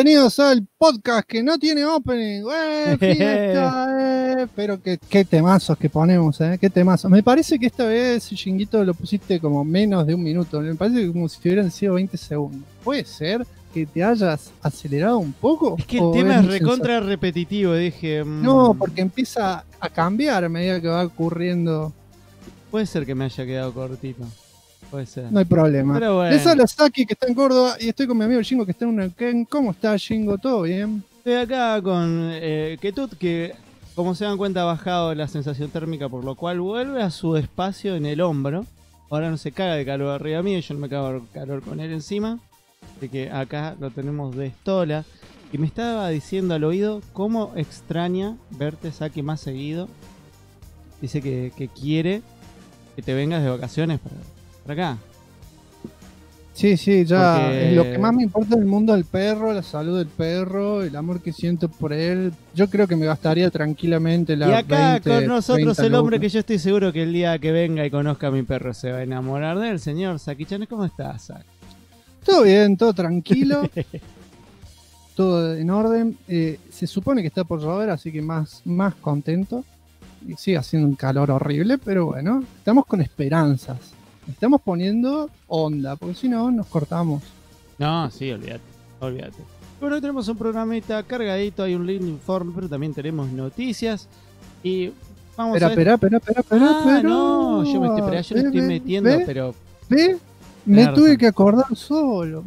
Bienvenidos al podcast que no tiene opening. Fiesta, pero qué temazos que ponemos, qué temazos. Me parece que esta vez, Chinguito, lo pusiste como menos de un minuto. Me parece que como si hubieran sido 20 segundos. ¿Puede ser que te hayas acelerado un poco? Es que el tema es recontra repetitivo, dije. No, porque empieza a cambiar a medida que va ocurriendo. Puede ser que me haya quedado cortito. Puede ser. No hay problema. Pero bueno. Les habla Saki, que está en Córdoba, y estoy con mi amigo Jingo, que está en Neuquén. ¿Cómo está, Jingo? ¿Todo bien? Estoy acá con Ketut, que como se dan cuenta ha bajado la sensación térmica, por lo cual vuelve a su espacio en el hombro. Ahora no se caga de calor arriba mío, yo no me cago de calor con él encima. Así que acá lo tenemos de estola. Y me estaba diciendo al oído cómo extraña verte, Saki, más seguido. Dice que quiere que te vengas de vacaciones para acá. Sí, ya. Porque Lo que más me importa en el mundo es el perro, la salud del perro, el amor que siento por él. Yo creo que me gastaría tranquilamente la. Y acá 20, con nosotros 30 el hombre lucas. que yo estoy seguro que el día que venga y conozca a mi perro se va a enamorar del señor Saki-chan. ¿Cómo estás, Saki? Todo bien, todo tranquilo, todo en orden. Se supone que está por llover, así que más contento. Y sigue haciendo un calor horrible, pero bueno, estamos con esperanzas. Estamos poniendo onda, porque si no, nos cortamos. No, sí, olvídate. Bueno, hoy tenemos un programita cargadito, hay un lindo informe, pero también tenemos noticias. Y vamos Espera. No, yo me estoy metiendo, pero... ¿Ve? Me tuve que acordar solo.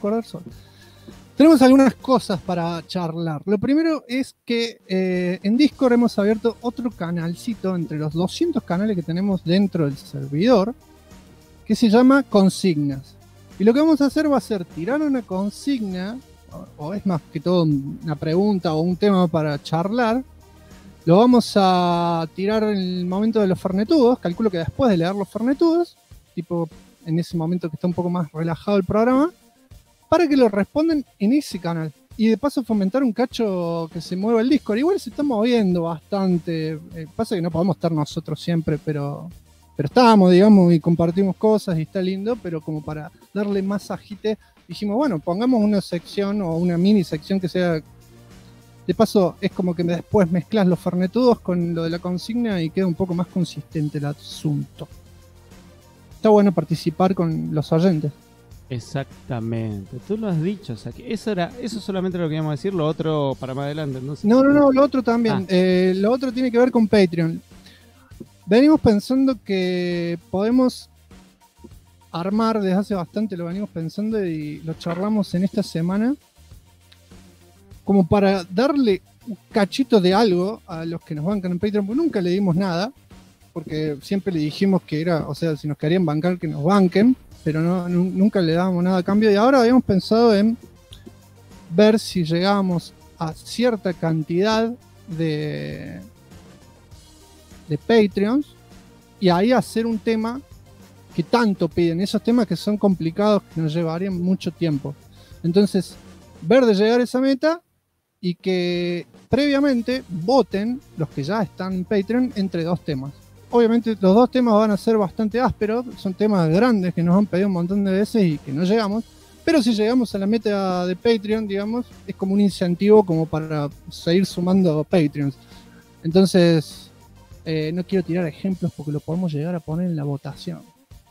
Tenemos algunas cosas para charlar. Lo primero es que en Discord hemos abierto otro canalcito entre los 200 canales que tenemos dentro del servidor, que se llama Consignas. Y lo que vamos a hacer va a ser tirar una consigna, o es más que todo una pregunta o un tema para charlar. Lo vamos a tirar en el momento de los fernetudos. Calculo que después de leer los fernetudos, tipo en ese momento que está un poco más relajado el programa, para que lo respondan en ese canal. Y de paso fomentar un cacho que se mueva el Discord. Igual se está moviendo bastante. Pasa que no podemos estar nosotros siempre, pero estábamos, digamos, y compartimos cosas y está lindo. Pero como para darle más agite, dijimos, bueno, pongamos una sección o una mini sección que sea... De paso, es como que después mezclas los fernetudos con lo de la consigna y queda un poco más consistente el asunto. Está bueno participar con los oyentes. Exactamente, tú lo has dicho, o sea, que eso solamente lo que íbamos a decir, lo otro para más adelante. No, lo otro también. Lo otro tiene que ver con Patreon. Venimos pensando que podemos armar, desde hace bastante lo venimos pensando y lo charlamos en esta semana, como para darle un cachito de algo a los que nos bancan en Patreon, porque nunca le dimos nada, porque siempre le dijimos que era, o sea, si nos querían bancar, que nos banquen, pero nunca le dábamos nada a cambio. Y ahora habíamos pensado en ver si llegábamos a cierta cantidad de Patreons y ahí hacer un tema que tanto piden, esos temas que son complicados, que nos llevarían mucho tiempo. Entonces, ver de llegar a esa meta y que previamente voten los que ya están en Patreon entre dos temas. Obviamente los dos temas van a ser bastante ásperos, son temas grandes que nos han pedido un montón de veces y que no llegamos, pero si llegamos a la meta de Patreon, digamos, es como un incentivo como para seguir sumando Patreons. Entonces, no quiero tirar ejemplos porque lo podemos llegar a poner en la votación.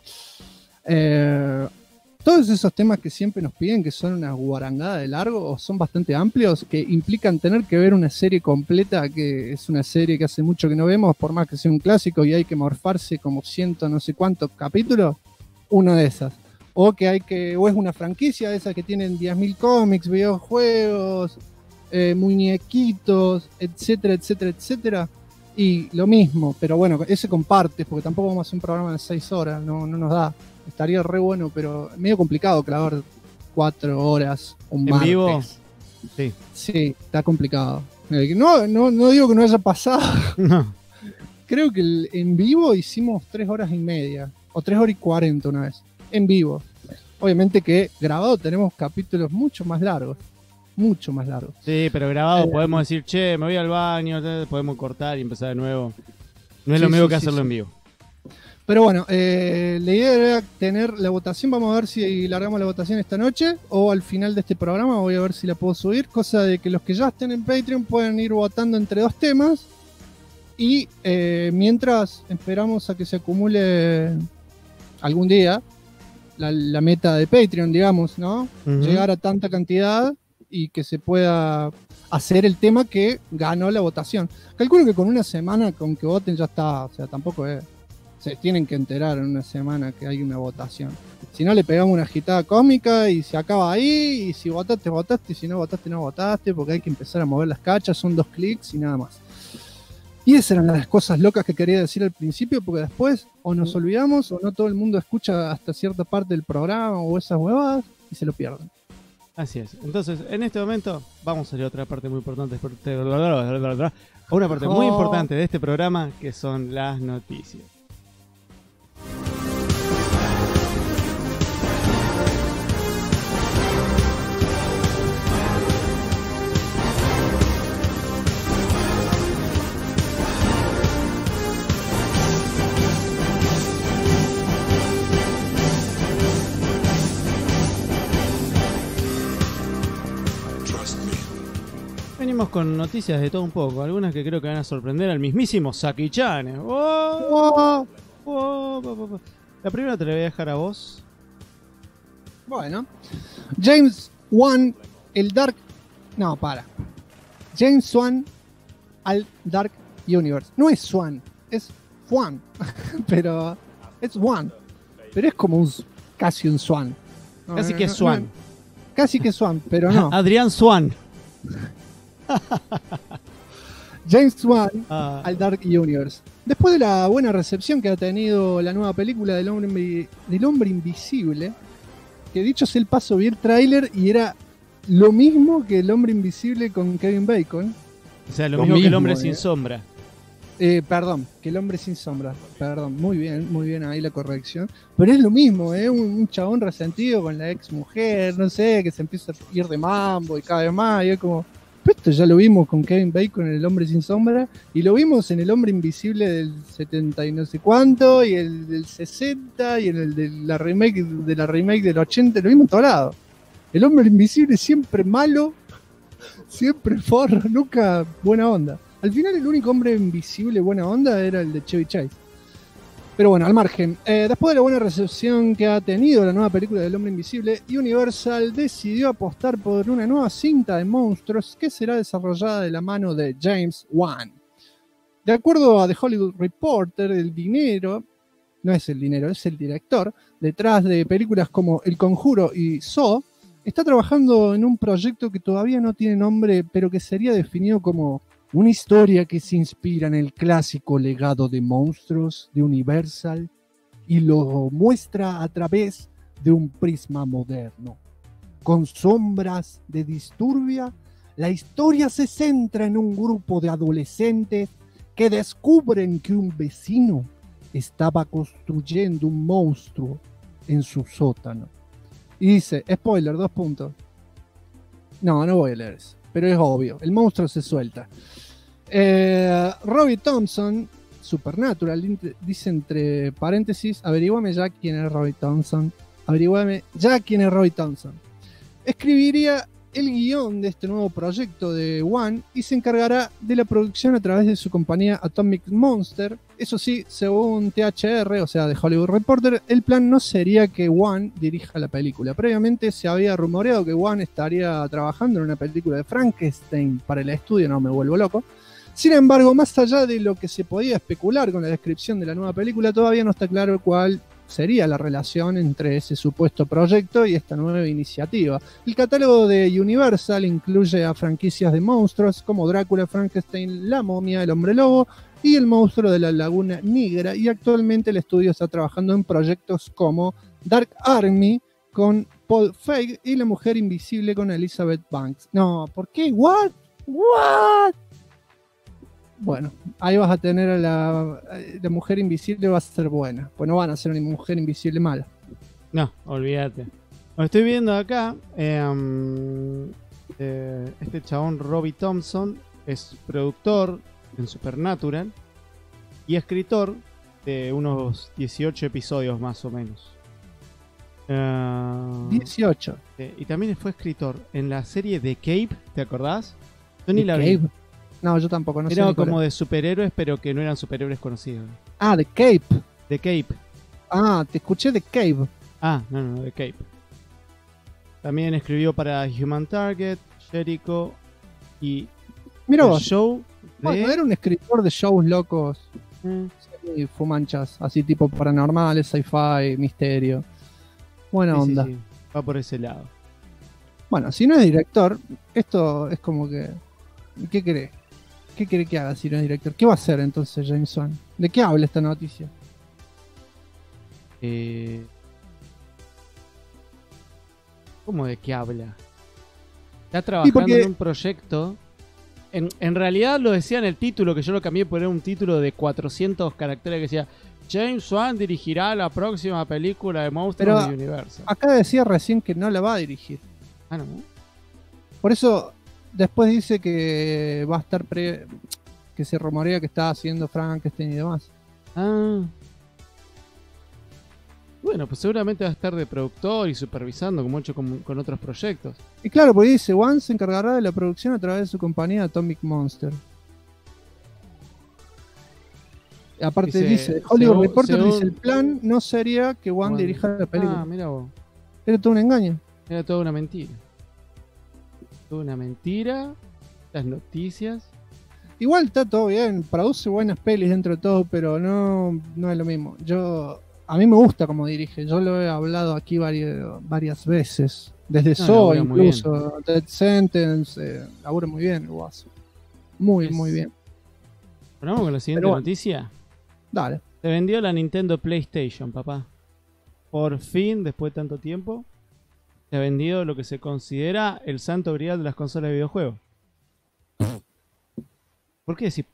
Todos esos temas que siempre nos piden, que son una guarangada de largo o son bastante amplios, que implican tener que ver una serie completa, que es una serie que hace mucho que no vemos, por más que sea un clásico y hay que morfarse como no sé cuántos capítulos, una de esas. O es una franquicia de esas que tienen 10.000 cómics, videojuegos, muñequitos, etcétera. Y lo mismo, pero bueno, ese compartes, porque tampoco vamos a hacer un programa de 6 horas, no nos da. Estaría re bueno, pero medio complicado clavar 4 horas un martes. ¿En vivo? Sí, está complicado. No digo que no haya pasado. No. Creo que en vivo hicimos 3 horas y media, o 3 horas y 40 una vez, en vivo. Obviamente que grabado tenemos capítulos mucho más largos. Sí, pero grabado podemos decir, che, me voy al baño, podemos cortar y empezar de nuevo. No es lo mismo que hacerlo en vivo. Pero bueno, la idea era tener la votación. Vamos a ver si largamos la votación esta noche o al final de este programa. Voy a ver si la puedo subir. Cosa de que los que ya estén en Patreon pueden ir votando entre dos temas. Y mientras esperamos a que se acumule algún día la meta de Patreon, digamos, ¿no? Llegar a tanta cantidad y que se pueda hacer el tema que ganó la votación. Calculo que con una semana con que voten ya está. O sea, tampoco es... Se tienen que enterar en una semana que hay una votación. Si no, le pegamos una agitada cósmica y se acaba ahí. Y si votaste, votaste. Y si no votaste, no votaste. Porque hay que empezar a mover las cachas. Son 2 clics y nada más. Y esas eran las cosas locas que quería decir al principio. Porque después o nos olvidamos o no todo el mundo escucha hasta cierta parte del programa o esas huevadas y se lo pierden. Así es. Entonces, en este momento vamos a ir a otra parte muy importante. A una parte muy importante de este programa que son las noticias. Venimos con noticias de todo un poco, algunas que creo que van a sorprender al mismísimo Saki-chan. La primera te la voy a dejar a vos. Bueno, James Wan, el Dark... No, para. James Swan al Dark Universe. No es Swan, es Juan. Pero es Wan. Pero es como casi un Swan. No, casi que es Swan. Casi que Swan, pero no. Adrián Swan. James Wan al Dark Universe. Después de la buena recepción que ha tenido la nueva película del hombre invisible, que dicho sea el paso, vi el tráiler y era lo mismo que el hombre invisible con Kevin Bacon. O sea, lo mismo que el hombre sin sombra. Perdón, que el hombre sin sombra. Perdón, muy bien ahí la corrección. Pero es lo mismo, un chabón resentido con la ex mujer, no sé, que se empieza a ir de mambo y cada vez más. Y es como, esto ya lo vimos con Kevin Bacon en El hombre sin sombra y lo vimos en El hombre invisible del 70 y no sé cuánto y el del 60 y en el de la remake del 80, lo vimos en todos lados. El hombre invisible siempre malo, siempre forro, nunca buena onda. Al final el único hombre invisible buena onda era el de Chevy Chase. Pero bueno, al margen. Después de la buena recepción que ha tenido la nueva película del hombre invisible, Universal decidió apostar por una nueva cinta de monstruos que será desarrollada de la mano de James Wan. De acuerdo a The Hollywood Reporter, es el director, detrás de películas como El Conjuro y Saw, está trabajando en un proyecto que todavía no tiene nombre, pero que sería definido como una historia que se inspira en el clásico legado de monstruos de Universal y lo muestra a través de un prisma moderno. Con sombras de disturbia, la historia se centra en un grupo de adolescentes que descubren que un vecino estaba construyendo un monstruo en su sótano. Y dice, spoiler, 2 puntos. No voy a leer eso, pero es obvio, el monstruo se suelta. Robbie Thompson, Supernatural, dice entre paréntesis, averiguame ya quién es Robbie Thompson. Escribiría el guión de este nuevo proyecto de Wan y se encargará de la producción a través de su compañía Atomic Monster. Eso sí, según THR, o sea, de Hollywood Reporter, el plan no sería que Wan dirija la película. Previamente se había rumoreado que Wan estaría trabajando en una película de Frankenstein para el estudio, no me vuelvo loco. Sin embargo, más allá de lo que se podía especular con la descripción de la nueva película, todavía no está claro cuál sería la relación entre ese supuesto proyecto y esta nueva iniciativa. El catálogo de Universal incluye a franquicias de monstruos como Drácula, Frankenstein, La Momia, El Hombre Lobo y El Monstruo de la Laguna Negra, y actualmente el estudio está trabajando en proyectos como Dark Army con Paul Feig y La Mujer Invisible con Elizabeth Banks. No, ¿por qué? ¿What? Bueno, ahí vas a tener a la Mujer Invisible, va a ser buena. Pues no van a ser una Mujer Invisible mala. No, olvídate. Lo estoy viendo acá. Este chabón Robbie Thompson es productor en Supernatural y escritor de unos 18 episodios más o menos. 18. Y también fue escritor en la serie The Cape, ¿te acordás? Yo ni ¿The la vi. Cave? No, yo tampoco, no sé. Era ni cuál como es. de superhéroes, pero que no eran superhéroes conocidos. Ah, The Cape. The Cape. Ah, te escuché The Cave. Ah, no, The Cape. También escribió para Human Target, Jericho y Mira el vos. show de... Bueno, era un escritor de shows locos, Mm, fumanchas, así tipo paranormales, sci-fi, misterio. Buena sí, sí, onda. sí, va por ese lado. Bueno, si no es director, esto es como que... ¿Qué cree? ¿Qué cree que haga si no es director? ¿Qué va a hacer entonces James Wan? ¿De qué habla esta noticia? ¿Cómo de qué habla? Está trabajando porque- en un proyecto. En realidad lo decía en el título, que yo lo cambié por un título de 400 caracteres que decía: James Wan dirigirá la próxima película de Monstruos Pero- del Universo. Acá decía recién que no la va a dirigir. Ah, no. Por eso después dice que va a estar que se rumorea que está haciendo Frankenstein y demás. Ah. Bueno, pues seguramente va a estar de productor y supervisando, como ha hecho con otros proyectos. Y claro, porque dice, Wan se encargará de la producción a través de su compañía Atomic Monster. Y aparte dice, Hollywood Reporter dice, el plan no sería que Wan dirija la película. Ah, mira vos. Era todo un engaño. Era toda una mentira. Toda una mentira. Las noticias. Igual está todo bien, produce buenas pelis dentro de todo, pero no es lo mismo. A mí me gusta como dirige, yo lo he hablado aquí varias veces. Desde Saw labura muy incluso, Dead Sentence, labura muy bien el guaso. Muy bien. Bueno, vamos con la siguiente Pero bueno. noticia. Dale. Se vendió la Nintendo PlayStation, papá. Por fin, después de tanto tiempo, se ha vendido lo que se considera el santo grial de las consolas de videojuegos. ¿Por qué decir?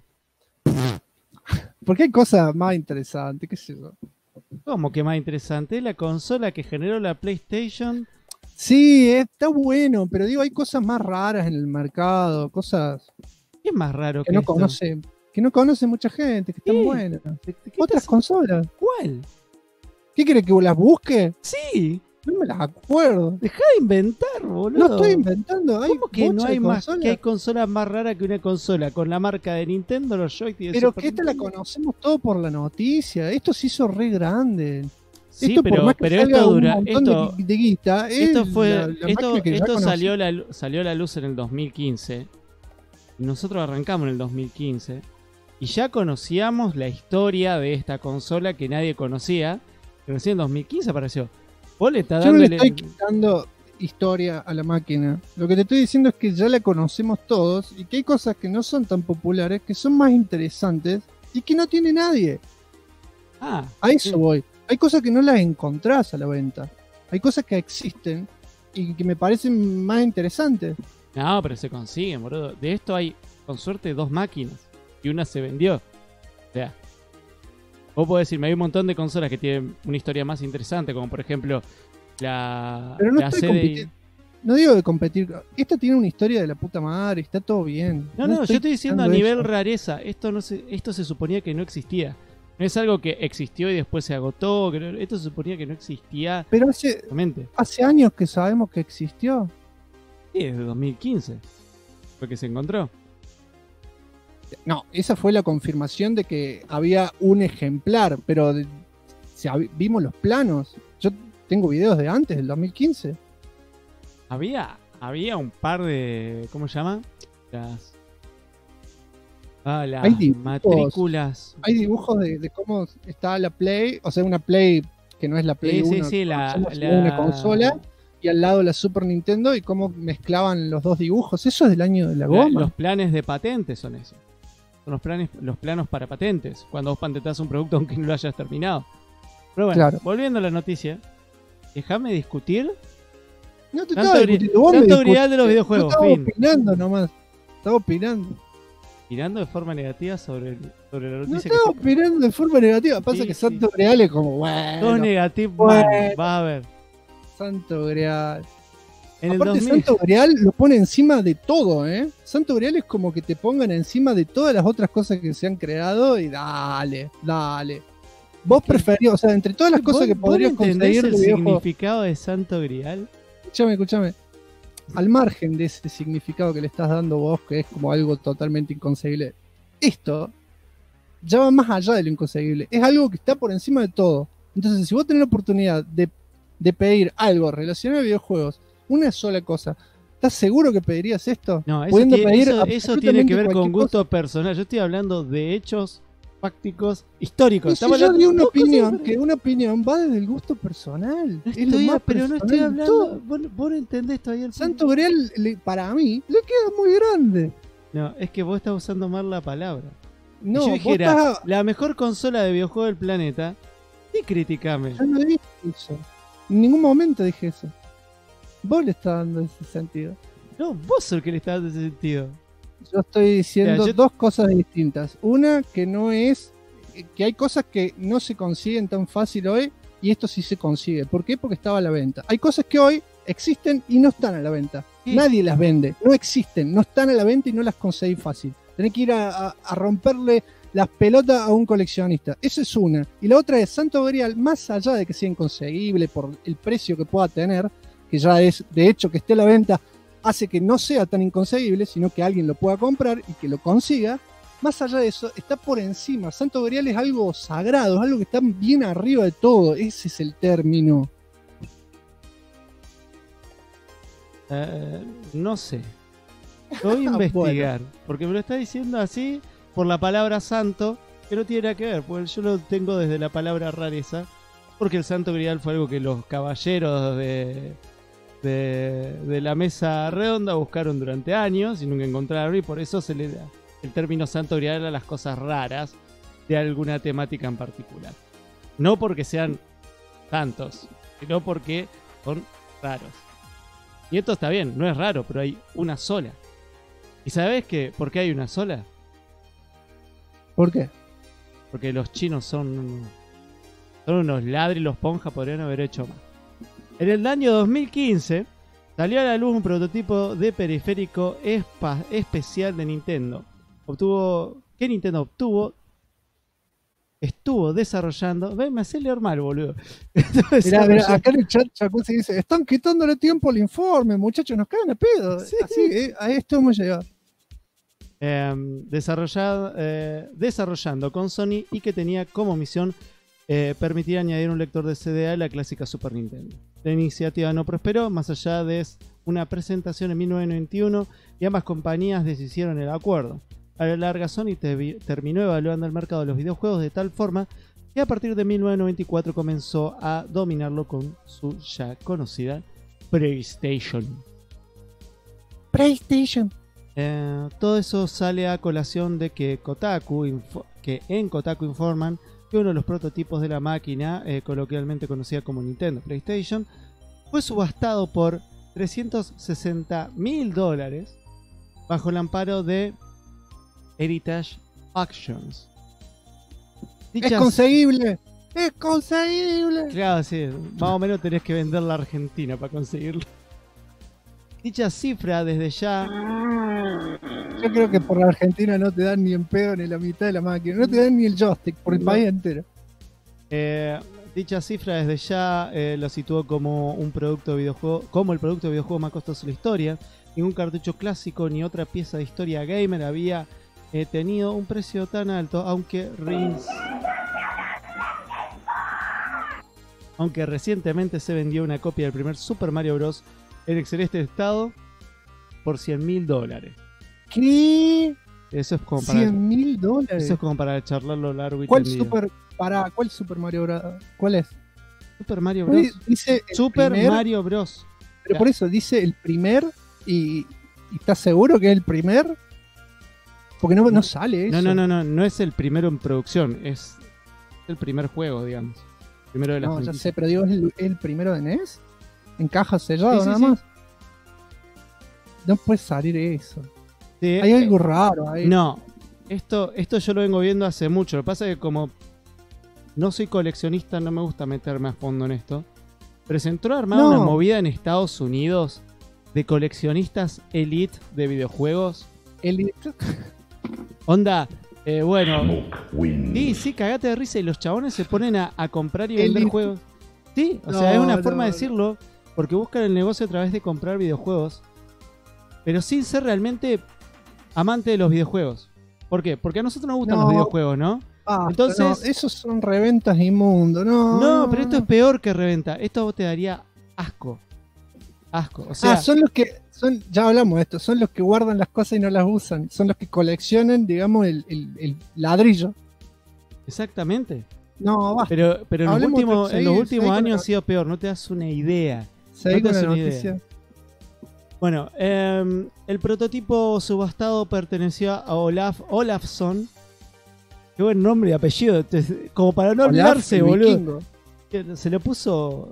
Porque hay cosas más interesantes, qué sé yo. ¿Cómo que más interesante? Es la consola que generó la PlayStation. Sí, está bueno, pero digo, hay cosas más raras en el mercado, cosas ¿Qué es más raro que que no esto? conoce mucha gente, que están Sí. buenas. ¿De qué Otras estás- consolas. ¿Cuál? ¿Qué quiere que las busque? Sí, No me las acuerdo. dejá de inventar, boludo. No estoy inventando. Hay ¿Cómo que no bocha de hay más? consolas. Que hay consolas más raras que una consola con la marca de Nintendo, los joysticks y de Pero Super que esta la Nintendo? conocemos todo por la noticia. Esto se hizo re grande. Sí, esto por más que pero salga esto un dura. montón de guita, es Esto fue. la máquina que ya Esto conocemos. salió a la luz en el 2015. Nosotros arrancamos en el 2015. Y ya conocíamos la historia de esta consola que nadie conocía. Que recién en 2015 apareció. Vos le estás Yo no le dándole. estoy quitando historia a la máquina. Lo que te estoy diciendo es que ya la conocemos todos y que hay cosas que no son tan populares, que son más interesantes y que no tiene nadie. Ah, A eso sí. voy. Hay cosas que no las encontrás a la venta. Hay cosas que existen y que me parecen más interesantes. No, pero se consiguen, boludo. De esto hay, con suerte, 2 máquinas. Y una se vendió. O sea, vos podés decirme, hay un montón de consolas que tienen una historia más interesante, como por ejemplo la, Pero no la estoy CDI. compitiendo. No digo de competir. Esta tiene una historia de la puta madre, está todo bien. No, yo estoy diciendo a quitando nivel eso. rareza. Esto se suponía que no existía. No es algo que existió y después se agotó. Esto se suponía que no existía. Pero Realmente. hace años que sabemos que existió. Sí, desde 2015. Fue que se encontró. No, esa fue la confirmación de que había un ejemplar, pero vimos los planos. Yo tengo videos de antes, del 2015. Había un par de. ¿Cómo se llama? Las Hay dibujos. matrículas. Hay dibujos de cómo está la Play, o sea, una Play que no es la Play Sí, 1, sí, que conocemos, sino una consola, y al lado la Super Nintendo y cómo mezclaban los dos dibujos. Eso es del año de la goma. Los planes de patentes son esos. Son los planos para patentes. Cuando vos patentás un producto aunque no lo hayas terminado. Pero bueno, Claro. volviendo a la noticia. Déjame discutir. No te Tanto estaba discutiendo, vos me tanto discutiste. grial de los videojuegos, Yo estaba fin. opinando nomás. Estaba opinando. Mirando de forma negativa sobre la No noticia estaba que opinando de forma negativa. Pasa Sí, que sí. Santo Grial es como, todo bueno, negativo. bueno. Vas a ver. Santo Grial. En el Aparte, 2000. Santo Grial lo pone encima de todo, ¿eh? Santo Grial es como que te pongan encima de todas las otras cosas que se han creado y dale. Vos preferís, o sea, entre todas las cosas que podrías conseguir el de videojuego. significado de Santo Grial? Escúchame. Al margen de ese significado que le estás dando vos, que es como algo totalmente inconcebible, esto ya va más allá de lo inconcebible. Es algo que está por encima de todo. Entonces, si vos tenés la oportunidad de pedir algo relacionado a videojuegos, una sola cosa, ¿estás seguro que pedirías esto? No, Pudiendo pedir eso tiene que ver con cualquier gusto cosa. personal. Yo estoy hablando de hechos fácticos históricos. Y si yo di una opinión, que una opinión va desde el gusto personal. Pero no estoy hablando. Vos no entendés todavía el Santo Grial, para mí, le queda muy grande. No, es que vos estás usando mal la palabra. No, si yo dijera, vos estás... la mejor consola de videojuego del planeta, y criticame. Yo no dije eso. En ningún momento dije eso. Vos le estás dando ese sentido. No, vos sos el que le estás dando ese sentido. Yo estoy diciendo O sea, dos cosas distintas. Una, que no es... que hay cosas que no se consiguen tan fácil hoy, y esto sí se consigue. ¿Por qué? Porque estaba a la venta. Hay cosas que hoy existen y no están a la venta. Sí. Nadie las vende, no existen, no están a la venta y no las conseguís fácil. Tenés que ir a romperle las pelotas a un coleccionista. Esa es una. Y la otra es Santo Grial, más allá de que sea inconseguible por el precio que pueda tener, que ya es, de hecho, que esté a la venta, hace que no sea tan inconseguible, sino que alguien lo pueda comprar y que lo consiga. Más allá de eso, está por encima. Santo Grial es algo sagrado, es algo que está bien arriba de todo. Ese es el término. No sé. Lo voy a investigar. Porque me lo está diciendo así por la palabra santo, que no tiene nada que ver. Porque yo lo tengo desde la palabra rareza. Porque el Santo Grial fue algo que los caballeros de la mesa redonda buscaron durante años y nunca encontraron. Y por eso se le da el término Santo Grial a las cosas raras de alguna temática en particular. No porque sean santos, sino porque son raros. Y esto está bien, no es raro, pero hay una sola. ¿Y sabés por qué hay una sola? ¿Por qué? Porque los chinos son unos ladri, los ponjas podrían haber hecho más. En el año 2015 salió a la luz un prototipo de periférico especial de Nintendo. ¿Qué Nintendo obtuvo? Estuvo desarrollando... Me hace leer mal, boludo. Mirá, acá en el chat Jacuzzi dice: están quitándole tiempo al informe, muchachos, nos cagan a pedo. Sí. Así, a esto hemos llegado. Desarrollando con Sony y que tenía como misión permitir añadir un lector de CD a la clásica Super Nintendo. La iniciativa no prosperó, más allá de una presentación en 1991, y ambas compañías deshicieron el acuerdo. A la larga, Sony terminó evaluando el mercado de los videojuegos de tal forma que a partir de 1994 comenzó a dominarlo con su ya conocida PlayStation. Todo eso sale a colación de que en Kotaku informan que uno de los prototipos de la máquina, coloquialmente conocida como Nintendo PlayStation, fue subastado por $360,000 bajo el amparo de Heritage Auctions. ¡Es conseguible! ¡Es conseguible! Claro, sí, más o menos tenés que vender la Argentina para conseguirlo. Dicha cifra desde ya... Yo creo que por la Argentina no te dan ni en pedo ni la mitad de la máquina. No te dan ni el joystick por el país entero. Dicha cifra desde ya lo situó como un producto de videojuego, como el producto de videojuego más costoso de la historia. Ningún cartucho clásico ni otra pieza de historia gamer había tenido un precio tan alto, aunque recientemente se vendió una copia del primer Super Mario Bros. En excelente estado por $100,000. ¿Qué? Eso es como para $100,000. Eso es como para charlarlo largo y ¿Cuál tendido. ¿Cuál Super Mario Bros? ¿Cuál es? Super Mario Bros. Dice Super Mario Bros. Pero por eso dice el primer y ¿estás seguro que es el primer? Porque no sale eso. No es el primero en producción, es el primer juego, digamos. Primero de la No, ya franquicia. sé, pero digo, ¿es el primero de NES? ¿En caja sellado Sí, nada más? No puede salir eso. Sí, Hay algo raro ahí. No, esto yo lo vengo viendo hace mucho. Lo que pasa es que como no soy coleccionista, no me gusta meterme a fondo en esto. Pero se entró a armar una movida en Estados Unidos de coleccionistas elite de videojuegos. Elite. Onda, bueno. Sí, cagate de risa y los chabones se ponen a comprar y vender juegos. Sí, o sea, es una forma de decirlo, porque buscan el negocio a través de comprar videojuegos, pero sin ser realmente amante de los videojuegos. ¿Por qué? Porque a nosotros nos gustan los videojuegos, ¿no? Entonces, esos son reventas inmundos, no, pero esto es peor que reventa. Esto a vos te daría asco. O sea, son los que ya hablamos de esto, son los que guardan las cosas y no las usan, son los que coleccionan, digamos, el ladrillo. Exactamente. No, basta. Pero en los últimos años ha sido peor, no te das una idea. Seguí con la noticia. Bueno, el prototipo subastado perteneció a Olaf Olafsson. Qué buen nombre y apellido, como para no olvidarse, boludo. Se lo puso.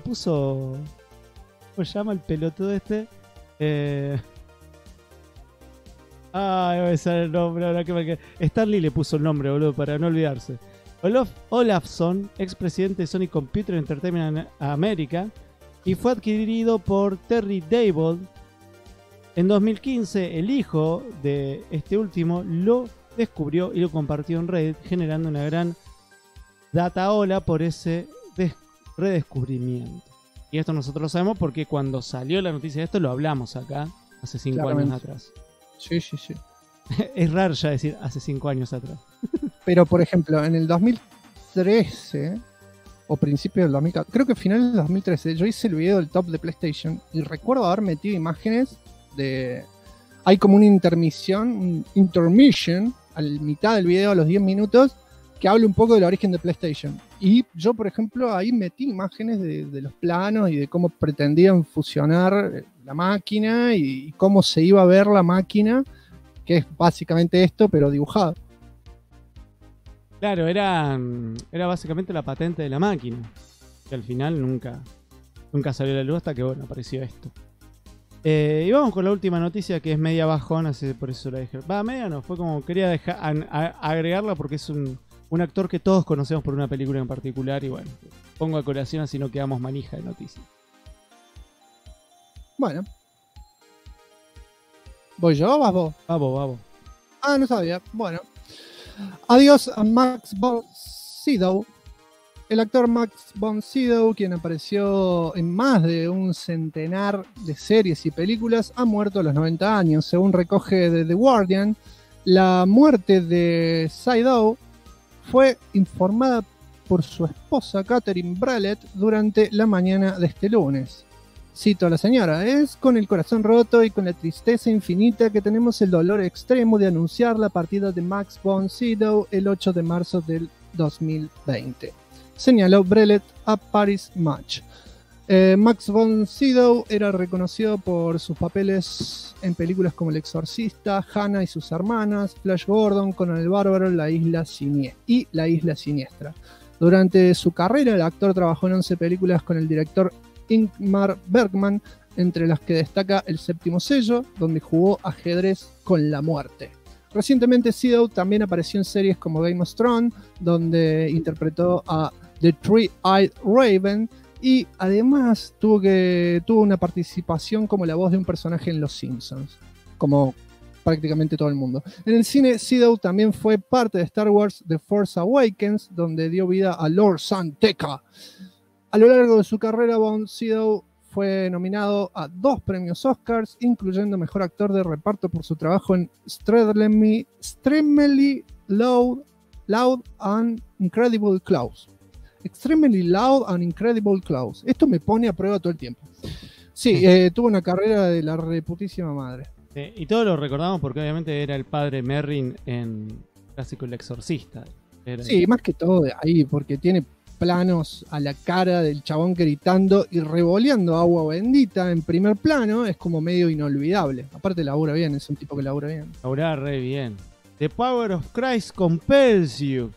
¿Cómo se llama el pelotudo este? Voy a usar el nombre ahora que Stanley le puso el nombre, boludo, para no olvidarse. Olafsson, expresidente de Sony Computer Entertainment America, y fue adquirido por Terry Dable. En 2015, el hijo de este último lo descubrió y lo compartió en Reddit, generando una gran dataola por ese redescubrimiento. Y esto nosotros lo sabemos porque cuando salió la noticia de esto lo hablamos acá, hace 5 años atrás. Sí. Es raro ya decir hace 5 años atrás. Pero, por ejemplo, en el 2013, o principio del 2014, creo que final del 2013, yo hice el video del top de PlayStation y recuerdo haber metido imágenes de... Hay como una intermission, a la mitad del video, a los 10 minutos, que habla un poco del origen de PlayStation. Y yo, por ejemplo, ahí metí imágenes de los planos y de cómo pretendían fusionar la máquina y cómo se iba a ver la máquina, que es básicamente esto, pero dibujado. Claro, era básicamente la patente de la máquina, que al final nunca salió a la luz hasta que, bueno, apareció esto. Y vamos con la última noticia, que es media bajón, así por eso la dejé. Media no, fue como quería agregarla porque es un actor que todos conocemos por una película en particular y bueno, pongo a colación así no quedamos manija de noticias. Bueno. ¿Voy yo o vas vos? Vamos. No sabía. Bueno. Adiós a Max von Sydow. El actor Max von Sydow, quien apareció en más de un centenar de series y películas, ha muerto a los 90 años. Según recoge de The Guardian, la muerte de Sydow fue informada por su esposa Catherine Brelet durante la mañana de este lunes. Cito a la señora: es con el corazón roto y con la tristeza infinita que tenemos el dolor extremo de anunciar la partida de Max von Sydow el 8 de marzo del 2020, señaló Brelet a Paris Match. Max von Sydow era reconocido por sus papeles en películas como El Exorcista, Hannah y sus hermanas, Flash Gordon, Conan el Bárbaro, La Isla Siniestra. Durante su carrera, el actor trabajó en 11 películas con el director Ingmar Bergman, entre las que destaca El Séptimo Sello, donde jugó ajedrez con la muerte. Recientemente, Sydow también apareció en series como Game of Thrones, donde interpretó a The Three-Eyed Raven, y además tuvo una participación como la voz de un personaje en Los Simpsons, como prácticamente todo el mundo. En el cine, Sydow también fue parte de Star Wars The Force Awakens, donde dio vida a Lord San Tekka. A lo largo de su carrera, von Sydow fue nominado a 2 premios Oscars, incluyendo Mejor Actor de Reparto por su trabajo en Extremely Loud and Incredible Close. Extremely Loud and Incredible Close. Esto me pone a prueba todo el tiempo. Sí, tuvo una carrera de la reputísima madre. Y todos lo recordamos porque obviamente era el padre Merrin en clásico El Exorcista. Sí, más que todo ahí, porque tiene planos a la cara del chabón gritando y revoleando agua bendita en primer plano. Es como medio inolvidable. Aparte labura bien, es un tipo que labura bien. Labura re bien. The Power of Christ compels you.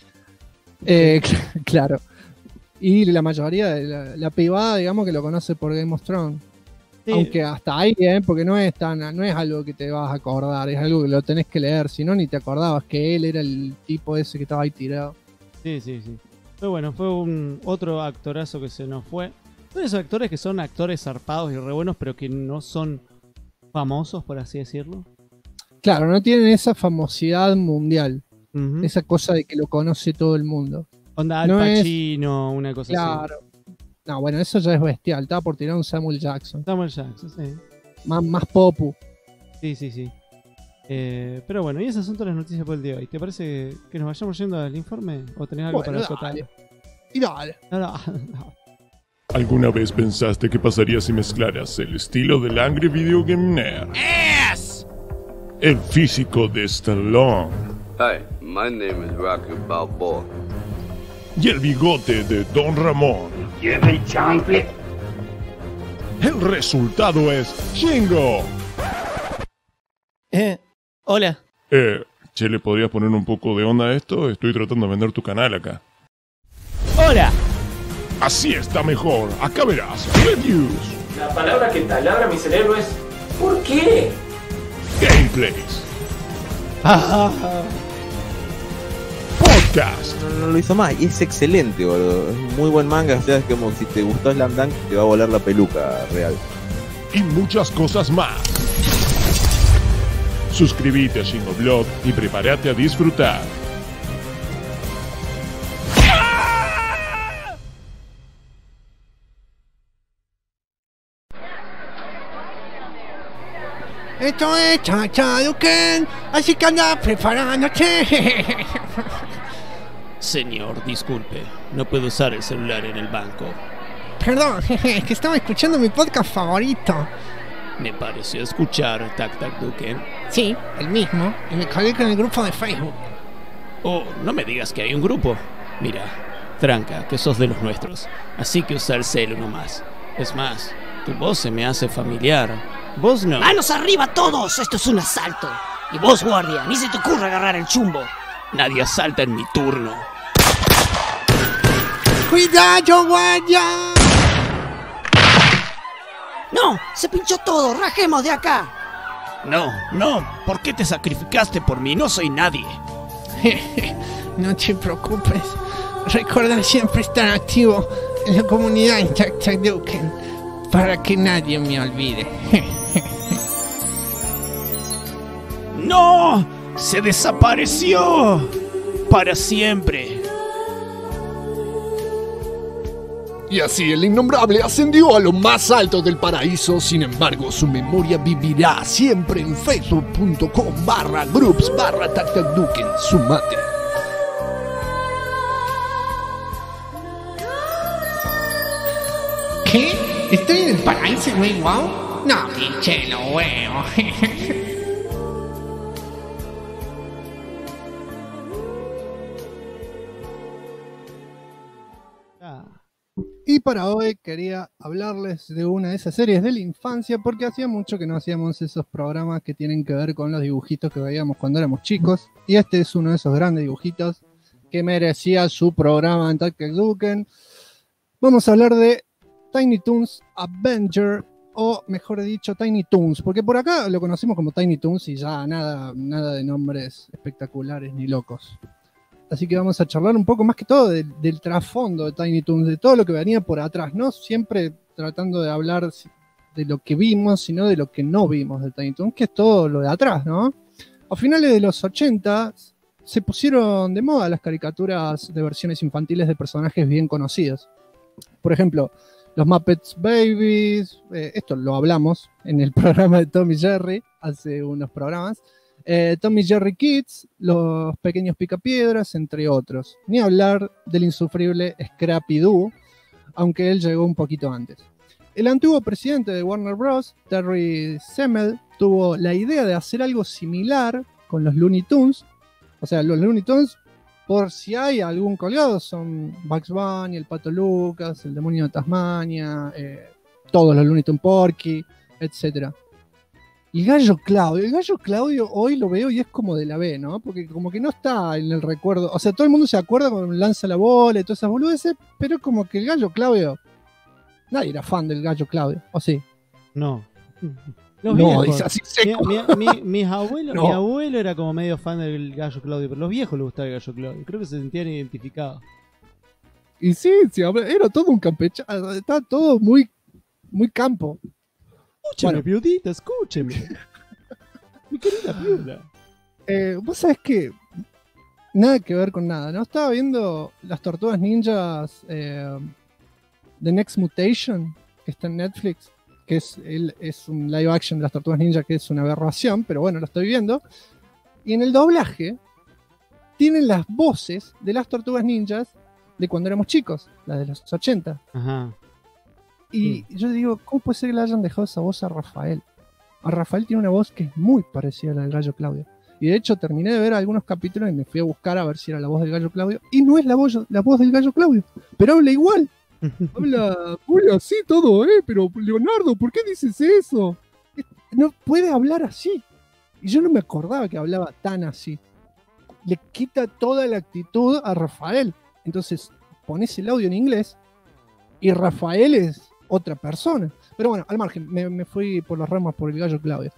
Claro. Y la mayoría de la pibada, digamos, que lo conoce por Game of Thrones. Sí. Aunque hasta ahí, porque no es algo que te vas a acordar, es algo que lo tenés que leer, si no ni te acordabas que él era el tipo ese que estaba ahí tirado. Sí. Pero bueno, fue un otro actorazo que se nos fue. Son esos actores que son actores zarpados y re buenos, pero que no son famosos, por así decirlo. Claro, no tienen esa famosidad mundial. Ujú. Esa cosa de que lo conoce todo el mundo. Onda Al No es- Pacino, una cosa así. Claro. No, bueno, eso ya es bestial. Estaba por tirar un Samuel Jackson. Samuel Jackson, sí. Más popu. Sí. Pero bueno, y esas son todas las noticias por el día de hoy. ¿Te parece que nos vayamos yendo al informe? ¿O tenés algo Bueno, para acotar? dale. Y dale. No. ¿Alguna vez pensaste qué pasaría si mezclaras el estilo del Angry Video Game Nerd, el físico de Stallone Hi, my name is Rocky Balboa. y el bigote de Don Ramón? Lleve chanfle. El resultado es Shingo. Hola. Che, ¿le podrías poner un poco de onda a esto? Estoy tratando de vender tu canal acá. Hola. Así está mejor. Acá verás. Reviews, La palabra que taladra mi cerebro es ¿por qué? gameplays, podcast No lo hizo más y es excelente, boludo. Es un muy buen manga. O sea, es como si te gustó Slam Dunk, te va a volar la peluca real. y muchas cosas más. Suscríbete a Shingo Blog y prepárate a disfrutar. Esto es Chachaduken, así que anda preparándote. Señor, disculpe. No puedo usar el celular en el banco. Perdón, es que estaba escuchando mi podcast favorito. Me pareció escuchar Tac Tac Duken. Sí, el mismo. Y me colgué con el grupo de Facebook. Oh, no me digas que hay un grupo. Mira, tranca, que sos de los nuestros. Así que usa el celu nomás. Es más, tu voz se me hace familiar. Vos no. ¡Manos arriba todos! Esto es un asalto. Y vos, guardia, ni se te ocurra agarrar el chumbo. Nadie asalta en mi turno. ¡Cuidado, guardia! ¡No! ¡Se pinchó todo! ¡Rajemos de acá! No. ¿Por qué te sacrificaste por mí? No soy nadie. No te preocupes. Recuerda siempre estar activo en la comunidad en Chachaduken para que nadie me olvide. ¡No! ¡Se desapareció! Para siempre. Y así el innombrable ascendió a lo más alto del paraíso. Sin embargo, su memoria vivirá siempre en facebook.com/groups/tactacduken. Sumate. ¿Qué? ¿Estoy en el paraíso, güey? ¿Wow? No, pinche lo huevo. Y para hoy quería hablarles de una de esas series de la infancia, porque hacía mucho que no hacíamos esos programas que tienen que ver con los dibujitos que veíamos cuando éramos chicos. Y este es uno de esos grandes dibujitos que merecía su programa en Tactacduken. Vamos a hablar de Tiny Toons Avenger, o mejor dicho, Tiny Toons, porque por acá lo conocemos como Tiny Toons y ya nada de nombres espectaculares ni locos. Así que vamos a charlar un poco más que todo del trasfondo de Tiny Toons, de todo lo que venía por atrás, no siempre tratando de hablar de lo que vimos, sino de lo que no vimos de Tiny Toons, que es todo lo de atrás, ¿no? A finales de los 80 se pusieron de moda las caricaturas de versiones infantiles de personajes bien conocidos. Por ejemplo, los Muppets Babies, esto lo hablamos en el programa de Tom y Jerry hace unos programas. Tom y Jerry Kids, los pequeños picapiedras, entre otros. Ni hablar del insufrible Scrappy Doo, aunque él llegó un poquito antes. El antiguo presidente de Warner Bros., Terry Semel, tuvo la idea de hacer algo similar con los Looney Tunes. O sea, los Looney Tunes, por si hay algún colgado, son Bugs Bunny, el Pato Lucas, el Demonio de Tasmania, todos los Looney Tunes, Porky, etc. El Gallo Claudio hoy lo veo y es como de la B, ¿no? Porque como que no está en el recuerdo. O sea, todo el mundo se acuerda cuando lanza la bola y todas esas boludeces, pero como que el Gallo Claudio... Nadie era fan del Gallo Claudio, ¿o sí? No. Los No, viejos. dice así seco. Mis abuelos, No. Mi abuelo era como medio fan del Gallo Claudio, pero los viejos les gustaba el Gallo Claudio. Creo que se sentían identificados. Y sí, era todo un campechano, estaba todo muy, muy campo. Escúcheme, Piudita, escúcheme. Mi querida Piuda. Vos sabés que nada que ver con nada, ¿no? Estaba viendo las Tortugas Ninjas The Next Mutation, que está en Netflix, que es un live action de las Tortugas Ninja, que es una aberración, pero bueno, lo estoy viendo. Y en el doblaje tienen las voces de las Tortugas Ninjas de cuando éramos chicos, las de los 80. Ajá. Y yo digo, ¿cómo puede ser que le hayan dejado esa voz a Rafael? A Rafael tiene una voz que es muy parecida a la del Gallo Claudio. Y de hecho terminé de ver algunos capítulos y me fui a buscar a ver si era la voz del Gallo Claudio. Y no es la voz del Gallo Claudio, pero habla igual. Habla así todo, pero Leonardo, ¿por qué dices eso? No puede hablar así. Y yo no me acordaba que hablaba tan así. Le quita toda la actitud a Rafael. Entonces pones el audio en inglés y Rafael es otra persona. Pero bueno, al margen, me fui por las ramas por el Gallo Claudio.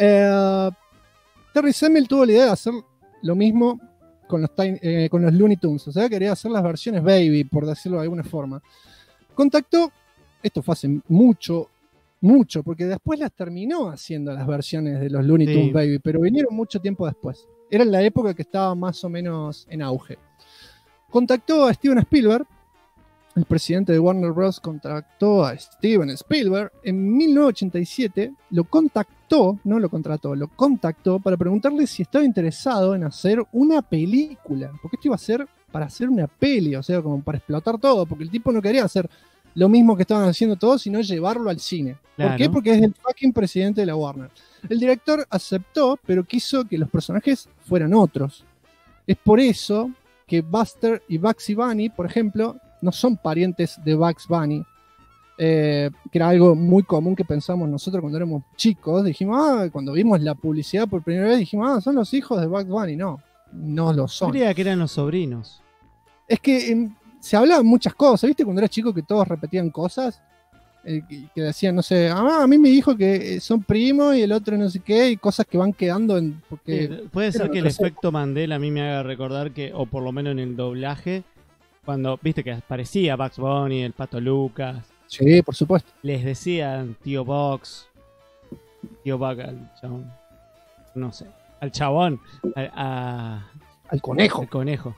Terry Semel tuvo la idea de hacer lo mismo con los Looney Tunes. O sea, quería hacer las versiones baby, por decirlo de alguna forma. Contactó, esto fue hace mucho, porque después las terminó haciendo las versiones de los Looney Tunes baby, pero vinieron mucho tiempo después. Era en la época que estaba más o menos en auge. Contactó a Steven Spielberg. El presidente de Warner Bros. Contactó a Steven Spielberg en 1987, lo contactó para preguntarle si estaba interesado en hacer una película, porque esto iba a ser para hacer una peli, o sea, como para explotar todo, porque el tipo no quería hacer lo mismo que estaban haciendo todos, sino llevarlo al cine. Claro. ¿Por qué? Porque es el fucking presidente de la Warner. El director aceptó, pero quiso que los personajes fueran otros. Es por eso que Buster y Bugsy Bunny, por ejemplo, no son parientes de Bugs Bunny, que era algo muy común que pensamos nosotros cuando éramos chicos. Dijimos, cuando vimos la publicidad por primera vez, dijimos, son los hijos de Bugs Bunny. No lo son. Creía que eran los sobrinos. Es que se hablaban muchas cosas, ¿viste? Cuando era chico que todos repetían cosas, que decían, no sé, a mí me dijo que son primos y el otro no sé qué, y cosas que van quedando porque puede ser que el efecto Mandela a mí me haga recordar que, o por lo menos en el doblaje, cuando, viste que aparecía Bugs Bunny, el Pato Lucas. Sí, por supuesto. Les decían tío Box, tío Bug al chabón. No sé, al chabón, al conejo. Al conejo.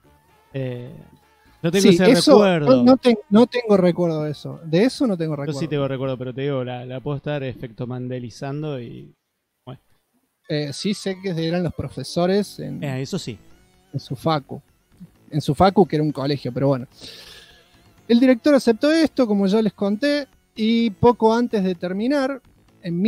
No tengo ese recuerdo. No tengo recuerdo de eso. De eso no tengo recuerdo. Yo sí tengo recuerdo, pero te digo, la puedo estar efecto mandelizando y... Bueno. Sí sé que eran los profesores eso sí. En su facu. En su facu, que era un colegio, pero bueno. El director aceptó esto, como ya les conté, y poco antes de terminar, en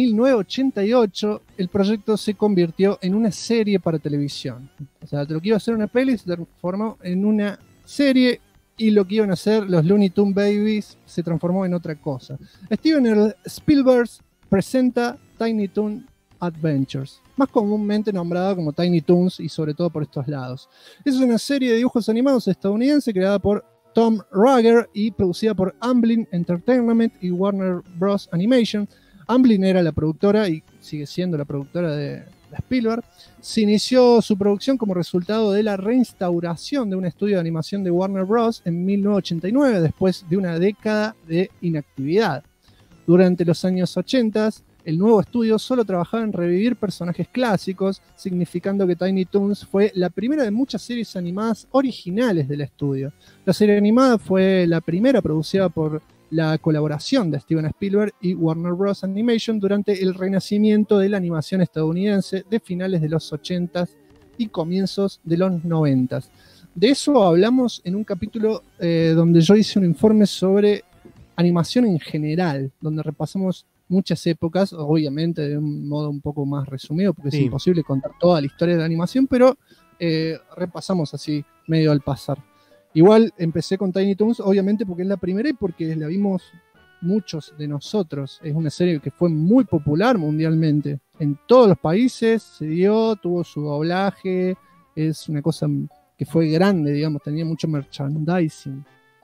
1988, el proyecto se convirtió en una serie para televisión. O sea, lo que iba a ser una peli se transformó en una serie, y lo que iban a hacer los Looney Tunes Babies se transformó en otra cosa. Steven Spielberg presenta Tiny Toon Adventures, más comúnmente nombrada como Tiny Toons y sobre todo por estos lados. Es una serie de dibujos animados estadounidense creada por Tom Ruegger y producida por Amblin Entertainment y Warner Bros. Animation. Amblin era la productora y sigue siendo la productora de Spielberg. Se inició su producción como resultado de la reinstauración de un estudio de animación de Warner Bros. En 1989, después de una década de inactividad. Durante los años 80, el nuevo estudio solo trabajaba en revivir personajes clásicos, significando que Tiny Toons fue la primera de muchas series animadas originales del estudio. La serie animada fue la primera producida por la colaboración de Steven Spielberg y Warner Bros. Animation durante el renacimiento de la animación estadounidense de finales de los 80s y comienzos de los 90s. De eso hablamos en un capítulo donde yo hice un informe sobre animación en general, donde repasamos muchas épocas, obviamente de un modo un poco más resumido, porque es imposible contar toda la historia de la animación, pero repasamos así medio al pasar. Igual empecé con Tiny Toons, obviamente porque es la primera y porque la vimos muchos de nosotros. Es una serie que fue muy popular mundialmente. En todos los países se dio, tuvo su doblaje, es una cosa que fue grande, digamos, tenía mucho merchandising.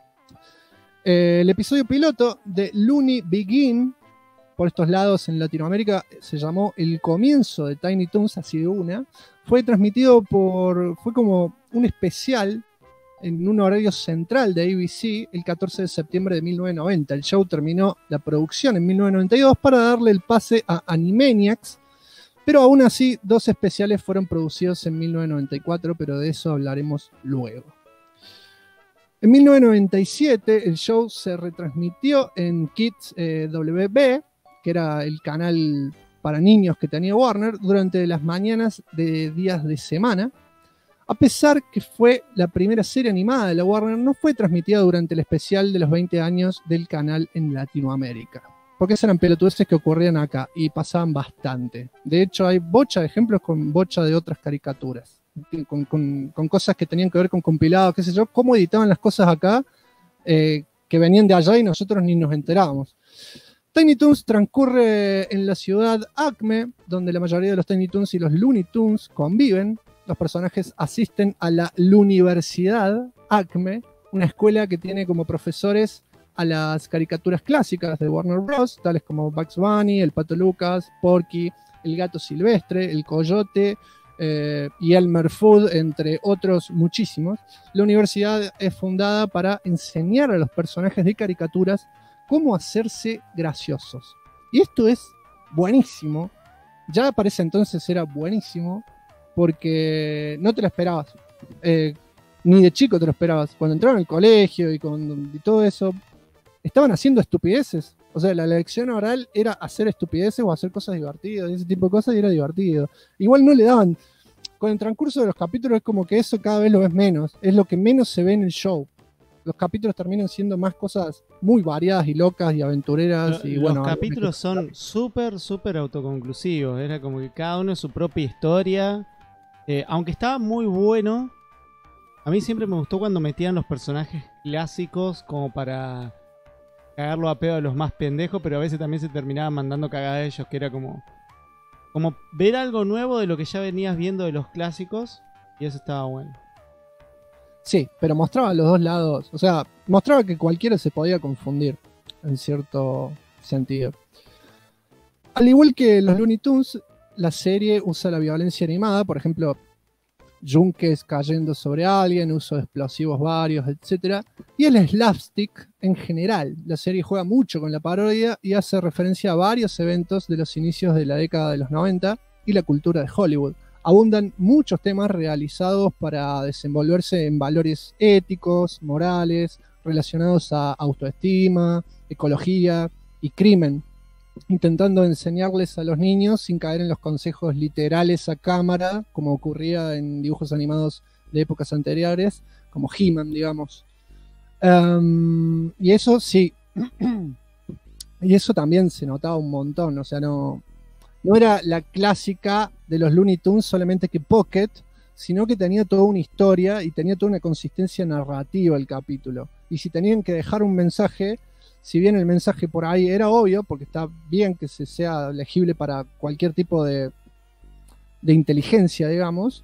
El episodio piloto de Looney Begin, por estos lados en Latinoamérica, se llamó El comienzo de Tiny Toons, así de una. Fue transmitido fue como un especial en un horario central de ABC el 14 de septiembre de 1990. El show terminó la producción en 1992 para darle el pase a Animaniacs, pero aún así 2 especiales fueron producidos en 1994, pero de eso hablaremos luego. En 1997 el show se retransmitió en Kids WB, que era el canal para niños que tenía Warner, durante las mañanas de días de semana. A pesar que fue la primera serie animada de la Warner, no fue transmitida durante el especial de los 20 años del canal en Latinoamérica. Porque esos eran pelotudeces que ocurrían acá y pasaban bastante. De hecho, hay bocha de ejemplos con bocha de otras caricaturas. Con cosas que tenían que ver con compilados, qué sé yo, cómo editaban las cosas acá, que venían de allá y nosotros ni nos enterábamos. Tiny Toons transcurre en la ciudad Acme, donde la mayoría de los Tiny Toons y los Looney Tunes conviven. Los personajes asisten a la Universidad Acme, una escuela que tiene como profesores a las caricaturas clásicas de Warner Bros., tales como Bugs Bunny, el Pato Lucas, Porky, el Gato Silvestre, el Coyote y Elmer Fudd, entre otros muchísimos. La universidad es fundada para enseñar a los personajes de caricaturas cómo hacerse graciosos. Y esto es buenísimo. Ya para ese entonces era buenísimo, porque no te lo esperabas. Ni de chico te lo esperabas. Cuando entraron al colegio y todo eso, estaban haciendo estupideces. O sea, la lección oral era hacer estupideces o hacer cosas divertidas, ese tipo de cosas, y era divertido. Igual no le daban. Con el transcurso de los capítulos es como que eso cada vez lo ves menos. Es lo que menos se ve en el show. Los capítulos terminan siendo más cosas muy variadas y locas y aventureras. Los capítulos son súper autoconclusivos. Era como que cada uno es su propia historia. Aunque estaba muy bueno, a mí siempre me gustó cuando metían los personajes clásicos como para cagarlo a pedo a los más pendejos, pero a veces también se terminaban mandando cagada de ellos, que era como ver algo nuevo de lo que ya venías viendo de los clásicos, y eso estaba bueno. Sí, pero mostraba los dos lados. O sea, mostraba que cualquiera se podía confundir, en cierto sentido. Al igual que los Looney Tunes, la serie usa la violencia animada, por ejemplo, yunques cayendo sobre alguien, uso de explosivos varios, etc. Y el slapstick en general. La serie juega mucho con la parodia y hace referencia a varios eventos de los inicios de la década de los 90 y la cultura de Hollywood. Abundan muchos temas realizados para desenvolverse en valores éticos, morales, relacionados a autoestima, ecología y crimen, intentando enseñarles a los niños sin caer en los consejos literales a cámara, como ocurría en dibujos animados de épocas anteriores, como He-Man, digamos. Y eso sí, y eso también se notaba un montón, o sea, no era la clásica de los Looney Tunes solamente que Pocket, sino que tenía toda una historia y tenía toda una consistencia narrativa el capítulo. Y si tenían que dejar un mensaje, si bien el mensaje por ahí era obvio, porque está bien que sea legible para cualquier tipo de inteligencia, digamos,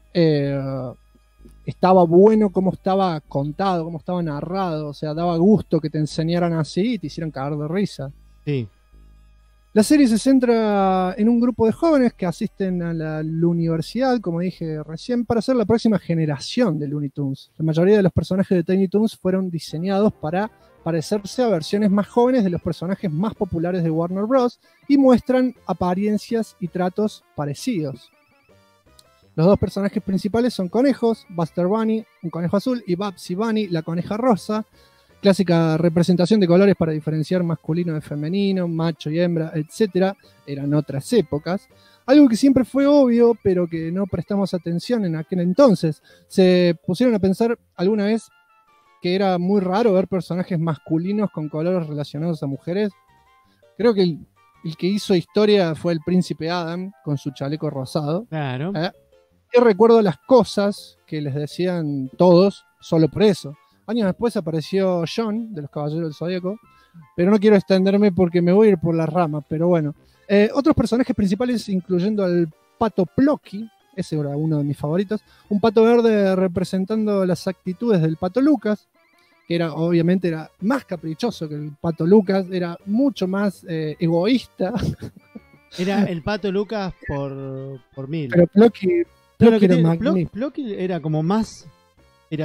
estaba bueno cómo estaba contado, cómo estaba narrado, o sea, daba gusto que te enseñaran así y te hicieran cagar de risa. Sí. La serie se centra en un grupo de jóvenes que asisten a la universidad, como dije recién, para ser la próxima generación de Looney Tunes. La mayoría de los personajes de Tiny Toons fueron diseñados para parecerse a versiones más jóvenes de los personajes más populares de Warner Bros. Y muestran apariencias y tratos parecidos. Los dos personajes principales son conejos, Buster Bunny, un conejo azul, y Babsy Bunny, la coneja rosa. Clásica representación de colores para diferenciar masculino de femenino, macho y hembra, etc. Eran otras épocas. Algo que siempre fue obvio, pero que no prestamos atención en aquel entonces. Se pusieron a pensar alguna vez que era muy raro ver personajes masculinos con colores relacionados a mujeres. Creo que el que hizo historia fue el príncipe Adam con su chaleco rosado. Claro. Y recuerdo las cosas que les decían todos solo por eso. Años después apareció John, de los Caballeros del Zodíaco, pero no quiero extenderme porque me voy a ir por las ramas, pero bueno. Otros personajes principales, incluyendo al Pato Plocky, ese era uno de mis favoritos, un pato verde representando las actitudes del Pato Lucas, que obviamente era más caprichoso que el Pato Lucas, era mucho más egoísta. Era el Pato Lucas por 1000. Pero Plocky era magnífico. Plocky era como más... Era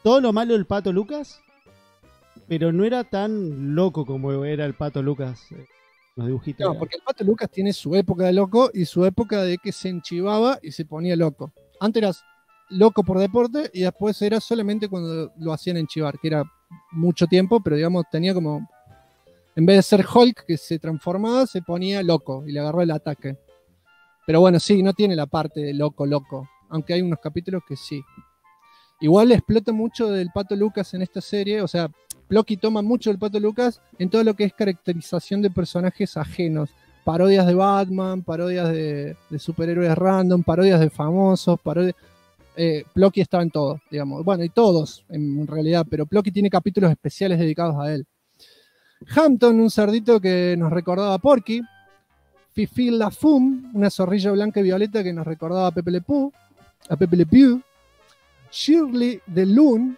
todo lo malo del Pato Lucas, pero no era tan loco como era el Pato Lucas. Los dibujitos. No, porque el Pato Lucas tiene su época de loco y su época de que se enchivaba y se ponía loco. Antes eras loco por deporte y después era solamente cuando lo hacían enchivar, que era mucho tiempo, pero digamos tenía como, en vez de ser Hulk que se transformaba, se ponía loco y le agarró el ataque. Pero bueno, sí, no tiene la parte de loco, aunque hay unos capítulos que sí. Igual explota mucho del Pato Lucas en esta serie, o sea, Plocky toma mucho del Pato Lucas en todo lo que es caracterización de personajes ajenos. Parodias de Batman, parodias de superhéroes random, parodias de famosos, Plocky estaba en todo, digamos. Bueno, y todos, en realidad, pero Plocky tiene capítulos especiales dedicados a él. Hampton, un cerdito que nos recordaba a Porky. Fifi la Fum, una zorrilla blanca y violeta que nos recordaba a Pepe Le Pew. Shirley the Loon,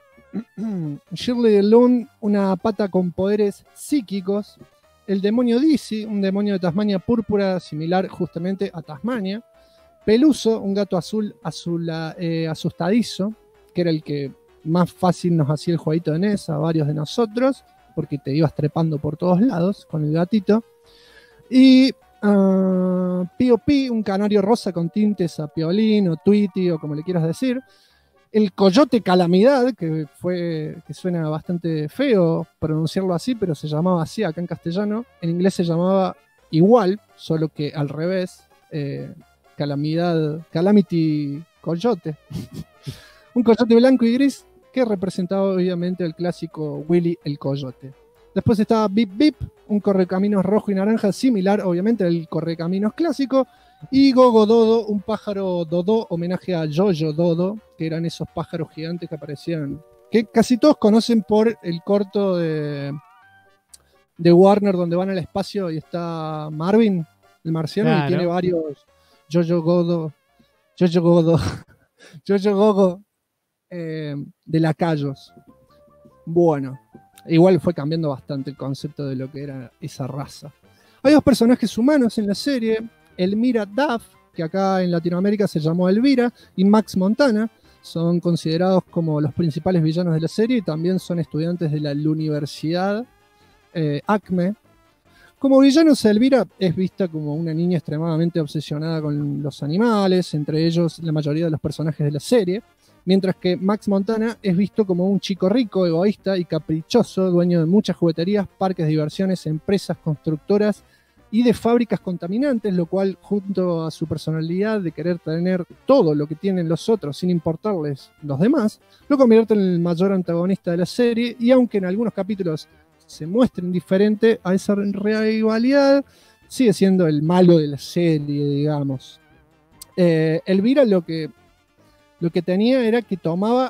una pata con poderes psíquicos. El demonio Dizzy, un demonio de Tasmania púrpura similar justamente a Tasmania. Peluso, un gato azul asustadizo, que era el que más fácil nos hacía el jueguito de NES a varios de nosotros, porque te ibas trepando por todos lados con el gatito. Y P.O.P., un canario rosa con tintes a Piolín o Tweety o como le quieras decir. El Coyote Calamidad, que suena bastante feo pronunciarlo así, pero se llamaba así acá en castellano. En inglés se llamaba igual, solo que al revés. Calamity Coyote. Un coyote blanco y gris que representaba obviamente el clásico Willy el Coyote. Después estaba Bip Bip, un correcaminos rojo y naranja similar obviamente al correcaminos clásico. Y Gogo Dodo, un pájaro Dodo, homenaje a Jojo Dodo, que eran esos pájaros gigantes que aparecían, que casi todos conocen por el corto de Warner donde van al espacio y está Marvin, el marciano, claro. Y tiene varios Jojo Gogo de lacayos. Bueno, igual fue cambiando bastante el concepto de lo que era esa raza. Hay dos personajes humanos en la serie, Elmira Duff, que acá en Latinoamérica se llamó Elvira, y Max Montana, son considerados como los principales villanos de la serie y también son estudiantes de la Universidad Acme. Como villanos, Elvira es vista como una niña extremadamente obsesionada con los animales, entre ellos la mayoría de los personajes de la serie, mientras que Max Montana es visto como un chico rico, egoísta y caprichoso, dueño de muchas jugueterías, parques de diversiones, empresas constructoras y de fábricas contaminantes, lo cual, junto a su personalidad de querer tener todo lo que tienen los otros sin importarles los demás, lo convierte en el mayor antagonista de la serie, y aunque en algunos capítulos se muestre indiferente a esa rivalidad, sigue siendo el malo de la serie, digamos. Elvira lo que tenía era que tomaba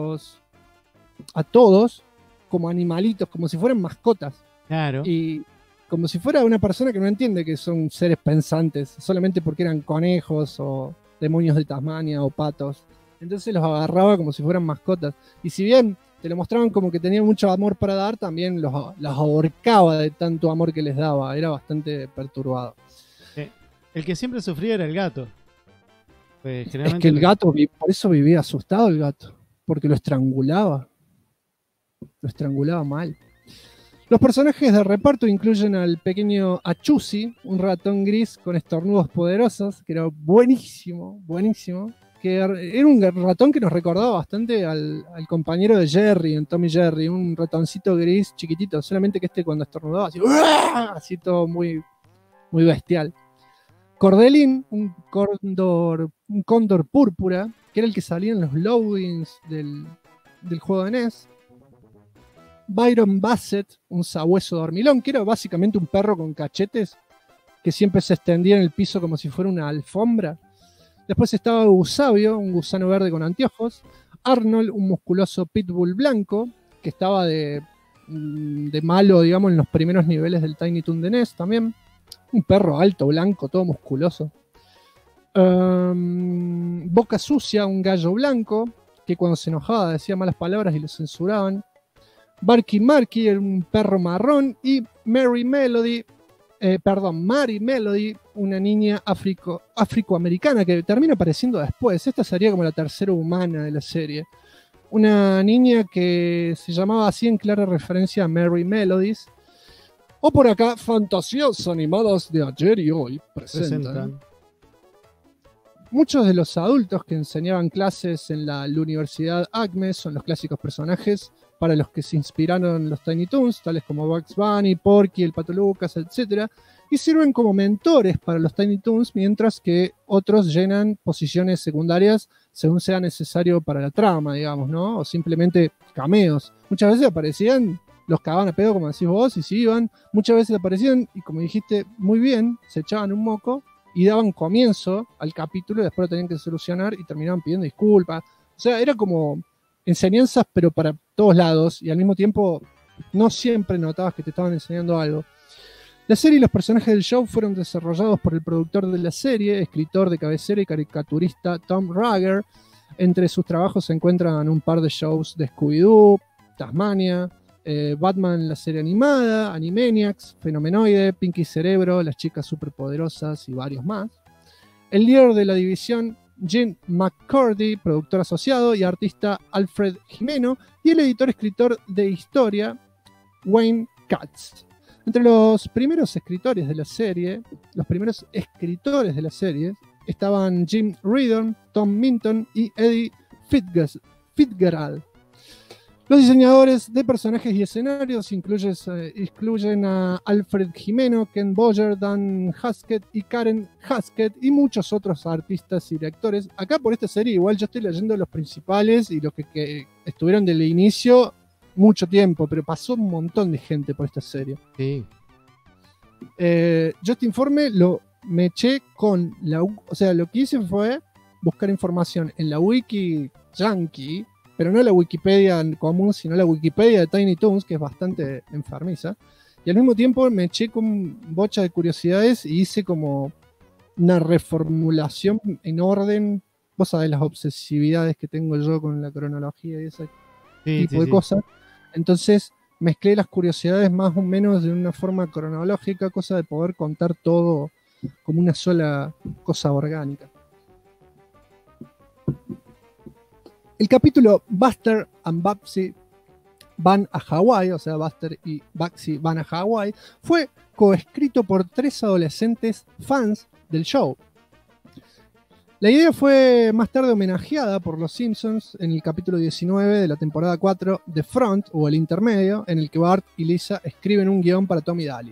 a todos como animalitos, como si fueran mascotas. Claro. Y como si fuera una persona que no entiende que son seres pensantes, solamente porque eran conejos o demonios de Tasmania o patos. Entonces los agarraba como si fueran mascotas. Y si bien te lo mostraban como que tenían mucho amor para dar, también los ahorcaba de tanto amor que les daba. Era bastante perturbado. El que siempre sufría era el gato. Pues, es que el gato, por eso vivía asustado el gato, porque lo estrangulaba mal. Los personajes de reparto incluyen al pequeño Achusi, un ratón gris con estornudos poderosos, que era buenísimo, que era un ratón que nos recordaba bastante al compañero de Jerry en Tom y Jerry, un ratoncito gris chiquitito, solamente que cuando estornudaba así todo muy, muy bestial. Cordelín, un cóndor púrpura, que era el que salía en los loadings del juego de NES. Byron Bassett, un sabueso dormilón, que era básicamente un perro con cachetes, que siempre se extendía en el piso como si fuera una alfombra. Después estaba Eusebio, un gusano verde con anteojos. Arnold, un musculoso pitbull blanco, que estaba de malo, digamos, en los primeros niveles del Tiny Toon de NES también. Un perro alto, blanco, todo musculoso. Boca Sucia, un gallo blanco, que cuando se enojaba decía malas palabras y lo censuraban. Barky Marky, un perro marrón. Y Mary Melody, una niña afroamericana que termina apareciendo después. Esta sería como la tercera humana de la serie. una niña que se llamaba así en clara referencia a Merry Melodies. O por acá, Fantasías Animadas de Ayer y Hoy presentan. Muchos de los adultos que enseñaban clases en la Universidad Acme son los clásicos personajes para los que se inspiraron los Tiny Toons, tales como Bugs Bunny, Porky, el Pato Lucas, etc. Y sirven como mentores para los Tiny Toons, mientras que otros llenan posiciones secundarias según sea necesario para la trama, digamos, ¿no? O simplemente cameos. Muchas veces aparecían, los cagaban a pedo, como decís vos, y se iban. Muchas veces aparecían, y como dijiste muy bien, se echaban un moco y daban comienzo al capítulo y después lo tenían que solucionar y terminaban pidiendo disculpas. O sea, era como enseñanzas, pero para todos lados, y al mismo tiempo no siempre notabas que te estaban enseñando algo. La serie y los personajes del show fueron desarrollados por el productor de la serie, escritor de cabecera y caricaturista Tom Ruegger. Entre sus trabajos se encuentran un par de shows de Scooby-Doo, Tasmania, Batman la serie animada, Animaniacs, Fenomenoide, Pinky Cerebro, Las Chicas Superpoderosas y varios más. El líder de la división, Jim McCurdy, productor asociado y artista Alfred Jimeno, y el editor-escritor de historia, Wayne Katz. Entre los primeros escritores de la serie, estaban Jim Reardon, Tom Minton y Eddie Fitzgerald. Los diseñadores de personajes y escenarios incluyen a Alfred Jimeno, Ken Boyer, Dan Haskett y Karen Haskett y muchos otros artistas y directores. Acá por esta serie igual yo estoy leyendo los principales y los que estuvieron desde el inicio mucho tiempo, pero pasó un montón de gente por esta serie. Sí. Yo este informe me eché con lo que hice fue buscar información en la wiki yankee, pero no la Wikipedia común, sino la Wikipedia de Tiny Toons, que es bastante enfermiza. Y al mismo tiempo me eché con bocha de curiosidades y hice como una reformulación en orden. Vos sabés las obsesividades que tengo yo con la cronología y ese tipo de cosas. Entonces mezclé las curiosidades más o menos de una forma cronológica, cosa de poder contar todo como una sola cosa orgánica. El capítulo Buster and Babsy van a Hawái, o sea, Buster y Babsy van a Hawái, fue coescrito por 3 adolescentes fans del show. La idea fue más tarde homenajeada por los Simpsons en el capítulo 19 de la temporada 4 de Front, o el intermedio, en el que Bart y Lisa escriben un guión para Tom y Daly.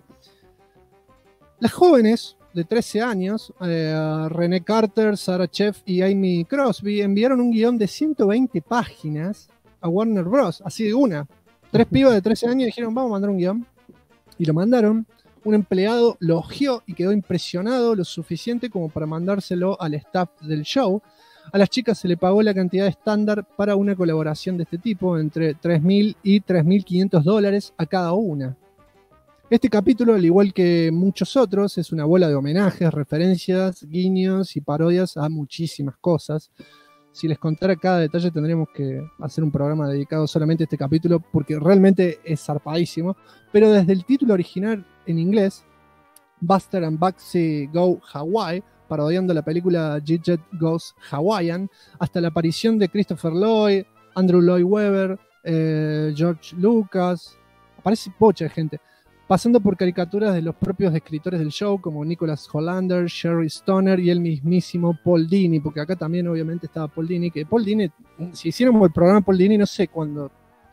Las jóvenes de 13 años, René Carter, Sarah Chef y Amy Crosby, enviaron un guión de 120 páginas a Warner Bros. Así de una. 3 pibas de 13 años dijeron, vamos a mandar un guión. Y lo mandaron. Un empleado lo hojeó y quedó impresionado lo suficiente como para mandárselo al staff del show. A las chicas se le pagó la cantidad estándar para una colaboración de este tipo, entre $3.000 y $3.500 a cada una. Este capítulo, al igual que muchos otros, es una bola de homenajes, referencias, guiños y parodias a muchísimas cosas. Si les contara cada detalle tendríamos que hacer un programa dedicado solamente a este capítulo porque realmente es zarpadísimo. Pero desde el título original en inglés, Buster and Babsy Go Hawaii, parodiando la película Gidget Goes Hawaiian, hasta la aparición de Christopher Lloyd, Andrew Lloyd Webber, George Lucas, aparece pocha de gente, pasando por caricaturas de los propios escritores del show como Nicholas Hollander, Sherry Stoner y el mismísimo Paul Dini, porque acá también obviamente estaba Paul Dini, que Paul Dini, si hiciéramos el programa Paul Dini, no sé cuántas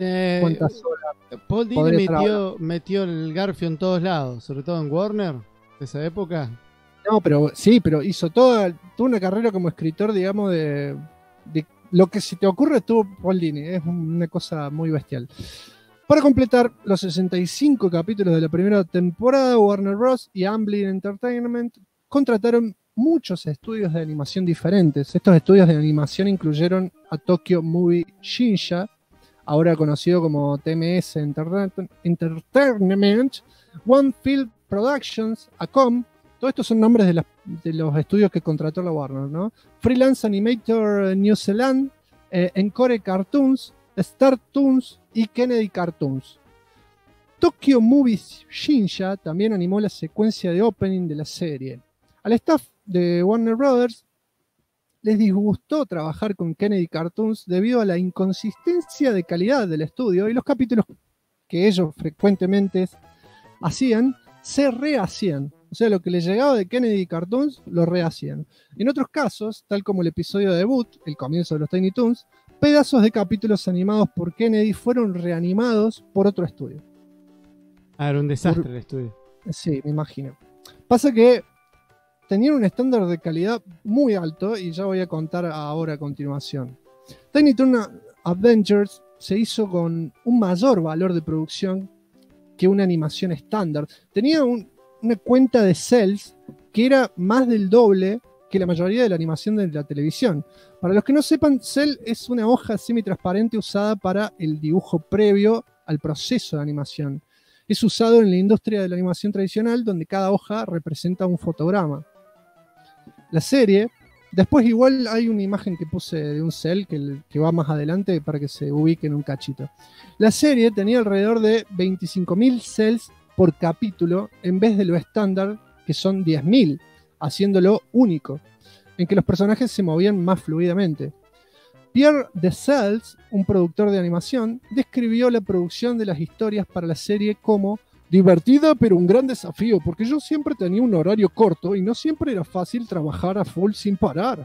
horas. Paul Dini metió el garfio en todos lados, sobre todo en Warner, de esa época. No, pero sí, pero hizo toda una carrera como escritor, digamos, de lo que se te ocurre estuvo Paul Dini, es una cosa muy bestial. Para completar los 65 capítulos de la primera temporada, Warner Bros. Y Amblin Entertainment contrataron muchos estudios de animación diferentes. Estos estudios de animación incluyeron a Tokyo Movie Shinsha, ahora conocido como TMS Entertainment, One Field Productions, ACOM. Todos estos son nombres de los estudios que contrató la Warner, ¿no? Freelance Animator New Zealand, Encore Cartoons, Star Toons y Kennedy Cartoons. Tokyo Movies Shinsha también animó la secuencia de opening de la serie. Al staff de Warner Brothers les disgustó trabajar con Kennedy Cartoons debido a la inconsistencia de calidad del estudio y los capítulos que ellos frecuentemente hacían, se rehacían. O sea, lo que les llegaba de Kennedy Cartoons, lo rehacían. En otros casos, tal como el episodio debut, el comienzo de los Tiny Toons, pedazos de capítulos animados por Kennedy fueron reanimados por otro estudio. Ah, era un desastre el estudio. Sí, me imagino. Pasa que tenían un estándar de calidad muy alto y ya voy a contar ahora a continuación. Tiny Toon Adventures se hizo con un mayor valor de producción que una animación estándar. Tenía una cuenta de cells que era más del doble que la mayoría de la animación de la televisión. Para los que no sepan, cell es una hoja semitransparente usada para el dibujo previo al proceso de animación. Es usado en la industria de la animación tradicional, donde cada hoja representa un fotograma. La serie, después igual hay una imagen que puse de un cel que va más adelante para que se ubique en un cachito. La serie tenía alrededor de 25.000 cells por capítulo en vez de lo estándar, que son 10.000, haciéndolo único, en que los personajes se movían más fluidamente. Pierre Descells, un productor de animación, describió la producción de las historias para la serie como divertida pero un gran desafío, porque yo siempre tenía un horario corto y no siempre era fácil trabajar a full sin parar.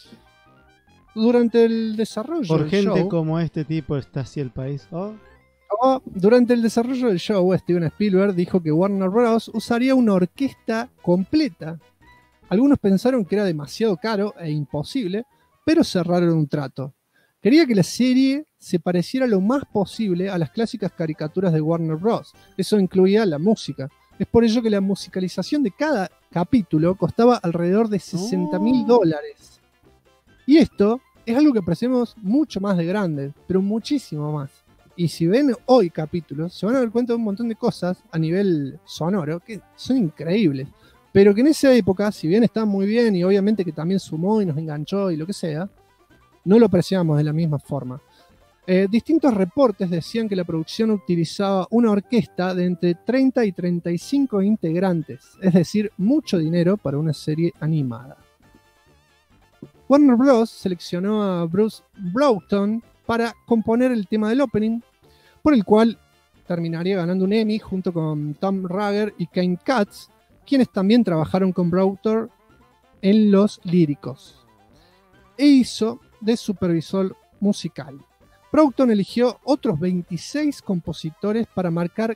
Durante el desarrollo Por del gente show, como este tipo está así el país. Oh. Durante el desarrollo del show, Steven Spielberg dijo que Warner Bros. Usaría una orquesta completa. Algunos pensaron que era demasiado caro e imposible, pero cerraron un trato. Quería que la serie se pareciera lo más posible a las clásicas caricaturas de Warner Bros. Eso incluía la música. Es por ello que la musicalización de cada capítulo costaba alrededor de $60.000. Y esto es algo que apreciamos mucho más de grande, pero muchísimo más. Y si ven hoy capítulos, se van a dar cuenta de un montón de cosas a nivel sonoro que son increíbles. Pero que en esa época, si bien está muy bien y obviamente que también sumó y nos enganchó y lo que sea, no lo apreciamos de la misma forma. Distintos reportes decían que la producción utilizaba una orquesta de entre 30 y 35 integrantes, es decir, mucho dinero para una serie animada. Warner Bros. Seleccionó a Bruce Broughton para componer el tema del opening, por el cual terminaría ganando un Emmy junto con Tom Ruegger y Kane Katz, quienes también trabajaron con Broughton en los líricos, e hizo de supervisor musical. Broughton eligió otros 26 compositores para marcar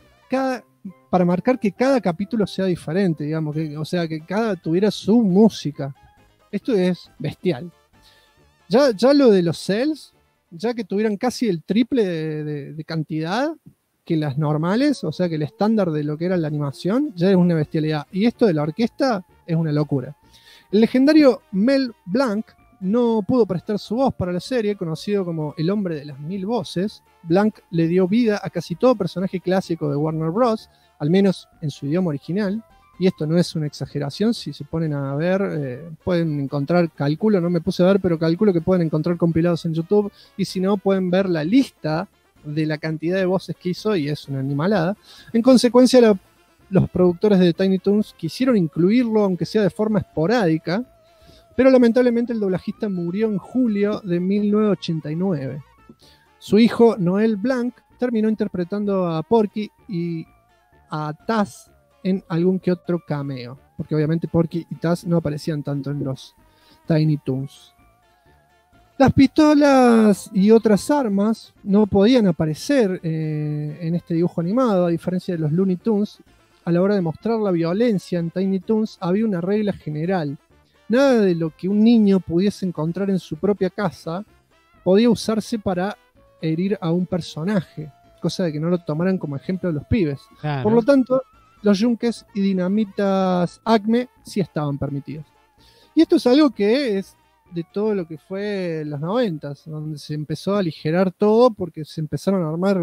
que cada capítulo sea diferente, digamos, o sea, que cada tuviera su música. Esto es bestial. Ya lo de los cells, ya que tuvieran casi el triple de cantidad que las normales, o sea que el estándar de lo que era la animación, ya es una bestialidad. Y esto de la orquesta es una locura. El legendario Mel Blanc no pudo prestar su voz para la serie, conocido como el hombre de las 1000 voces. Blanc le dio vida a casi todo personaje clásico de Warner Bros., al menos en su idioma original. Y esto no es una exageración, si se ponen a ver, pueden encontrar, calculo, no me puse a ver, pero calculo que pueden encontrar compilados en YouTube, y si no, pueden ver la lista de la cantidad de voces que hizo, y es una animalada. En consecuencia, los productores de Tiny Toons quisieron incluirlo, aunque sea de forma esporádica, pero lamentablemente el doblajista murió en julio de 1989. Su hijo, Noel Blanc, terminó interpretando a Porky y a Taz en algún que otro cameo, porque obviamente Porky y Taz no aparecían tanto en los Tiny Toons. Las pistolas y otras armas no podían aparecer en este dibujo animado, a diferencia de los Looney Tunes. A la hora de mostrar la violencia en Tiny Toons había una regla general. Nada de lo que un niño pudiese encontrar en su propia casa podía usarse para herir a un personaje, cosa de que no lo tomaran como ejemplo los pibes. Claro. Por lo tanto, los yunques y dinamitas Acme sí estaban permitidos. Y esto es algo que es de todo lo que fue los 90s, donde se empezó a aligerar todo porque se empezaron a armar,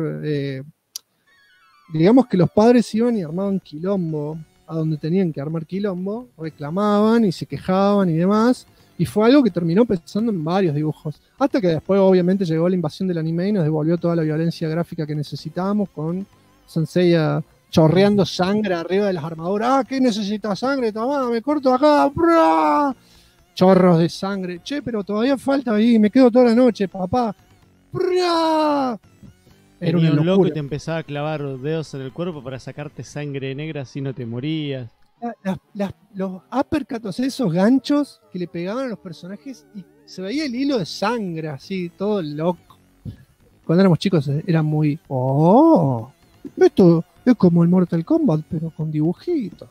digamos que los padres iban y armaban quilombo a donde tenían que armar quilombo, reclamaban y se quejaban y demás, y fue algo que terminó pensando en varios dibujos, hasta que después obviamente llegó la invasión del anime y nos devolvió toda la violencia gráfica que necesitábamos, con Senseiya chorreando sangre arriba de las armaduras. ¿Qué necesitas? Sangre, tomá, me corto acá, ¡bra! chorros de sangre. Che, pero todavía falta ahí, me quedo toda la noche, papá. ¡Prá! Era Venía una un loco locura. y te empezaba a clavar los dedos en el cuerpo para sacarte sangre negra así no te morías. Los uppercuts, o sea, esos ganchos que le pegaban a los personajes y se veía el hilo de sangre así, todo loco. Cuando éramos chicos era muy... ¡Oh! Esto es como el Mortal Kombat, pero con dibujitos.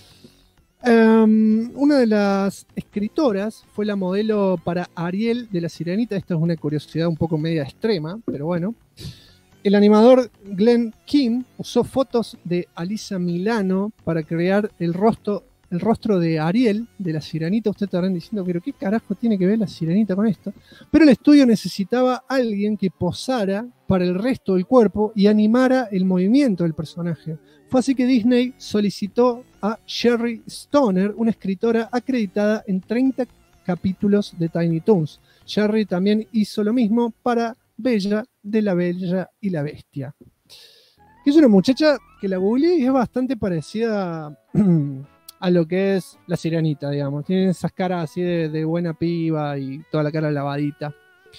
Una de las escritoras fue la modelo para Ariel de La Sirenita. Esta es una curiosidad un poco media extrema, pero bueno. El animador Glenn King usó fotos de Alyssa Milano para crear el rostro de Ariel de La Sirenita. Ustedes estarán diciendo, pero ¿qué carajo tiene que ver La Sirenita con esto? Pero el estudio necesitaba a alguien que posara para el resto del cuerpo y animara el movimiento del personaje. Fue así que Disney solicitó a Sherry Stoner, una escritora acreditada en 30 capítulos de Tiny Toons. Sherry también hizo lo mismo para Bella de La Bella y la Bestia. Que es una muchacha que la googleé y es bastante parecida a lo que es La Sirenita, digamos. Tiene esas caras así de buena piba y toda la cara lavadita.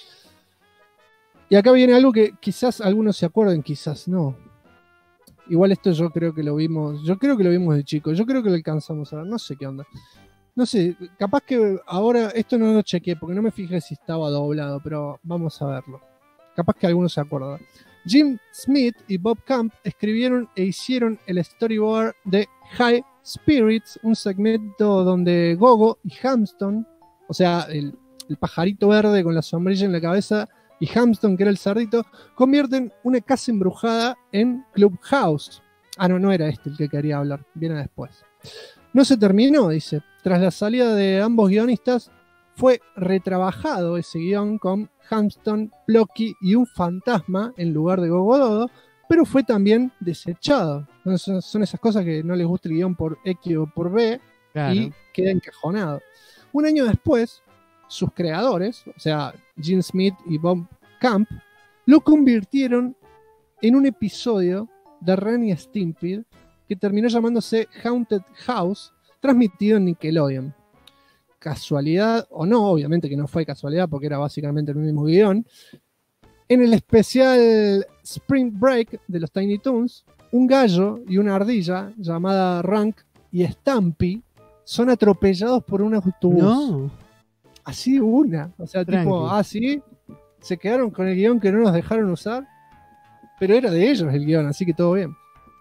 Y acá viene algo que quizás algunos se acuerden, quizás no. Igual esto yo creo que lo vimos de chico, yo creo que lo alcanzamos a ver, no sé qué onda. No sé, capaz que ahora, esto no lo chequeé porque no me fijé si estaba doblado, pero vamos a verlo. Capaz que algunos se acuerdan. Jim Smith y Bob Camp escribieron e hicieron el storyboard de High Spirits, un segmento donde Gogo y Hamston, o sea, el pajarito verde con la sombrilla en la cabeza, y Hamston, que era el cerdito, convierten una casa embrujada en Clubhouse. Ah, no era este el que quería hablar, viene después. No se terminó, dice. Tras la salida de ambos guionistas, fue retrabajado ese guión con Hamston, Blocky y un fantasma en lugar de Gogododo, pero fue también desechado. Son esas cosas que no les gusta el guión por X o por B, claro, y queda encajonado. Un año después, sus creadores, o sea, Jim Smith y Bob Camp, lo convirtieron en un episodio de Ren y Stimpy que terminó llamándose Haunted House, transmitido en Nickelodeon. Casualidad o no, obviamente que no fue casualidad porque era básicamente el mismo guión. En el especial Spring Break de los Tiny Toons, un gallo y una ardilla llamada Rank y Stampy son atropellados por un autobús. No. Así una. O sea, Tranqui. tipo, así se quedaron con el guión que no nos dejaron usar, pero era de ellos el guión, así que todo bien.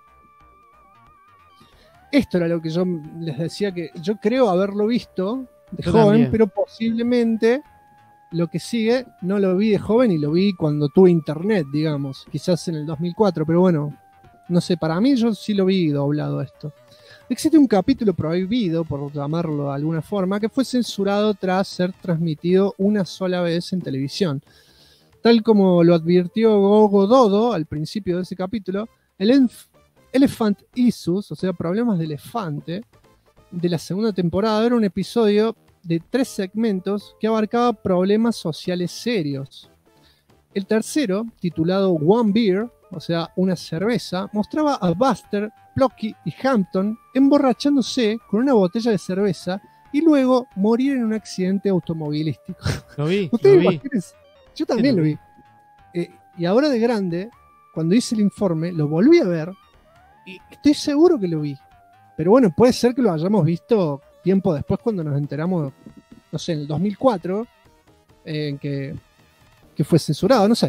Esto era lo que yo les decía que yo creo haberlo visto de Yo joven, también. pero posiblemente lo que sigue no lo vi de joven y lo vi cuando tuve internet, digamos, quizás en el 2004, pero bueno, no sé, para mí yo sí lo vi doblado esto. Existe un capítulo prohibido, por llamarlo de alguna forma, que fue censurado tras ser transmitido una sola vez en televisión. Tal como lo advirtió Gogo Dodo al principio de ese capítulo, el Elephant Issues, o sea, problemas de elefante, de la segunda temporada era un episodio de 3 segmentos que abarcaba problemas sociales serios. El tercero, titulado One Beer, o sea, una cerveza, mostraba a Buster, Plucky y Hampton emborrachándose con una botella de cerveza y luego morir en un accidente automovilístico. Lo vi, ¿Ustedes lo vi. imagínense? Yo también lo vi. Y ahora de grande, cuando hice el informe, lo volví a ver y estoy seguro que lo vi. Pero bueno, puede ser que lo hayamos visto tiempo después cuando nos enteramos, no sé, en el 2004, en que fue censurado, no sé.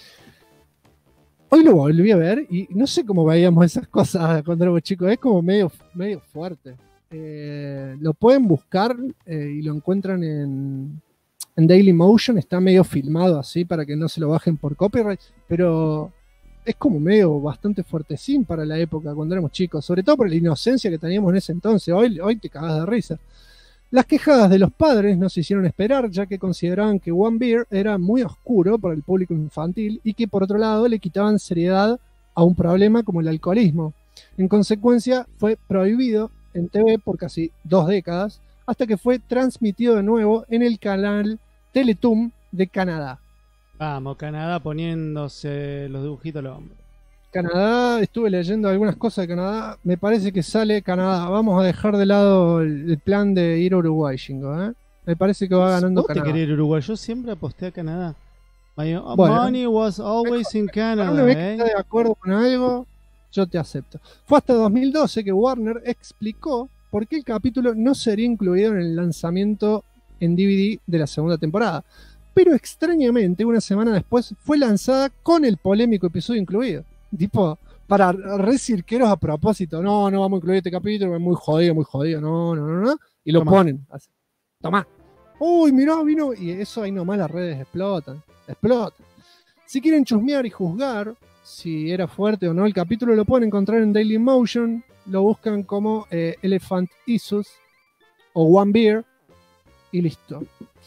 Hoy lo volví a ver y no sé cómo veíamos esas cosas cuando éramos chicos, es como medio fuerte. Lo pueden buscar y lo encuentran en Dailymotion, está medio filmado así para que no se lo bajen por copyright, pero es como medio bastante fuertecín para la época cuando éramos chicos, sobre todo por la inocencia que teníamos en ese entonces. Hoy te cagas de risa. Las quejas de los padres no se hicieron esperar, ya que consideraban que One Beer era muy oscuro para el público infantil y que por otro lado le quitaban seriedad a un problema como el alcoholismo. En consecuencia, fue prohibido en TV por casi 2 décadas, hasta que fue transmitido de nuevo en el canal Teletoon de Canadá. Vamos, Canadá poniéndose los dibujitos a los hombros. Canadá, estuve leyendo algunas cosas de Canadá, me parece que sale Canadá. Vamos a dejar de lado el plan de ir a Uruguay, Shingo, ¿eh? Me parece que va ganando Vos te Canadá. querés ir a Uruguay, yo siempre aposté a Canadá. My Bueno, money was always in Una Canada, vez que estás de acuerdo con algo, yo te acepto. Fue hasta 2012 que Warner explicó por qué el capítulo no sería incluido en el lanzamiento en DVD de la segunda temporada. Pero extrañamente, una semana después, fue lanzada con el polémico episodio incluido. Tipo, para re cirqueros a propósito. No, no vamos a incluir este capítulo, es muy jodido. No. Y lo Tomá. ponen. Así. Tomá. Uy, mirá, vino. Y eso ahí nomás las redes explotan. Si quieren chusmear y juzgar si era fuerte o no el capítulo, lo pueden encontrar en Dailymotion. Lo buscan como Elephant Issues o One Beer y listo.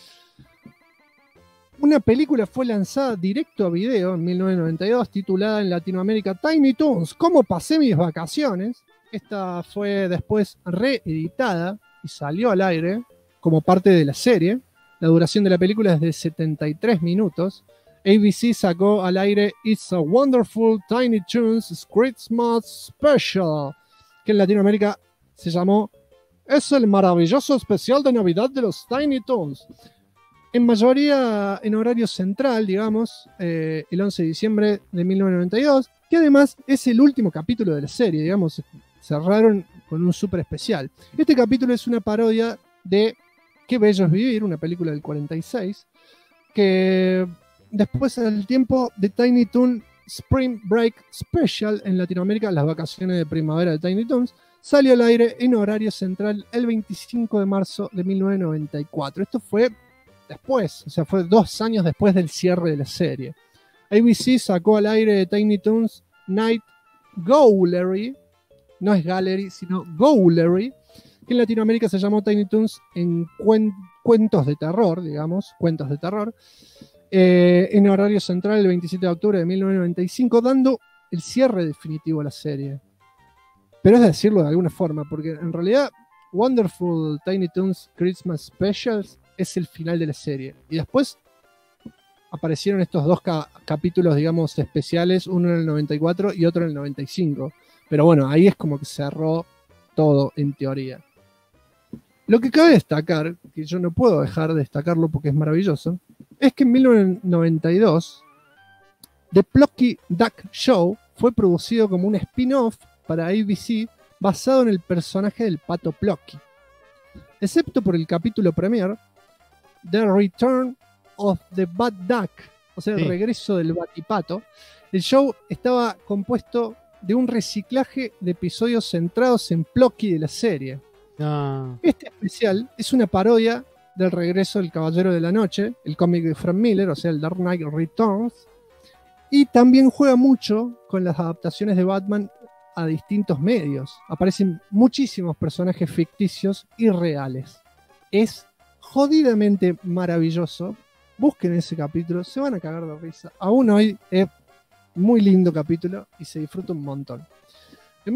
Una película fue lanzada directo a video en 1992, titulada en Latinoamérica Tiny Toons, ¿Cómo pasé mis vacaciones? Esta fue después reeditada y salió al aire como parte de la serie. La duración de la película es de 73 minutos. ABC sacó al aire It's a Wonderful Tiny Toons Christmas Special, que en Latinoamérica se llamó Es el maravilloso especial de Navidad de los Tiny Toons. En mayoría en horario central, digamos, el 11 de diciembre de 1992, que además es el último capítulo de la serie, digamos, cerraron con un súper especial. Este capítulo es una parodia de Qué bello es vivir, una película del 46, que después del tiempo de Tiny Toon Spring Break Special en Latinoamérica, las vacaciones de primavera de Tiny Toons, salió al aire en horario central el 25 de marzo de 1994. Esto fue después, o sea, fue 2 años después del cierre de la serie. ABC sacó al aire Tiny Toons Night Gallery, no es Gallery, sino Gallery, que en Latinoamérica se llamó Tiny Toons en cuentos de terror, digamos, cuentos de terror, en horario central el 27 de octubre de 1995, dando el cierre definitivo a la serie. Pero es decirlo de alguna forma, porque en realidad Wonderful Tiny Toons Christmas Specials es el final de la serie. Y después aparecieron estos 2 capítulos, digamos, especiales, uno en el 94 y otro en el 95. Pero bueno, ahí es como que cerró todo en teoría. Lo que cabe destacar, que yo no puedo dejar de destacarlo porque es maravilloso, es que en 1992 The Plucky Duck Show fue producido como un spin-off para ABC basado en el personaje del pato Plucky. Excepto por el capítulo premier, The Return of the Bad Duck, o sea, el regreso del batipato, el show estaba compuesto de un reciclaje de episodios centrados en Plucky de la serie. Este especial es una parodia del regreso del Caballero de la Noche, el cómic de Frank Miller, o sea, el Dark Knight Returns, y también juega mucho con las adaptaciones de Batman a distintos medios. Aparecen muchísimos personajes ficticios y reales. Es jodidamente maravilloso. Busquen ese capítulo, se van a cagar de risa. Aún hoy es muy lindo capítulo y se disfruta un montón. En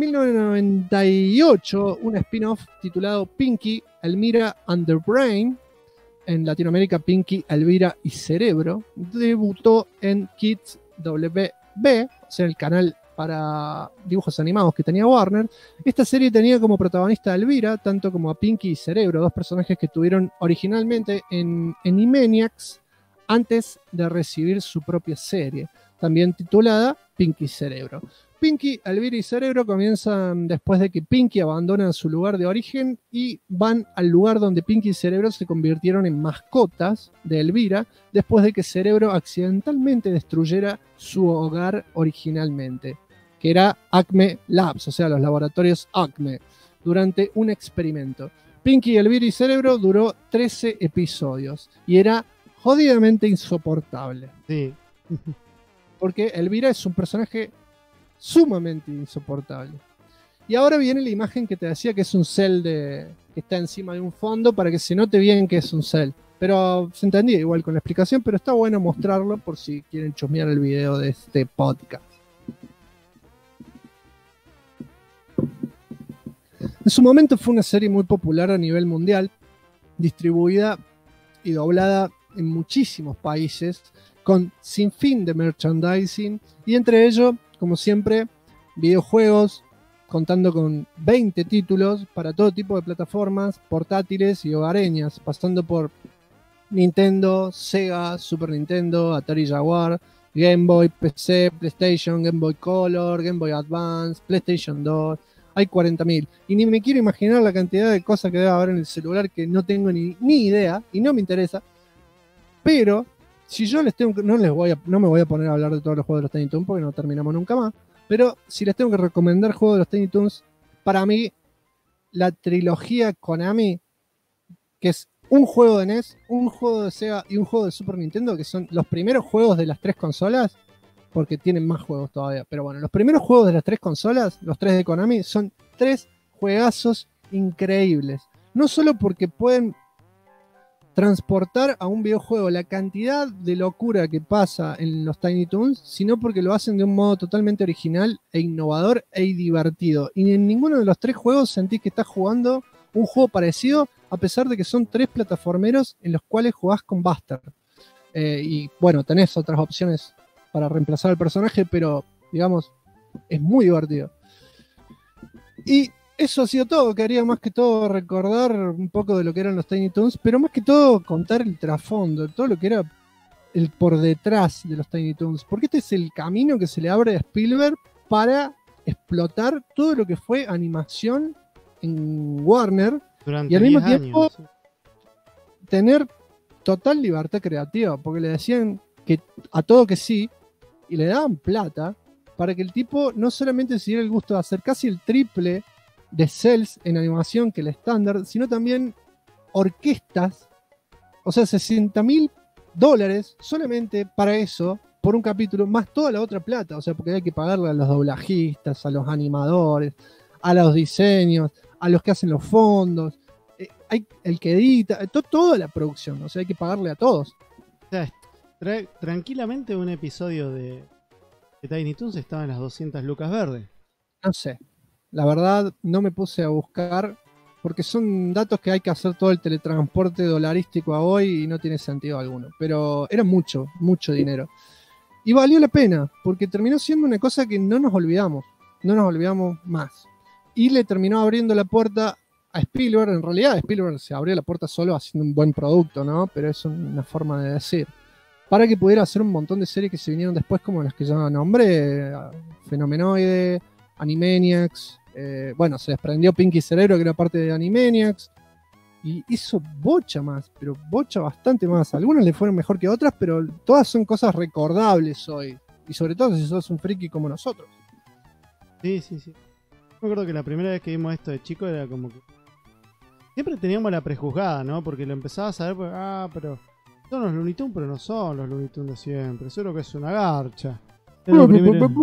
1998, un spin-off titulado Pinky, Elmira and the Brain, en Latinoamérica Pinky, Elvira y Cerebro, debutó en Kids WB, o sea, el canal para dibujos animados que tenía Warner. Esta serie tenía como protagonista a Elvira, tanto como a Pinky y Cerebro, 2 personajes que estuvieron originalmente en Animaniacs antes de recibir su propia serie, también titulada Pinky y Cerebro. Pinky, Elvira y Cerebro comienzan después de que Pinky abandona su lugar de origen y van al lugar donde Pinky y Cerebro se convirtieron en mascotas de Elvira después de que Cerebro accidentalmente destruyera su hogar originalmente, que era Acme Labs, o sea, los laboratorios Acme, durante un experimento. Pinky, Elvira y Cerebro duró 13 episodios y era jodidamente insoportable. Sí. Porque Elvira es un personaje sumamente insoportable. Y ahora viene la imagen que te decía que es un cel que está encima de un fondo para que se note bien que es un cel. Pero se entendía igual con la explicación, pero está bueno mostrarlo por si quieren chusmear el video de este podcast. En su momento fue una serie muy popular a nivel mundial, distribuida y doblada en muchísimos países, con sinfín de merchandising, y entre ellos, como siempre, videojuegos, contando con 20 títulos para todo tipo de plataformas, portátiles y hogareñas, pasando por Nintendo, Sega, Super Nintendo, Atari Jaguar, Game Boy, PC, PlayStation, Game Boy Color, Game Boy Advance, PlayStation 2. Hay 40.000. Y ni me quiero imaginar la cantidad de cosas que debe haber en el celular que no tengo ni idea y no me interesa. Pero si yo les tengo, no me voy a poner a hablar de todos los juegos de los Tiny Toons porque no terminamos nunca más. Pero si les tengo que recomendar juegos de los Tiny Toons, para mí la trilogía Konami, que es un juego de NES, un juego de Sega y un juego de Super Nintendo, que son los primeros juegos de las 3 consolas, porque tienen más juegos todavía. Pero bueno, los primeros juegos de las 3 consolas, los 3 de Konami, son 3 juegazos increíbles. No solo porque pueden transportar a un videojuego la cantidad de locura que pasa en los Tiny Toons, sino porque lo hacen de un modo totalmente original e innovador e divertido. Y en ninguno de los 3 juegos sentís que estás jugando un juego parecido, a pesar de que son 3 plataformeros en los cuales jugás con Buster. Y bueno, tenés otras opciones para reemplazar al personaje, pero digamos, es muy divertido. Y eso ha sido todo. Quería más que todo recordar un poco de lo que eran los Tiny Toons, pero más que todo contar el trasfondo, todo lo que era el por detrás de los Tiny Toons, porque este es el camino que se le abre a Spielberg para explotar todo lo que fue animación en Warner Durante y al mismo 10 tiempo años. tener total libertad creativa, porque le decían que a todo que sí y le daban plata para que el tipo no solamente se diera el gusto de hacer casi el triple de cells en animación que el estándar, sino también orquestas, o sea, $60.000 solamente para eso, por un capítulo, más toda la otra plata, o sea, porque hay que pagarle a los doblajistas, a los animadores, a los diseños, a los que hacen los fondos, hay el que edita, toda la producción, o sea, hay que pagarle a todos. O sea, tranquilamente un episodio de Tiny Toons estaba en las 200 lucas verdes. No sé, la verdad no me puse a buscar porque son datos que hay que hacer todo el teletransporte dolarístico a hoy y no tiene sentido alguno, pero era mucho dinero y valió la pena porque terminó siendo una cosa que no nos olvidamos más y le terminó abriendo la puerta a Spielberg. En realidad Spielberg se abrió la puerta solo haciendo un buen producto, ¿no? Pero es una forma de decir, para que pudiera hacer un montón de series que se vinieron después, como las que ya nombré, Fenomenoide, Animaniacs, bueno, se desprendió Pinky Cerebro, que era parte de Animaniacs, y hizo bocha más, pero bocha bastante más. Algunas le fueron mejor que otras, pero todas son cosas recordables hoy, y sobre todo si sos un friki como nosotros. Sí. Me acuerdo que la primera vez que vimos esto de chico era como que siempre teníamos la prejuzgada, ¿no? Porque lo empezabas a ver, pues, pero son los Looney Tunes, pero no son los Looney Tunes de siempre. Seguro que es una garcha. Era lo primero.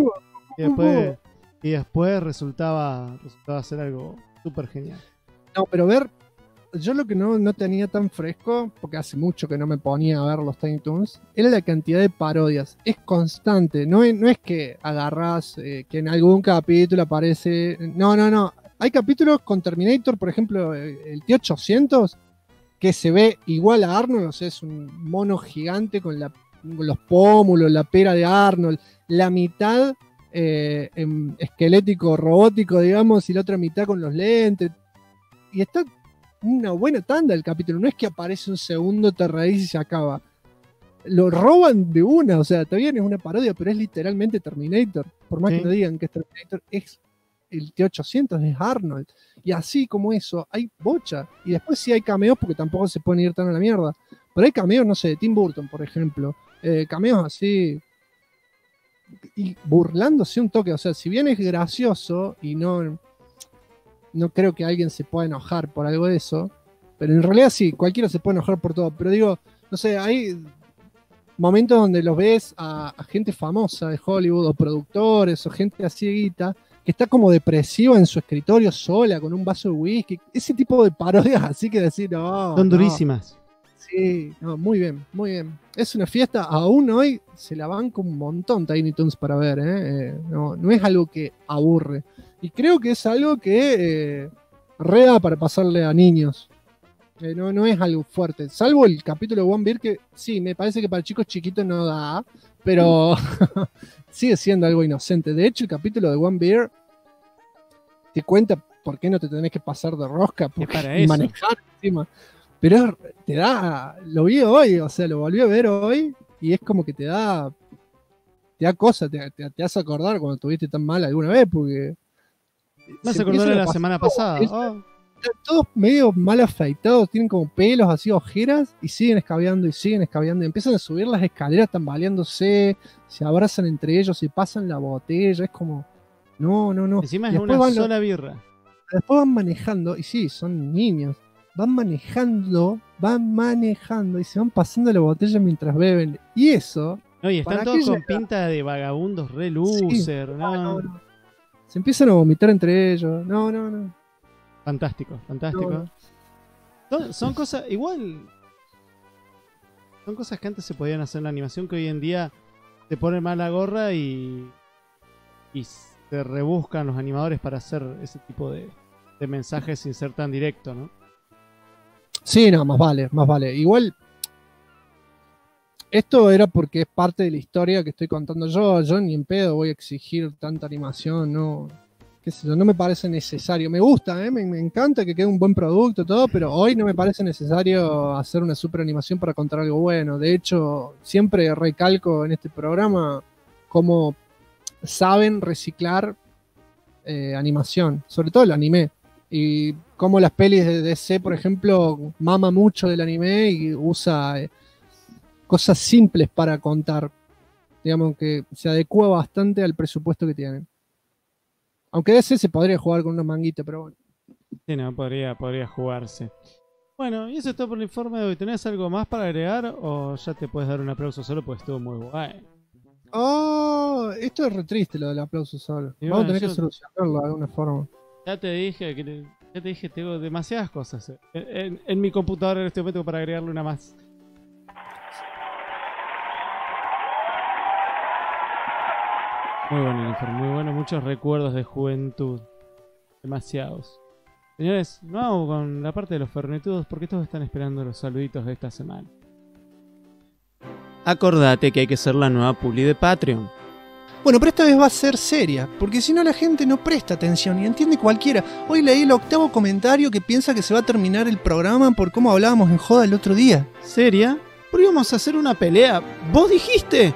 Y después resultaba ser algo súper genial. No, pero ver, yo lo que no tenía tan fresco, porque hace mucho que no me ponía a ver los Tiny Toons, era la cantidad de parodias. Es constante, no es que agarrás, que en algún capítulo aparece. No. Hay capítulos con Terminator, por ejemplo, el T-800, que se ve igual a Arnold, o sea, es un mono gigante con los pómulos, la pera de Arnold, la mitad esquelético robótico, digamos, y la otra mitad con los lentes. Y está una buena tanda el capítulo, no es que aparece un segundo, te reís y se acaba. Lo roban de una, o sea, todavía no es una parodia, pero es literalmente Terminator. Por más que no digan que es Terminator, es el T-800, es Arnold. Y así como eso, hay bocha. Y después sí hay cameos, porque tampoco se pueden ir tan a la mierda. Pero hay cameos, no sé, de Tim Burton, por ejemplo. Cameos así, y burlándose un toque. O sea, si bien es gracioso, y no creo que alguien se pueda enojar por algo de eso, pero en realidad sí, cualquiera se puede enojar por todo. Pero digo, no sé, hay momentos donde los ves a gente famosa de Hollywood, o productores, o gente así de guita, que está como depresiva en su escritorio sola, con un vaso de whisky. Ese tipo de parodias así que decir, no. Son durísimas. Sí, no, muy bien, muy bien. Es una fiesta, aún hoy se la banca un montón Tiny Toons para ver, no es algo que aburre. Y creo que es algo que reda para pasarle a niños. No es algo fuerte, salvo el capítulo de One Beer, que sí, me parece que para chicos chiquitos no da, pero sigue siendo algo inocente. De hecho, el capítulo de One Beer te cuenta por qué no te tenés que pasar de rosca para y eso. manejar encima. Pero te da, lo vi hoy, o sea, lo volví a ver hoy y es como que te da cosas, te hace acordar cuando estuviste tan mal alguna vez, porque Me se hace acordar de empiezan a la pasar semana como pasada. eso. Oh, Están todos medio mal afeitados, tienen como pelos así, ojeras, y siguen escabeando y siguen escabeando. Y empiezan a subir las escaleras tambaleándose, se abrazan entre ellos y pasan la botella. Es como, no. encima Y es después una van sola birra. Después van manejando, y sí, son niños. Van manejando y se van pasando la botella mientras beben. Y eso, No, y están ¿para todos qué con llega? pinta de vagabundos re loser. No. no. Se empiezan a vomitar entre ellos. No. Fantástico. Son cosas, igual. Son cosas que antes se podían hacer en la animación que hoy en día te ponen mal la gorra y se rebuscan los animadores para hacer ese tipo de mensajes sin ser tan directo, ¿no? Sí, no, más vale. Igual, esto era porque es parte de la historia que estoy contando yo. Yo ni en pedo voy a exigir tanta animación, no. Qué sé yo, no me parece necesario. Me gusta, me encanta que quede un buen producto, todo, pero hoy no me parece necesario hacer una super animación para contar algo bueno. De hecho, siempre recalco en este programa cómo saben reciclar animación, sobre todo el anime. Y como las pelis de DC, por ejemplo, mama mucho del anime y usa cosas simples para contar. Digamos que se adecua bastante al presupuesto que tienen. Aunque DC se podría jugar con una manguita, pero bueno. Sí, no, podría jugarse. Bueno, y eso es todo por el informe de hoy. ¿Tenés algo más para agregar o ya te puedes dar un aplauso solo porque estuvo muy guay? Oh, esto es re triste lo del aplauso solo. Y Vamos a bueno, tener que yo- solucionarlo de alguna forma. Ya te dije, tengo demasiadas cosas en mi computadora en este momento para agregarle una más. Muy bueno el informe, muy bueno, muchos recuerdos de juventud. Demasiados. Señores, vamos con la parte de los fernetudos porque todos están esperando los saluditos de esta semana. Acordate que hay que ser la nueva Puli de Patreon. Bueno, pero esta vez va a ser seria, porque si no la gente no presta atención y entiende cualquiera. Hoy leí el 8º comentario que piensa que se va a terminar el programa por cómo hablábamos en joda el otro día. ¿Seria? ¿Por qué íbamos a hacer una pelea? ¿Vos dijiste?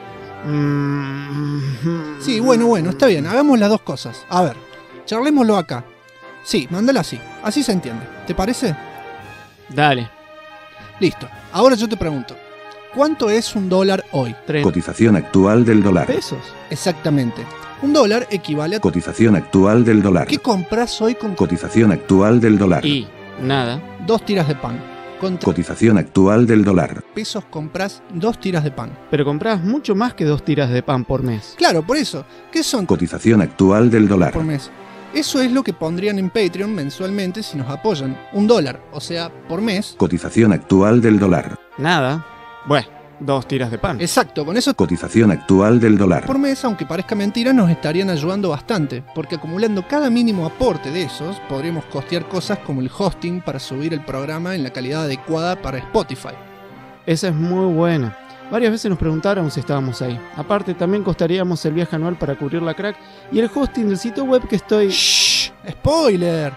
Sí, bueno, está bien, hagamos las dos cosas. A ver, charlémoslo acá. Sí, mándala así se entiende. ¿Te parece? Dale. Listo, ahora yo te pregunto, ¿cuánto es $1 hoy? 3 Cotización actual del dólar. pesos. Exactamente. $1 equivale a... Cotización actual del dólar. ¿Qué compras hoy con Cotización actual del dólar. Y nada. 2 tiras de pan? Con 3 Cotización actual del dólar. pesos compras 2 tiras de pan. Pero comprás mucho más que 2 tiras de pan por mes. Claro, por eso. ¿Qué son Cotización actual del dólar. por mes? Eso es lo que pondrían en Patreon mensualmente si nos apoyan. $1, o sea, por mes. Cotización actual del dólar. Nada. Bueno, 2 tiras de pan. Exacto, con eso Cotización actual del dólar. por mes, aunque parezca mentira, nos estarían ayudando bastante, porque acumulando cada mínimo aporte de esos, podríamos costear cosas como el hosting para subir el programa en la calidad adecuada para Spotify. Esa es muy buena. Varias veces nos preguntaron si estábamos ahí. Aparte, también costaríamos el viaje anual para cubrir la crack y el hosting del sitio web que estoy... ¡Shh! ¡Spoiler!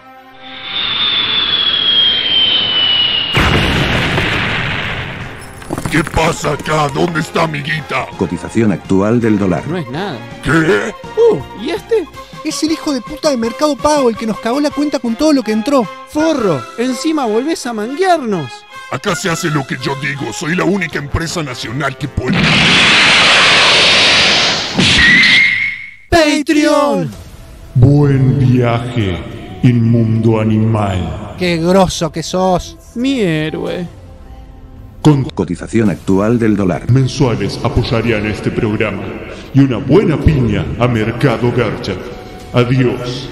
¿Qué pasa acá? ¿Dónde está amiguita? Cotización actual del dólar. No es nada. ¿Qué? ¿Y este? Es el hijo de puta de Mercado Pago el que nos cagó la cuenta con todo lo que entró. ¡Forro! Encima volvés a manguearnos. Acá se hace lo que yo digo. Soy la única empresa nacional que puede... ¡Patreon! Buen viaje, inmundo animal. ¡Qué grosso que sos! Mi héroe. Con Cotización actual del dólar. mensuales apoyarían este programa y una buena piña a Mercado Garcha. Adiós.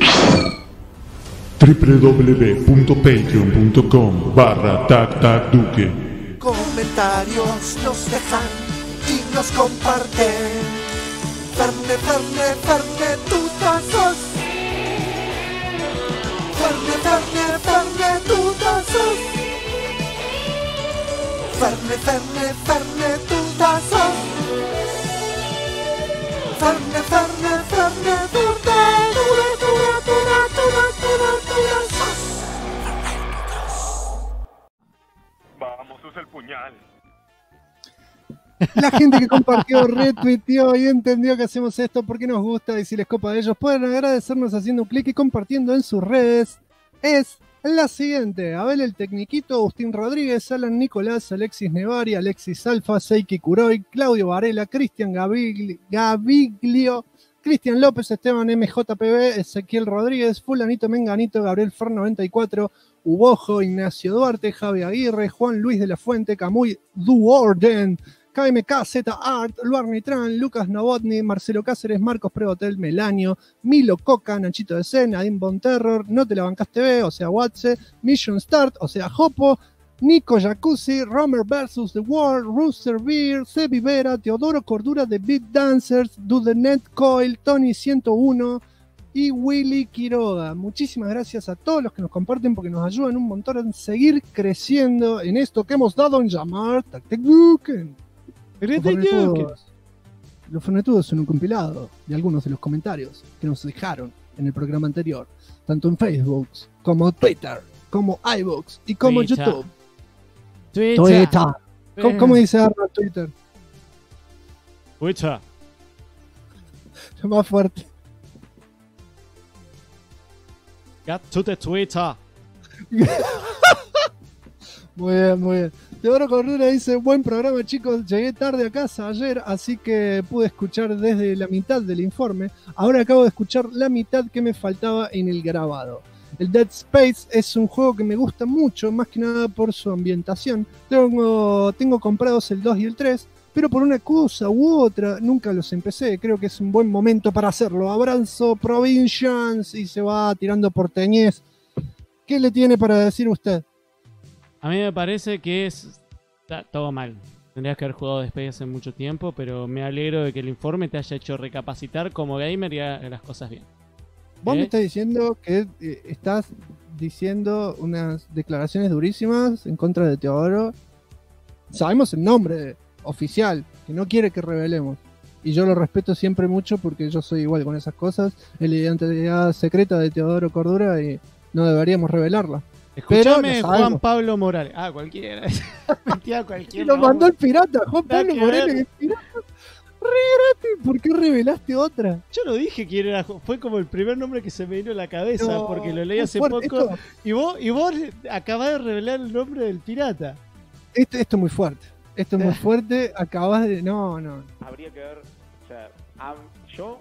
www.patreon.com/tactacduque. Comentarios nos dejan y nos comparten. Ferne, tutazos. Ferne, tutazos. Ferne, tutazos. Ferne, tutazos. final. La gente que compartió, retuiteó y entendió que hacemos esto porque nos gusta y si les copa a ellos pueden agradecernos haciendo un clic y compartiendo en sus redes. Es la siguiente: Abel el Tecniquito, Agustín Rodríguez, Alan Nicolás, Alexis Nevari, Alexis Alfa, Seiki Kuroy, Claudio Varela, Cristian Gaviglio, Cristian López, Esteban MJPB, Ezequiel Rodríguez, Fulanito Menganito, Gabriel Fer 94, Ubojo, Ignacio Duarte, Javi Aguirre, Juan Luis de la Fuente, Camuy Duorden, KMK, Z Art, Luar Nitran, Lucas Novotny, Marcelo Cáceres, Marcos Prevotel, Melanio, Milo Coca, Nachito de Sen, Nadine Bon Terror, No Te La Bancás TV, o sea, Watse, Mission Start, o sea, Hopo, Nico Jacuzzi, Romer vs. The World, Rooster Beer, Sebi Vera, Teodoro Cordura de Beat Dancers, Dudenet Coil, Tony 101 y Willy Quiroga. Muchísimas gracias a todos los que nos comparten porque nos ayudan un montón a seguir creciendo en esto que hemos dado en llamar Tacteguken. Los Fornetudos son un compilado de algunos de los comentarios que nos dejaron en el programa anterior, tanto en Facebook como Twitter, como iVoox y como YouTube. Twitter. ¿Cómo dice Arnold Twitter? Twitter. Más fuerte. Got to the Twitter. Muy bien, muy bien. Teodoro Cordura dice: buen programa, chicos, llegué tarde a casa ayer, así que pude escuchar desde la mitad del informe. Ahora acabo de escuchar la mitad que me faltaba en el grabado. El Dead Space es un juego que me gusta mucho, más que nada por su ambientación. Tengo comprados el 2 y el 3, pero por una cosa u otra nunca los empecé. Creo que es un buen momento para hacerlo. Abrazo, Provincians, y se va tirando porteñez. ¿Qué le tiene para decir usted? A mí me parece que está todo mal. Tendrías que haber jugado Dead Space hace mucho tiempo, pero me alegro de que el informe te haya hecho recapacitar como gamer y haga las cosas bien. Vos me estás diciendo que estás diciendo unas declaraciones durísimas en contra de Teodoro. Sabemos el nombre oficial, que no quiere que revelemos. Y yo lo respeto siempre mucho porque yo soy igual con esas cosas. Es la identidad secreta de Teodoro Cordura y no deberíamos revelarla. Escuchame, Juan Pablo Morales. Ah, cualquiera. Metía cualquiera. Y lo mandó el pirata, Juan Pablo Morales. El pirata. ¿Por qué revelaste otra? Yo lo dije quién era, fue como el primer nombre que se me vino a la cabeza, no, porque lo leí hace poco. Y vos acabás de revelar el nombre del pirata. Esto es muy fuerte. Esto es muy fuerte. Acabás de. No. Habría que ver. O sea, yo.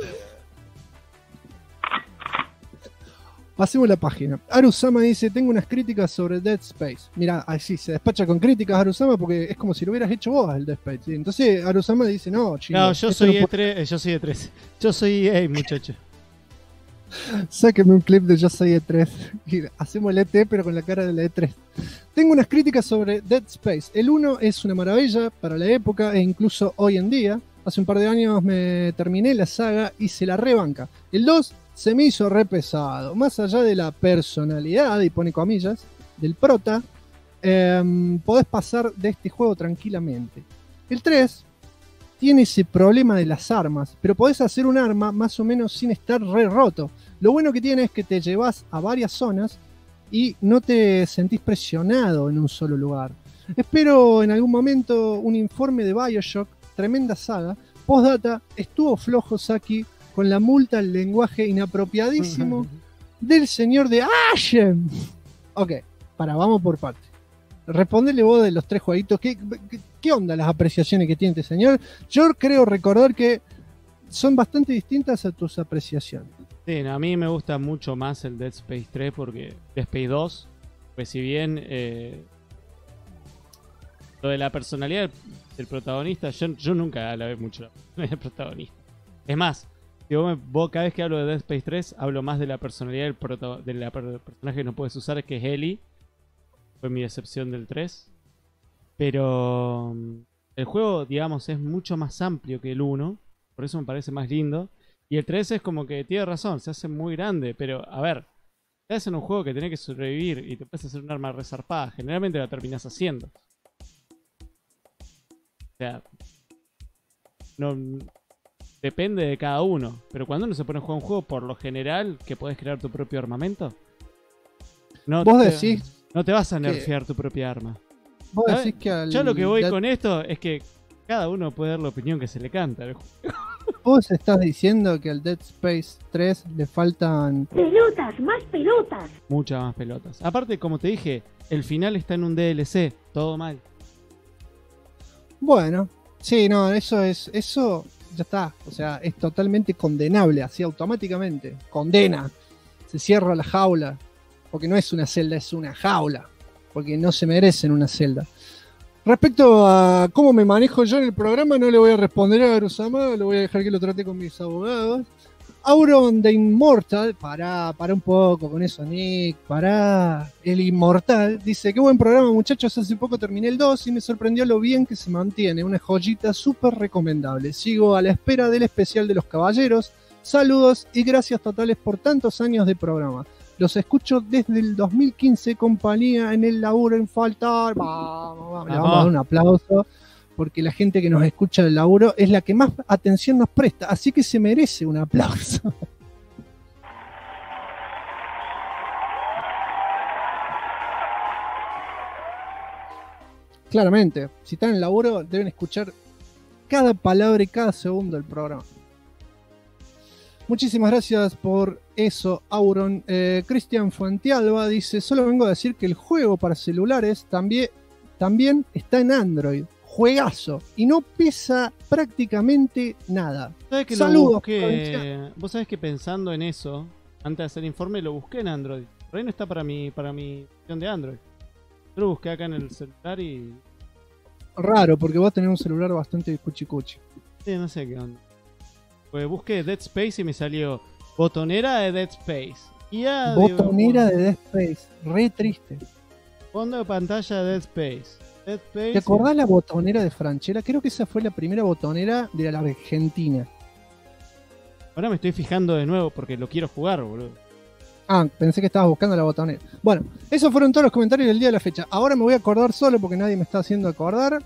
Pasemos la página. Arusama dice: tengo unas críticas sobre Dead Space. Mirá, así se despacha con críticas Arusama porque es como si lo hubieras hecho vos el Dead Space. ¿Sí? Entonces Arusama dice: no, chicos. No, yo soy E3. Yo soy EA, muchacho. Sáqueme un clip de Yo soy E3. Y hacemos el ET, pero con la cara de la E3. Tengo unas críticas sobre Dead Space. El 1 es una maravilla para la época e incluso hoy en día. Hace un par de años me terminé la saga y se la rebanca. El 2 se me hizo re pesado. Más allá de la personalidad, y pone comillas, del prota, podés pasar de este juego tranquilamente. El 3 tiene ese problema de las armas, pero podés hacer un arma más o menos sin estar re roto. Lo bueno que tiene es que te llevas a varias zonas y no te sentís presionado en un solo lugar. Espero en algún momento un informe de BioShock, tremenda saga. Postdata, estuvo flojo Saki con la multa al lenguaje inapropiadísimo del señor de Ashen. Ok, vamos por parte. Respondele vos de los 3 jueguitos. ¿Qué onda las apreciaciones que tiene este señor? Yo creo recordar que son bastante distintas a tus apreciaciones. Sí, no, a mí me gusta mucho más el Dead Space 3 porque Dead Space 2, pues si bien lo de la personalidad del protagonista, yo nunca la veo mucho del protagonista. Es más, si vos cada vez que hablo de Dead Space 3, hablo más de la personalidad del personaje que no puedes usar, que es Ellie. Fue mi decepción del 3. Pero el juego, digamos, es mucho más amplio que el 1. Por eso me parece más lindo. Y el 3 es como que tiene razón, se hace muy grande. Pero, a ver, te hacen un juego que tenés que sobrevivir y te puedes hacer un arma resarpada. Generalmente la terminás haciendo. O sea, no... Depende de cada uno. Pero cuando uno se pone a jugar un juego, por lo general, que podés crear tu propio armamento. Vos decís. No te vas a nerfear tu propia arma. Vos decís que al Yo lo que voy Dead- con esto es que cada uno puede dar la opinión que se le canta al juego. Vos estás diciendo que al Dead Space 3 le faltan... Pelotas, más pelotas. Muchas más pelotas. Aparte, como te dije, el final está en un DLC. Todo mal. Bueno, sí, no, eso ya está. O sea, es totalmente condenable, así automáticamente. Condena. Se cierra la jaula. Porque no es una celda, es una jaula. Porque no se merecen una celda. Respecto a cómo me manejo yo en el programa, no le voy a responder a Garuzama, lo voy a dejar que lo trate con mis abogados. Auron de Immortal, pará un poco con eso, Nick, pará. El Inmortal dice: qué buen programa, muchachos. Hace poco terminé el 2 y me sorprendió lo bien que se mantiene. Una joyita súper recomendable. Sigo a la espera del especial de los caballeros. Saludos y gracias totales por tantos años de programa. Los escucho desde el 2015, compañía en el laburo en faltar. Vamos, le vamos a dar un aplauso, porque la gente que nos escucha del laburo es la que más atención nos presta, así que se merece un aplauso. Claramente, si están en el laburo, deben escuchar cada palabra y cada segundo del programa. Muchísimas gracias por eso, Auron. Cristian Fuentealba dice: solo vengo a decir que el juego para celulares también está en Android. Juegazo. Y no pesa prácticamente nada. ¿Sabes que Saludos. Vos sabés que pensando en eso, antes de hacer el informe, lo busqué en Android. Por ahí no está para mi versión de Android. Yo lo busqué acá en el celular y... Raro, porque vos tenés un celular bastante cuchicuchi. Sí, no sé qué onda. Pues busqué Dead Space y me salió botonera de Dead Space. Y ya, Botonera de Dead Space. Re triste. Fondo de pantalla de Dead Space. Dead Space. ¿Te acordás la botonera de Franchella? Creo que esa fue la primera botonera de la Argentina. Ahora me estoy fijando de nuevo porque lo quiero jugar, boludo. Ah, pensé que estabas buscando la botonera. Bueno, esos fueron todos los comentarios del día de la fecha. Ahora me voy a acordar solo porque nadie me está haciendo acordar.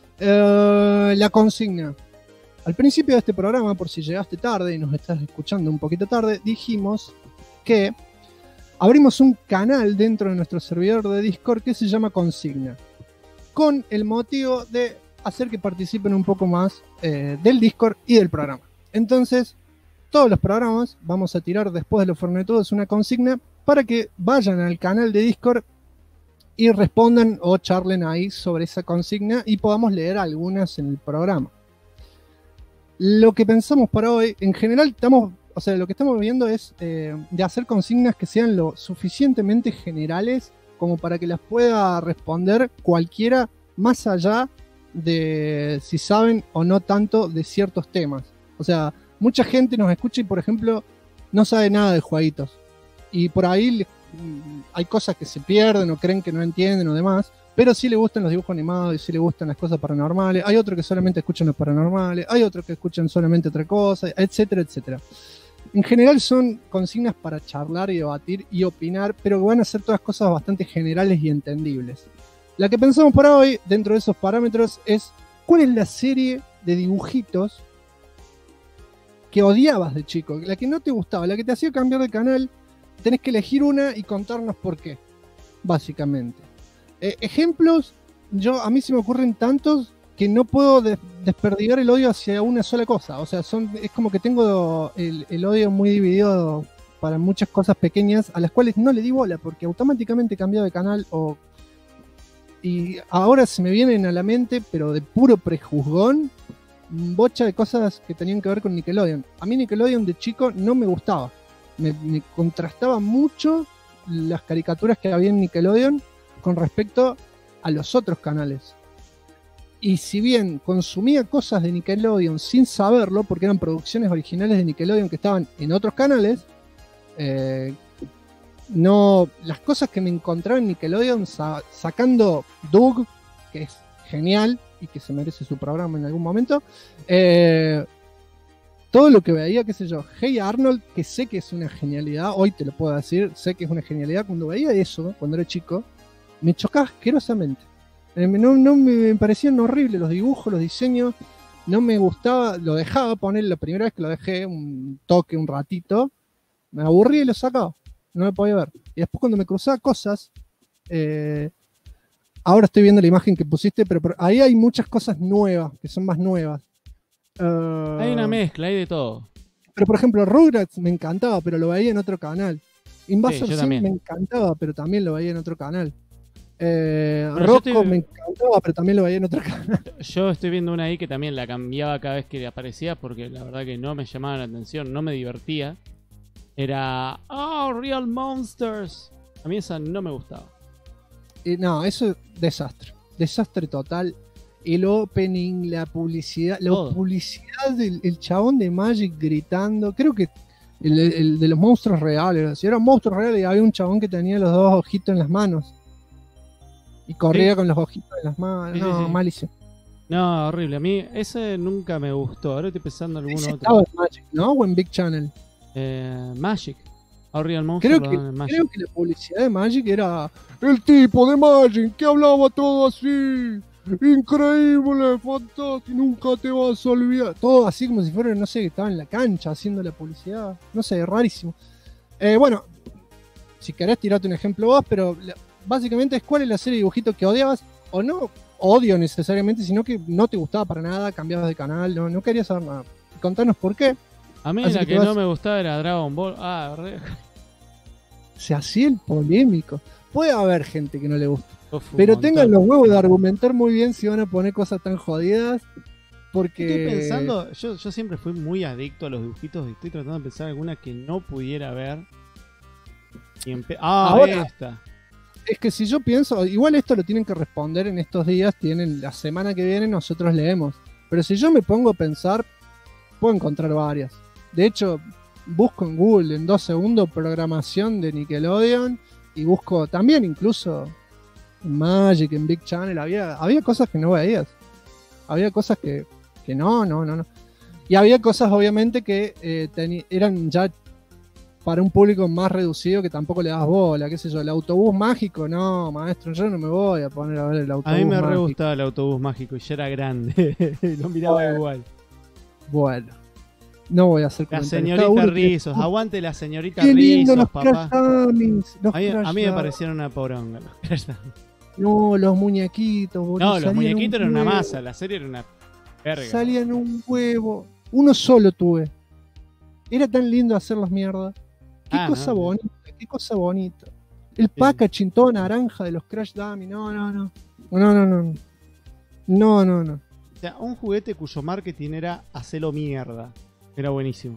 La consigna. Al principio de este programa, por si llegaste tarde y nos estás escuchando un poquito tarde, dijimos que abrimos un canal dentro de nuestro servidor de Discord que se llama Consigna, con el motivo de hacer que participen un poco más del Discord y del programa. Entonces, todos los programas vamos a tirar después de los fornetudos una consigna para que vayan al canal de Discord y respondan o charlen ahí sobre esa consigna y podamos leer algunas en el programa. Lo que pensamos para hoy, en general lo que estamos viendo es de hacer consignas que sean lo suficientemente generales como para que las pueda responder cualquiera, más allá de si saben o no tanto de ciertos temas. O sea, mucha gente nos escucha y, por ejemplo, no sabe nada de jueguitos. Y por ahí hay cosas que se pierden o creen que no entienden o demás. Pero sí le gustan los dibujos animados y sí le gustan las cosas paranormales. Hay otros que solamente escuchan los paranormales. Hay otros que escuchan solamente otra cosa, etcétera, etcétera. En general son consignas para charlar y debatir y opinar, pero que van a ser todas cosas bastante generales y entendibles. La que pensamos para hoy, dentro de esos parámetros, es ¿cuál es la serie de dibujitos que odiabas de chico? La que no te gustaba, la que te hacía cambiar de canal. Tenés que elegir una y contarnos por qué, básicamente. Ejemplos, a mí se me ocurren tantos que no puedo desperdigar el odio hacia una sola cosa. O sea, es como que tengo el odio muy dividido para muchas cosas pequeñas a las cuales no le di bola porque automáticamente cambiaba de canal y ahora se me vienen a la mente, pero de puro prejuzgón, bocha de cosas que tenían que ver con Nickelodeon. A mí Nickelodeon de chico no me gustaba. Me contrastaba mucho las caricaturas que había en Nickelodeon con respecto a los otros canales. Y si bien consumía cosas de Nickelodeon sin saberlo, porque eran producciones originales de Nickelodeon que estaban en otros canales, las cosas que me encontraba en Nickelodeon, sacando Doug, que es genial y que se merece su programa en algún momento, todo lo que veía, qué sé yo, Hey Arnold, que sé que es una genialidad, hoy te lo puedo decir, sé que es una genialidad. Cuando veía eso, cuando era chico, me chocaba asquerosamente. No me parecían horribles los dibujos, los diseños, no me gustaba, lo dejaba poner, la primera vez que lo dejé, un ratito, me aburrí y lo sacaba, no me podía ver. Y después cuando me cruzaba cosas, Ahora estoy viendo la imagen que pusiste, pero ahí hay muchas cosas nuevas, que son más nuevas. Hay una mezcla, hay de todo. Pero por ejemplo, Rugrats me encantaba, pero lo veía en otro canal. Invasor yo Sim también. me encantaba, pero también lo veía en otro canal. yo Rocco estoy- me encantaba, pero también lo veía en otro canal. Yo estoy viendo una ahí que también la cambiaba cada vez que aparecía porque la verdad que no me llamaba la atención, no me divertía. Era Real Monsters. A mí esa no me gustaba. No, eso es desastre. Desastre total. El opening, la publicidad, del el chabón de Magic gritando. Creo que el de los monstruos reales. Si eran monstruos reales, había un chabón que tenía los dos ojitos en las manos. Y corría Sí. con los ojitos en las manos. Sí, sí, No, sí. malísimo. No, horrible. A mí ese nunca me gustó. Ahora estoy pensando en Ese alguno estaba otro. en Magic, ¿no? O en Big Channel. Magic. Real Monsters. Creo que, lo dan en Magic. creo que la publicidad de Magic era el tipo de Magic que hablaba todo así. Increíble, fantástico, nunca te vas a olvidar. Todo así como si fuera, no sé, que estaba en la cancha haciendo la publicidad. No sé, rarísimo. Bueno, si querés tirarte un ejemplo vos, pero básicamente es cuál es la serie de dibujitos que odiabas o no odio necesariamente, sino que no te gustaba para nada, cambiabas de canal, no querías saber nada. Contanos por qué. A mí Así la que que te no vas- me gustaba era Dragon Ball. Se hacía el polémico. Puede haber gente que no le gusta. Un Pero montón. tengan los huevos de argumentar muy bien si van a poner cosas tan jodidas. Porque. Estoy pensando, yo siempre fui muy adicto a los dibujitos y estoy tratando de pensar alguna que no pudiera ver. Ahora- Esta. Es que si yo pienso, igual esto lo tienen que responder en estos días, tienen la semana que viene, nosotros leemos. Pero si yo me pongo a pensar, puedo encontrar varias. De hecho, busco en Google en 2 segundos programación de Nickelodeon y busco también incluso en Magic, en Big Channel, había cosas que no veías. Había cosas que no. Y había cosas obviamente que eran ya para un público más reducido que tampoco le das bola, qué sé yo, el autobús mágico, no, maestro, yo no me voy a poner a ver el A autobús mí me re mágico. gustaba el autobús mágico y ya era grande. Y lo miraba Bueno. igual. Bueno, no voy a hacer La comentarios. señorita Cada uno tiene- Rizos, aguante la señorita Qué lindo Rizos, los papá. Crash Dummies, los A mí Crash me Dummies. parecieron una poronga los Crash Dummies. No, los muñequitos, boludo, No, los salían muñequitos un eran una huevo. masa, la serie era una verga. Salían un huevo. Uno solo tuve. Era tan lindo hacerlos mierda. Qué cosa no. bonita, qué cosa bonita. El packaging todo naranja de los Crash Dummies. No. O sea, un juguete cuyo marketing era hacerlo mierda. Era buenísimo.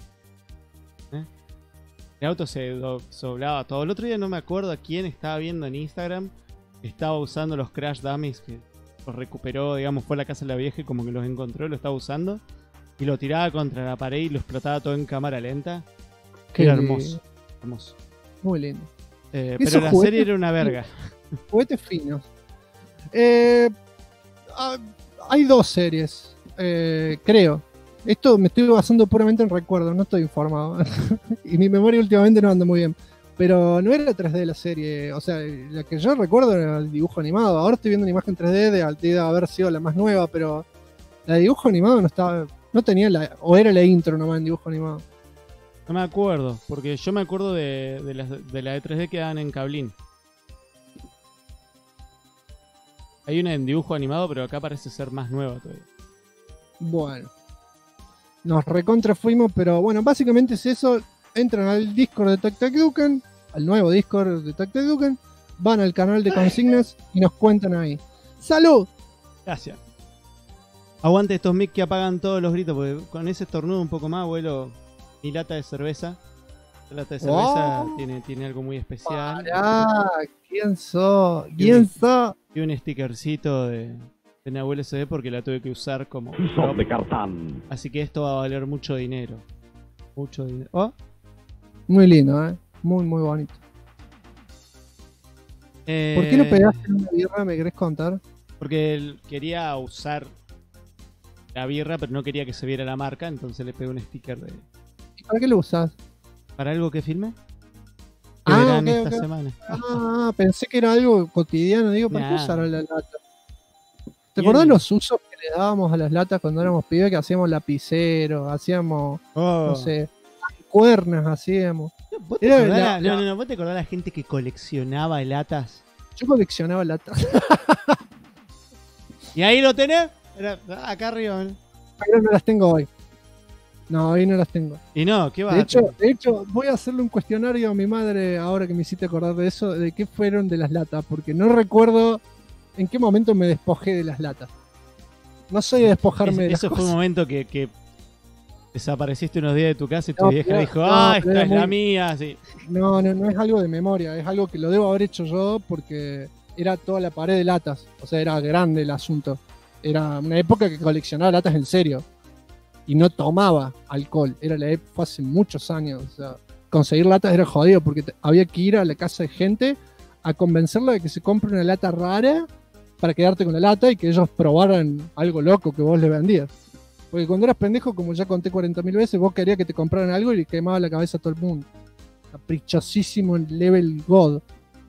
El auto se doblaba todo. El otro día no me acuerdo a quién estaba viendo en Instagram. Estaba usando los Crash Dummies que los recuperó, digamos, fue a la casa de la vieja y como que los encontró y lo estaba usando. Y lo tiraba contra la pared y lo explotaba todo en cámara lenta. Qué Era lindo. hermoso. Hermoso. Muy lindo. Pero Esos la juguetes serie era una verga. Juguetes finos. Hay 2 series, creo. Esto me estoy basando puramente en recuerdos, no estoy informado. Y mi memoria últimamente no anda muy bien. Pero no era 3D la serie. O sea, la que yo recuerdo era el dibujo animado. Ahora estoy viendo una imagen 3D de haber sido la más nueva, pero la de dibujo animado no estaba. No tenía o era la intro nomás en dibujo animado. No me acuerdo, porque yo me acuerdo de la de 3D que daban en Cablín. Hay una en dibujo animado, pero acá parece ser más nueva todavía. Bueno. Nos recontra fuimos, pero bueno, básicamente es eso. Entran al Discord de Tac Tac Duken, al nuevo Discord de Tac Tac Duken, van al canal de consignas y nos cuentan ahí. ¡Salud! Gracias. Aguante estos mic que apagan todos los gritos, porque con ese estornudo un poco más, vuelo mi lata de cerveza. La lata de cerveza Oh. tiene algo muy especial. ¿Quién sos? Y ¿Quién un- sos? Y un stickercito de Nahuel SD porque la tuve que usar como Son de cartán. Así que esto va a valer mucho dinero. Mucho dinero. ¿Oh? Muy lindo, muy bonito. ¿Por qué no pegaste en una birra? ¿Me querés contar? Porque él quería usar la birra, pero no quería que se viera la marca, entonces le pegué un sticker de. ¿Y para qué lo usás? ¿Para algo que filme? Que Ah, verán ok, esta ok. semana. Pensé que era algo cotidiano. Digo, ¿para qué Nah. usar la lata? ¿Te Bien. acordás los usos que le dábamos a las latas cuando éramos pibes? Que hacíamos lapicero, hacíamos, no sé, cuernas hacíamos. ¿Vos te Era acordás la- no, ¿vos te acordás la gente que coleccionaba latas? Yo coleccionaba latas. ¿Y ahí lo tenés? Acá arriba. Pero no las tengo hoy. No, hoy no las tengo. Y no, ¿qué va? De hecho, voy a hacerle un cuestionario a mi madre ahora que me hiciste acordar de eso, de qué fueron de las latas, porque no recuerdo en qué momento me despojé de las latas. No soy de despojarme de las Eso cosas. fue un momento que desapareciste unos días de tu casa y tu No, vieja pero- dijo, no, esta pero es muy- la mía. Sí. No es algo de memoria, es algo que lo debo haber hecho yo porque era toda la pared de latas, o sea, era grande el asunto. Era una época que coleccionaba latas en serio y no tomaba alcohol, fue hace muchos años, o sea, conseguir latas era jodido porque había que ir a la casa de gente a convencerla de que se compre una lata rara para quedarte con la lata y que ellos probaran algo loco que vos les vendías. Porque cuando eras pendejo, como ya conté 40.000 veces, vos querías que te compraran algo y le quemaba la cabeza a todo el mundo. Caprichosísimo en level God.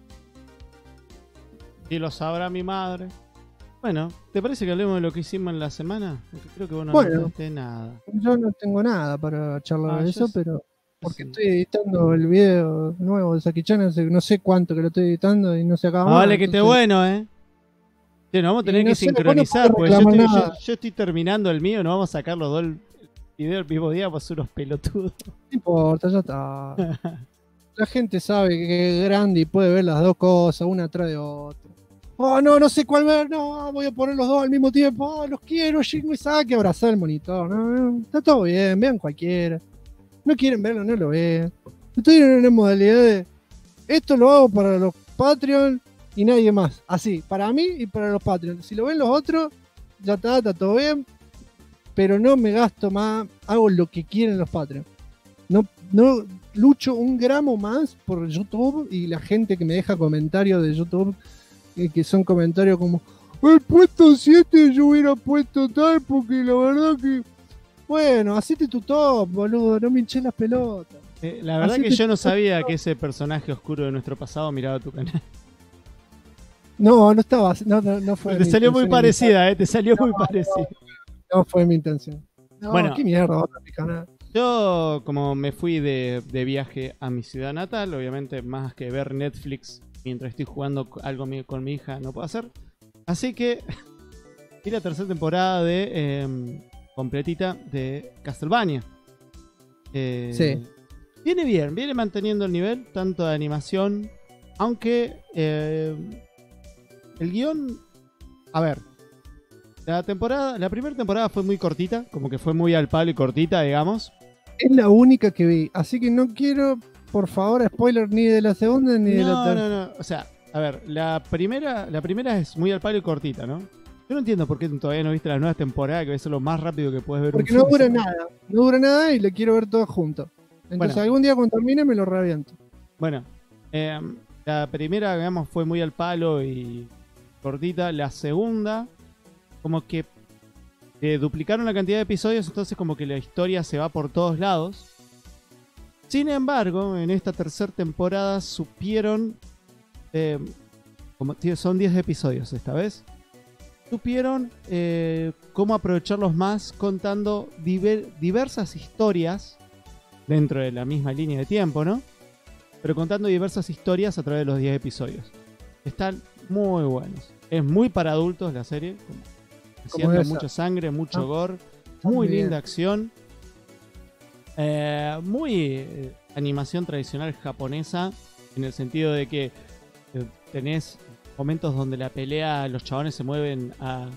Y lo sabrá mi madre. Bueno, ¿te parece que hablemos de lo que hicimos en la semana? Porque creo que vos no Bueno. notaste nada. Yo no tengo nada para charlar de yo eso, sí. pero porque estoy editando el video nuevo de Saki-chan hace no sé cuánto que lo estoy editando y no se acaba Ah, más. vale, que esté entonces- bueno, ¿eh? Sí, nos vamos a tener Y no que sé, vos no sincronizar, podés porque reclamar nada. yo estoy terminando el mío, no vamos a sacar los dos el video el mismo día, pues unos pelotudos. No importa, ya está. La gente sabe que es grande y puede ver las dos cosas, una atrás de otra. Oh, no sé cuál ver, no, voy a poner los dos al mismo tiempo. Oh, los quiero, Shingo y Saki, abrazar el monitor. No, está todo bien, vean cualquiera. No quieren verlo, no lo vean. Estoy en una modalidad de esto lo hago para los Patreon y nadie más. Así, para mí y para los Patreon. Si lo ven los otros, ya está todo bien. Pero no me gasto más, hago lo que quieren los Patreon. No lucho un gramo más por YouTube y la gente que me deja comentarios de YouTube, que son comentarios como el puesto 7 yo hubiera puesto tal porque la verdad que bueno, hacete tu top, boludo, no me hinché las pelotas. La verdad Hacete que yo no tu sabía top. que ese personaje oscuro de nuestro pasado miraba tu canal. No estaba, no fue Te mi salió muy intención parecida, te salió muy parecida. No fue mi intención. No, Bueno. qué mierda, va a mi canal. Yo, como me fui de viaje a mi ciudad natal, obviamente más que ver Netflix mientras estoy jugando algo con mi hija, no puedo hacer. Así que vi la tercera temporada de completita de Castlevania. Sí. Viene bien, viene manteniendo el nivel, tanto de animación, aunque el guión... A ver, la primera temporada fue muy cortita, como que fue muy al palo y cortita, digamos. Es la única que vi, así que no quiero, por favor, spoiler ni de la segunda ni de la tercera. No. O sea, a ver, la primera es muy al palo y cortita, ¿no? Yo no entiendo por qué todavía no viste la nueva temporada, que es lo más rápido que puedes ver. Porque un no fin de dura semana. nada, no dura nada y le quiero ver todo junto. Entonces Bueno. algún día cuando termine me lo reviento. Bueno, la primera, digamos, fue muy al palo y cortita. La segunda, como que duplicaron la cantidad de episodios, entonces como que la historia se va por todos lados. Sin embargo, en esta tercera temporada supieron, son 10 episodios esta vez, supieron cómo aprovecharlos más contando diversas historias dentro de la misma línea de tiempo, ¿no? Pero contando diversas historias a través de los 10 episodios. Están muy buenos. Es muy para adultos la serie. Siendo debe ser. mucha sangre, mucho Ah, gore. está Muy muy bien. linda acción. Muy animación tradicional japonesa. En el sentido de que tenés momentos donde la pelea, los chabones se mueven a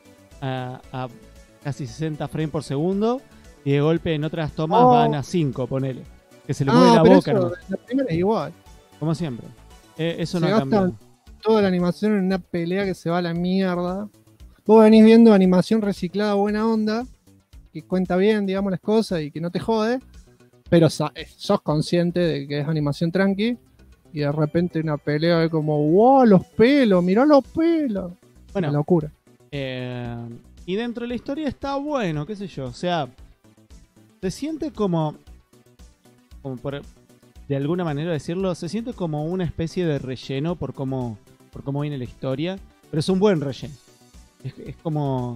casi 60 frames por segundo. Y de golpe en otras tomas van a 5, ponele. Que se le mueve la pero boca, eso, ¿no? la primera es igual. Como siempre. Eso Se no ha cambiado. gastan toda la animación en una pelea que se va a la mierda. Vos venís viendo animación reciclada buena onda, que cuenta bien, digamos, las cosas y que no te jode, pero sos consciente de que es animación tranqui y de repente una pelea de como, wow, los pelos, mirá los pelos. Bueno, Una locura. Y dentro de la historia está bueno, qué sé yo. O sea, se siente como por de alguna manera decirlo, se siente como una especie de relleno por cómo viene la historia, pero es un buen relleno. Es como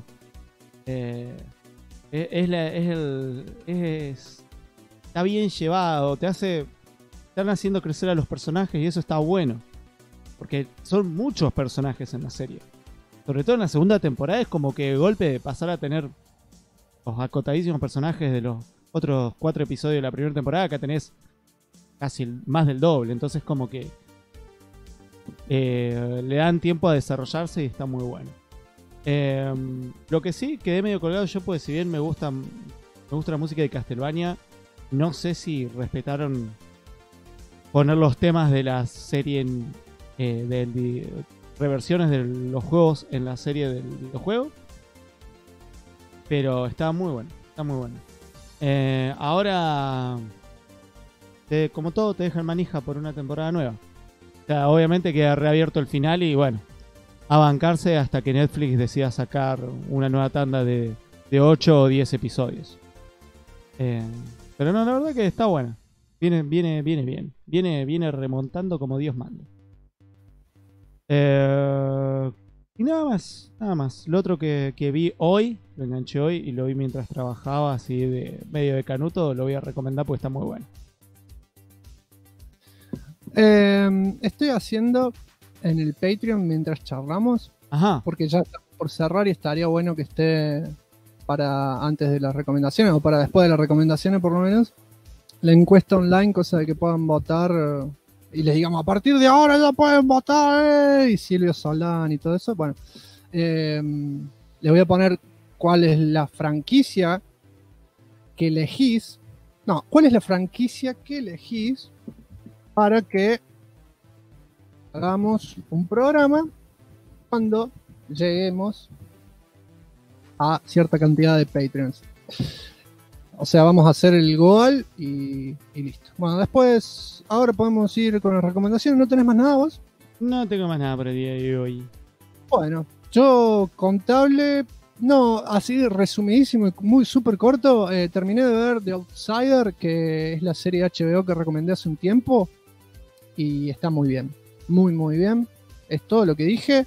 está bien llevado, están haciendo crecer a los personajes y eso está bueno. porque son muchos personajes en la serie. Sobre todo en la segunda temporada es como que de golpe de pasar a tener los acotadísimos personajes de los otros 4 episodios de la primera temporada, que tenés casi más del doble. Entonces como que le dan tiempo a desarrollarse y está muy bueno. Lo que sí quedé medio colgado yo, pues si bien me gusta la música de Castlevania, no sé si respetaron poner los temas de la serie reversiones de los juegos en la serie del videojuego, pero está muy bueno, ahora como todo te dejan manija por una temporada nueva. O sea, obviamente queda reabierto el final y bueno, a bancarse hasta que Netflix decida sacar una nueva tanda de 8 o 10 episodios. Pero no, la verdad que está buena. Viene bien. Viene remontando como Dios manda. Y nada más. Lo otro que vi hoy, lo enganché hoy y lo vi mientras trabajaba, así de medio de canuto, lo voy a recomendar porque está muy bueno. Estoy haciendo en el Patreon mientras charlamos. Ajá. Porque ya está por cerrar y estaría bueno que esté para antes de las recomendaciones o para después de las recomendaciones por lo menos. La encuesta online, cosa de que puedan votar y les digamos a partir de ahora ya pueden votar y Silvio Solán y todo eso. Bueno, les voy a poner cuál es la franquicia que elegís. No, cuál es la franquicia que elegís para que hagamos un programa cuando lleguemos a cierta cantidad de Patreons. O sea, vamos a hacer el goal y listo. Bueno, después, ahora podemos ir con las recomendaciones. ¿No tenés más nada vos? No tengo más nada para el día de hoy. Bueno, yo contable, no, así resumidísimo y muy súper corto, terminé de ver The Outsider, que es la serie de HBO que recomendé hace un tiempo, y está muy bien, muy bien. Es todo lo que dije.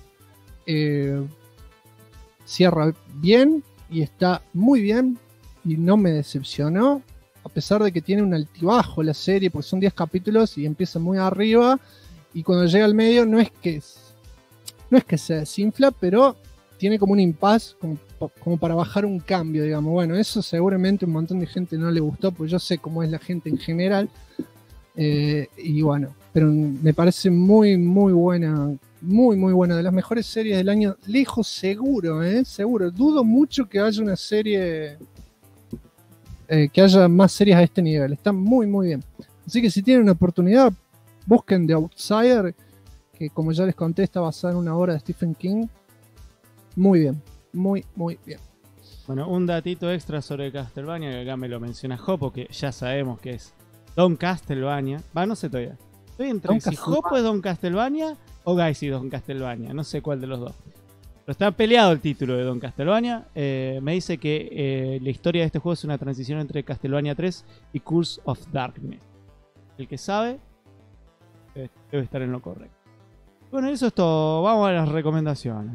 Cierra bien y está muy bien y no me decepcionó, a pesar de que tiene un altibajo la serie, porque son 10 capítulos y empieza muy arriba y cuando llega al medio no es que se desinfla, pero tiene como un impasse como para bajar un cambio, digamos. Bueno, eso seguramente un montón de gente no le gustó, porque yo sé cómo es la gente en general, y bueno, pero me parece muy buena. Muy buena, de las mejores series del año, lejos, seguro, seguro. Dudo mucho que haya una serie, que haya más series a este nivel. Está muy bien. Así que si tienen una oportunidad, busquen The Outsider, que como ya les conté, está basada en una obra de Stephen King. Muy bien, muy bien. Bueno, un datito extra sobre Castlevania, que acá me lo menciona Jopo, que ya sabemos que es Don Castlevania. No sé todavía. Estoy entre si Jopo es Don Castlevania o Guys y Don Castlevania, no sé cuál de los dos. Pero está peleado el título de Don Castlevania. Me dice que la historia de este juego es una transición entre Castlevania 3 y Curse of Darkness. El que sabe debe estar en lo correcto. Bueno, eso es todo. Vamos a las recomendaciones.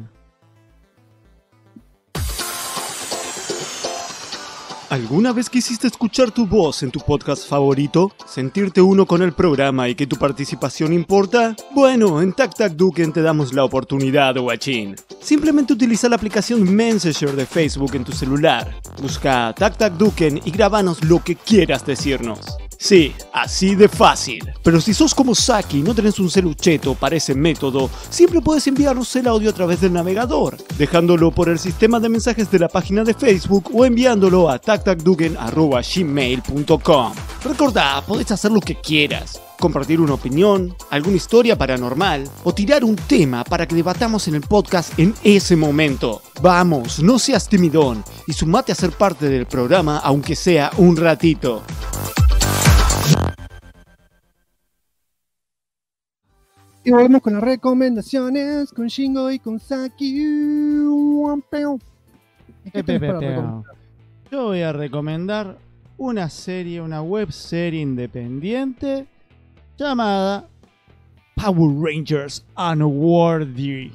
¿Alguna vez quisiste escuchar tu voz en tu podcast favorito? ¿Sentirte uno con el programa y que tu participación importa? Bueno, en Tac Tac Duken te damos la oportunidad, guachín. Simplemente utiliza la aplicación Messenger de Facebook en tu celular. Busca Tac Tac Duken y grábanos lo que quieras decirnos. Sí, así de fácil. Pero si sos como Saki y no tenés un celucheto para ese método, siempre puedes enviarnos el audio a través del navegador, dejándolo por el sistema de mensajes de la página de Facebook o enviándolo a tactacduken@gmail.com. Recordá, podés hacer lo que quieras. Compartir una opinión, alguna historia paranormal o tirar un tema para que debatamos en el podcast en ese momento. Vamos, no seas timidón y sumate a ser parte del programa aunque sea un ratito. Y volvemos con las recomendaciones, con Shingo y con Saki. ¿Qué tenés para recomendar? Yo voy a recomendar una serie, una web serie independiente llamada Power Rangers Unworthy.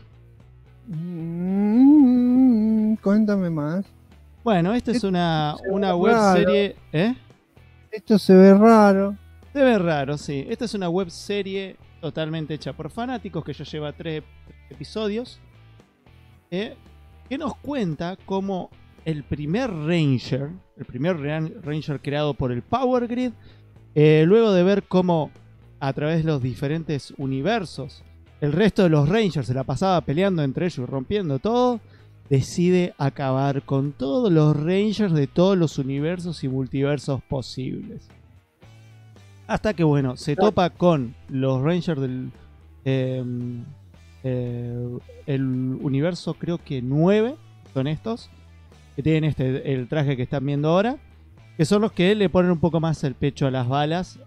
Cuéntame más. Bueno, esta es una web serie. Esto se ve raro. Se ve raro, sí. Esta es una web serie totalmente hecha por fanáticos, que ya lleva 3 episodios, que nos cuenta cómo el primer Ranger creado por el Power Grid, luego de ver cómo a través de los diferentes universos el resto de los Rangers se la pasaba peleando entre ellos y rompiendo todo, decide acabar con todos los Rangers de todos los universos y multiversos posibles. Hasta que, bueno, se topa con los Rangers del el universo, creo que 9 son estos, que tienen el traje que están viendo ahora, que son los que le ponen un poco más el pecho a las balas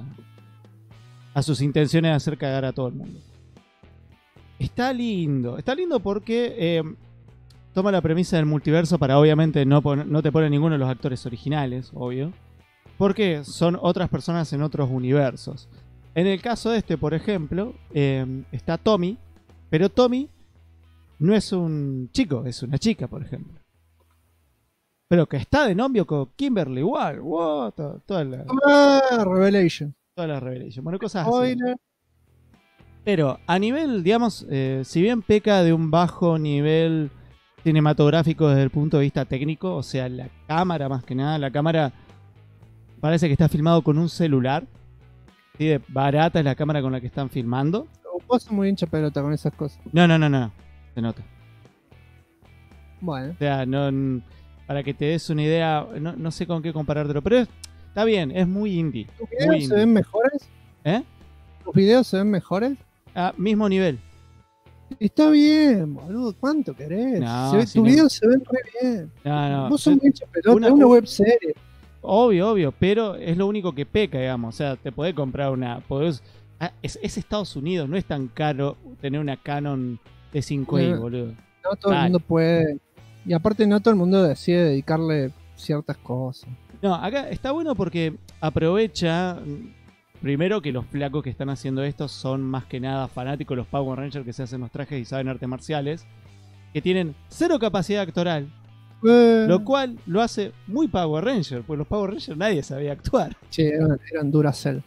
a sus intenciones de hacer cagar a todo el mundo. Está lindo porque toma la premisa del multiverso para obviamente no te pone ninguno de los actores originales, obvio, porque son otras personas en otros universos. En el caso de este, por ejemplo, está Tommy, pero Tommy no es un chico, es una chica, por ejemplo. Pero que está de novio con Kimberly igual. Wow, toda la Revelation. Toda la Revelation. Bueno, cosas así. Pero a nivel, digamos, si bien peca de un bajo nivel cinematográfico desde el punto de vista técnico, o sea, la cámara más que nada, la cámara parece que está filmado con un celular. ¿Sí? De barata es la cámara con la que están filmando. Vos sos muy hincha pelota con esas cosas. No. Se nota. Bueno. O sea, no, para que te des una idea, no sé con qué comparártelo, pero está bien, es muy indie. ¿Tus videos se ven mejores? ¿Tus videos se ven mejores? Mismo nivel. Está bien, boludo. ¿Cuánto querés? No, tus videos se ven re bien. No. Vos sos muy hincha pelota, es una webserie. Obvio, pero es lo único que peca, digamos. O sea, te podés comprar es Estados Unidos, no es tan caro tener una Canon T5i, boludo. No todo el mundo puede. Y aparte no todo el mundo decide dedicarle ciertas cosas. No, acá está bueno porque aprovecha, primero, que los flacos que están haciendo esto son más que nada fanáticos, los Power Rangers que se hacen los trajes y saben artes marciales, que tienen 0 capacidad actoral. Lo cual lo hace muy Power Ranger, pues los Power Rangers nadie sabía actuar. Sí, eran Duracell.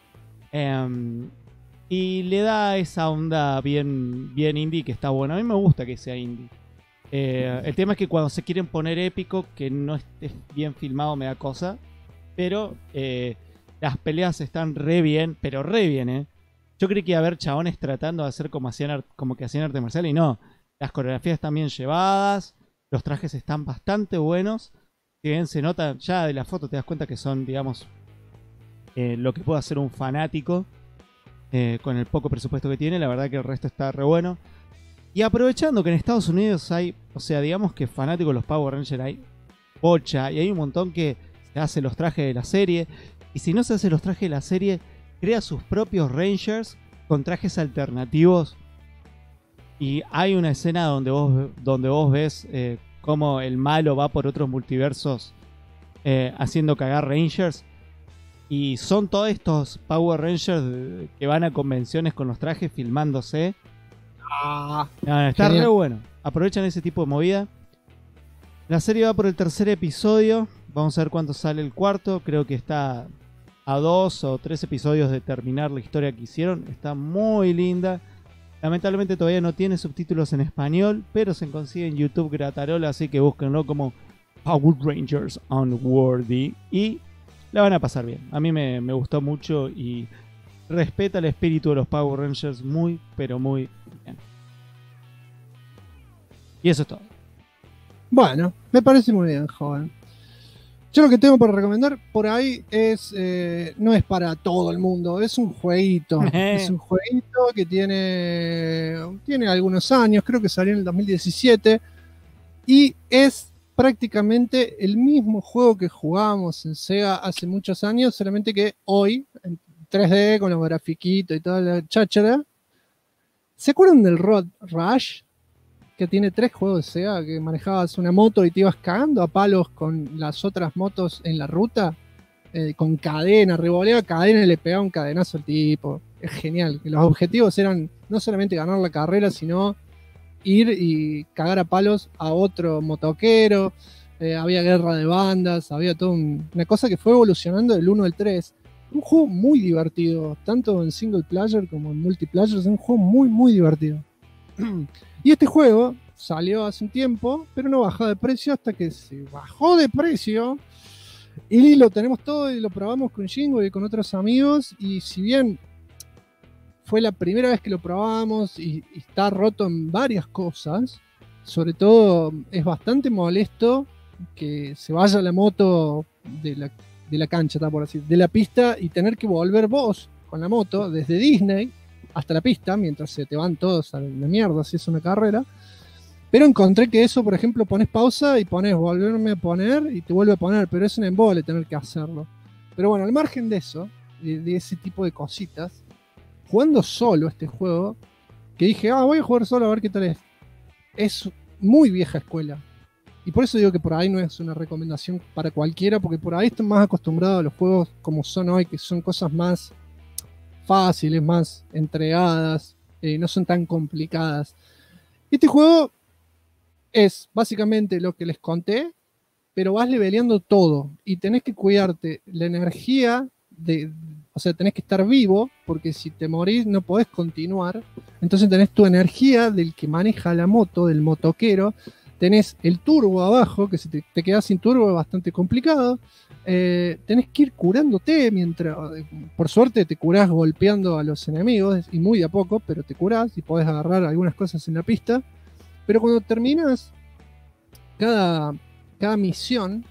Y le da esa onda bien indie que está bueno. A mí me gusta que sea indie. El tema es que cuando se quieren poner épico, que no esté bien filmado, me da cosa. Pero las peleas están re bien, pero re bien, Yo creí que iba a haber chabones tratando de hacer como que hacían arte marcial, y no. Las coreografías están bien llevadas. Los trajes están bastante buenos. Si bien se nota, ya de la foto te das cuenta que son, digamos, lo que puede hacer un fanático con el poco presupuesto que tiene. La verdad que el resto está re bueno. Y aprovechando que en Estados Unidos hay, o sea, digamos que fanáticos de los Power Rangers hay bocha. Y hay un montón que se hace los trajes de la serie. Y si no se hace los trajes de la serie, crea sus propios Rangers con trajes alternativos. Y hay una escena donde vos ves cómo el malo va por otros multiversos haciendo cagar Rangers. Y son todos estos Power Rangers que van a convenciones con los trajes filmándose. Está re bueno. Aprovechan ese tipo de movida. La serie va por el 3er episodio. Vamos a ver cuánto sale el 4. Creo que está a 2 o 3 episodios de terminar la historia que hicieron. Está muy linda. Lamentablemente todavía no tiene subtítulos en español, pero se consigue en YouTube gratarola, así que búsquenlo como Power Rangers Unworthy y la van a pasar bien. A mí me gustó mucho y respeta el espíritu de los Power Rangers muy, pero muy bien. Y eso es todo. Bueno, me parece muy bien, joven. Yo lo que tengo para recomendar por ahí es, no es para todo el mundo, es un jueguito. Es un jueguito que tiene algunos años, creo que salió en el 2017. Y es prácticamente el mismo juego que jugábamos en Sega hace muchos años, solamente que hoy, en 3D, con los grafiquitos y toda la cháchara. ¿Se acuerdan del Road Rush? Que tiene 3 juegos de Sega, que manejabas una moto y te ibas cagando a palos con las otras motos en la ruta, con cadena, revoleaba cadena y le pegaba un cadenazo al tipo. Es genial. Los objetivos eran no solamente ganar la carrera, sino ir y cagar a palos a otro motoquero. Había guerra de bandas, había toda una cosa que fue evolucionando del 1 al 3. Un juego muy divertido, tanto en single player como en multiplayer. Es un juego muy, muy divertido. Y este juego salió hace un tiempo, pero no bajó de precio hasta que se bajó de precio. Y lo tenemos todo y lo probamos con Jingo y con otros amigos. Y si bien fue la primera vez que lo probamos y está roto en varias cosas, sobre todo es bastante molesto que se vaya la moto de la cancha, está por decir, de la pista, y tener que volver vos con la moto desde Disney hasta la pista mientras se te van todos a la mierda si es una carrera. Pero encontré que eso, por ejemplo, pones pausa y pones volverme a poner y te vuelve a poner, pero es un embole tener que hacerlo. Pero bueno, al margen de eso, de ese tipo de cositas, jugando solo este juego, que dije, voy a jugar solo a ver qué tal es muy vieja escuela. Y por eso digo que por ahí no es una recomendación para cualquiera, porque por ahí están más acostumbrados a los juegos como son hoy, que son cosas más fáciles, más entregadas, no son tan complicadas. Este juego es básicamente lo que les conté, pero vas leveleando todo y tenés que cuidarte la energía, o sea, tenés que estar vivo, porque si te morís no podés continuar. Entonces tenés tu energía del que maneja la moto, del motoquero. Tenés el turbo abajo, que si te quedás sin turbo es bastante complicado. Tenés que ir curándote mientras, por suerte te curás golpeando a los enemigos, y muy de a poco, pero te curás y podés agarrar algunas cosas en la pista. Pero cuando terminas cada misión,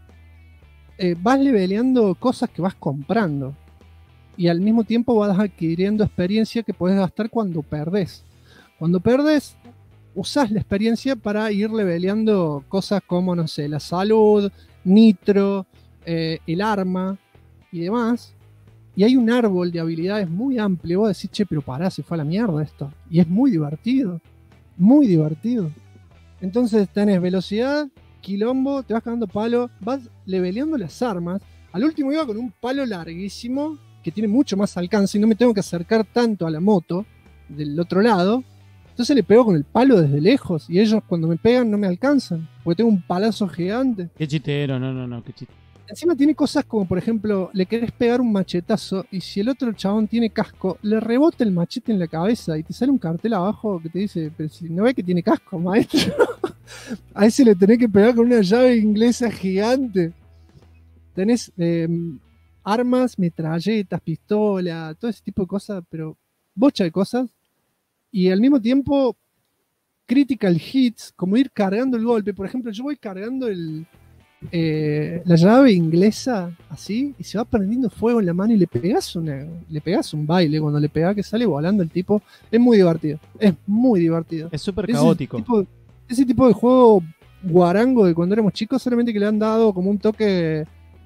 vas leveleando cosas que vas comprando. Y al mismo tiempo vas adquiriendo experiencia que podés gastar cuando perdés. Cuando perdés, usás la experiencia para ir leveleando cosas como, no sé, la salud, nitro, el arma y demás. Y hay un árbol de habilidades muy amplio. Vos decís, che, pero pará, se fue a la mierda esto. Y es muy divertido. Muy divertido. Entonces tenés velocidad, quilombo, te vas cagando palo, vas leveleando las armas. Al último iba con un palo larguísimo que tiene mucho más alcance y no me tengo que acercar tanto a la moto del otro lado. Entonces le pego con el palo desde lejos y ellos cuando me pegan no me alcanzan porque tengo un palazo gigante. Qué chitero, no, qué chitero. Encima tiene cosas como, por ejemplo, le querés pegar un machetazo y si el otro chabón tiene casco, le rebota el machete en la cabeza y te sale un cartel abajo que te dice, pero si no ve que tiene casco, maestro. A ese le tenés que pegar con una llave inglesa gigante. Tenés armas, metralletas, pistola, todo ese tipo de cosas, pero bocha de cosas. Y al mismo tiempo, critical hits, como ir cargando el golpe. Por ejemplo, yo voy cargando la llave inglesa así y se va prendiendo fuego en la mano y le pegás un baile cuando le pegás que sale volando el tipo. Es muy divertido, es muy divertido. Es súper caótico. Ese tipo de juego guarango de cuando éramos chicos, solamente que le han dado como un toque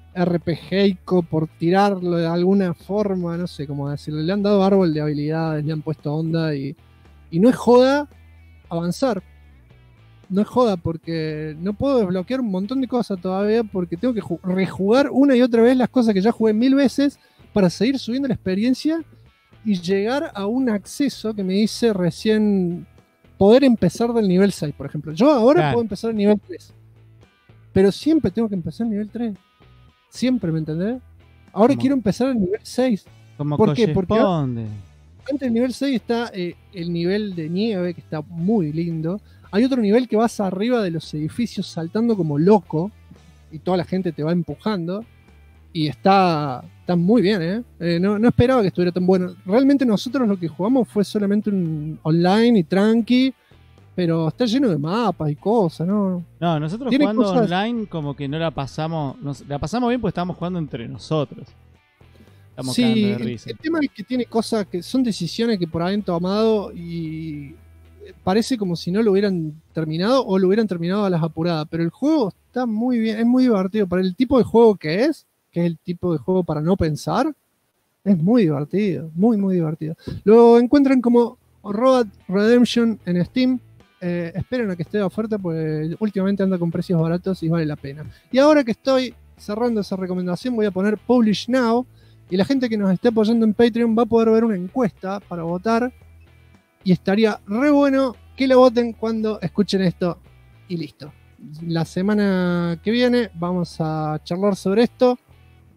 RPG por tirarlo de alguna forma, no sé cómo decirlo. Le han dado árbol de habilidades, le han puesto onda y no es joda avanzar. No es joda porque no puedo desbloquear un montón de cosas todavía porque tengo que rejugar una y otra vez las cosas que ya jugué 1000 veces para seguir subiendo la experiencia y llegar a un acceso que me dice recién poder empezar del nivel 6, por ejemplo. Yo ahora puedo empezar el nivel 3, pero siempre tengo que empezar el nivel 3. Siempre, ¿me entendés? Ahora quiero empezar el nivel 6. ¿Por qué? Porque antes del nivel 6 está el nivel de nieve, que está muy lindo. Hay otro nivel que vas arriba de los edificios saltando como loco y toda la gente te va empujando y está muy bien, no esperaba que estuviera tan bueno. Realmente nosotros lo que jugamos fue solamente un online y tranqui, pero está lleno de mapas y cosas, ¿no? No, nosotros jugando online como que no la pasamos, la pasamos bien porque estábamos jugando entre nosotros. Estamos cagando de risa. El tema es que tiene cosas que son decisiones que por ahí han tomado y parece como si no lo hubieran terminado o lo hubieran terminado a las apuradas, pero el juego está muy bien, es muy divertido. Para el tipo de juego que es el tipo de juego para no pensar, es muy divertido, muy muy divertido. Lo encuentran como Road Redemption en Steam. Esperen a que esté de oferta porque últimamente anda con precios baratos y vale la pena. Y ahora que estoy cerrando esa recomendación voy a poner Publish Now y la gente que nos esté apoyando en Patreon va a poder ver una encuesta para votar. Y estaría re bueno que lo voten cuando escuchen esto. Y listo. La semana que viene vamos a charlar sobre esto.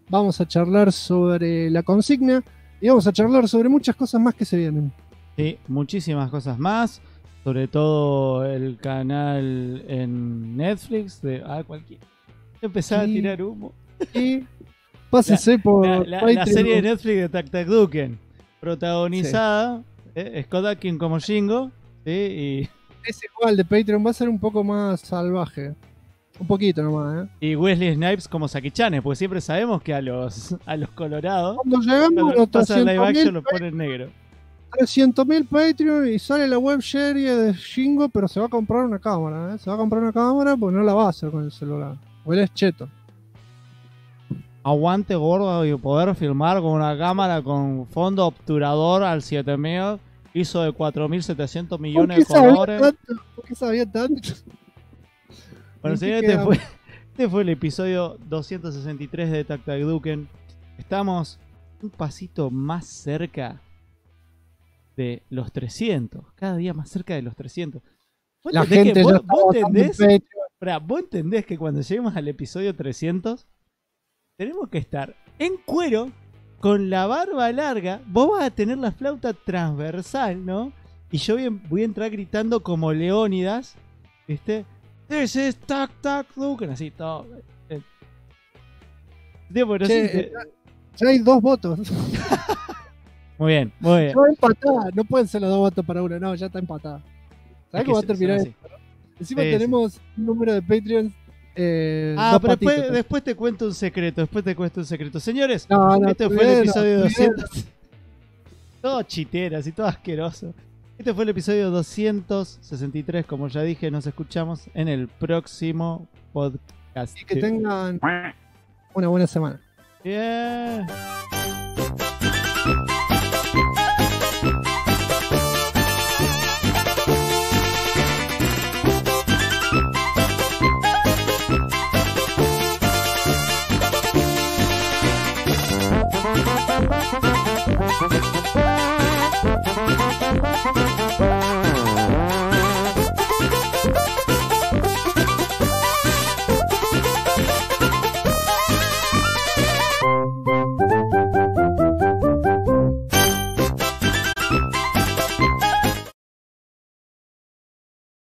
vamos a charlar sobre la consigna y vamos a charlar sobre muchas cosas más que se vienen. Sí, muchísimas cosas más. Sobre todo el canal en Netflix de cualquiera. Empezaba a tirar humo. Y pásense por la serie de Netflix de Tac Tac Duken, protagonizada Scott Adkins como Jingo, ¿sí? Y es igual de Patreon, va a ser un poco más salvaje. Un poquito nomás, Y Wesley Snipes como Saki-Chan, porque siempre sabemos que a los colorados cuando llegamos a los pasan live action 300.000 lo ponen negro. 300.000 Patreon y sale la web serie de Jingo, pero se va a comprar una cámara, Se va a comprar una cámara porque no la va a hacer con el celular. O él es cheto. Aguante gordo y poder filmar con una cámara con fondo obturador al 7000, ISO de 4700 millones de colores. ¿Por qué sabía tanto? Bueno, señores, este fue el episodio 263 de Tac Tac Duken. Estamos un pasito más cerca de los 300. Cada día más cerca de los 300. La gente ¿Vos entendés que cuando lleguemos al episodio 300 tenemos que estar en cuero, con la barba larga? Vos vas a tener la flauta transversal, ¿no? Y yo voy a entrar gritando como Leónidas, ¿viste? This is Tac Tac Duken, así todo. Ya hay 2 votos. Muy bien, muy bien. Ya empatada, no pueden ser los 2 votos para uno, no, ya está empatada. ¿Sabes cómo va a terminar esto? Encima tenemos un número de Patreon. Pero después te cuento un secreto. Señores, este fue el episodio 200. Todo chiteras y todo asqueroso. Este fue el episodio 263. Como ya dije, nos escuchamos en el próximo podcast. Y que tengan una buena semana. Yeah.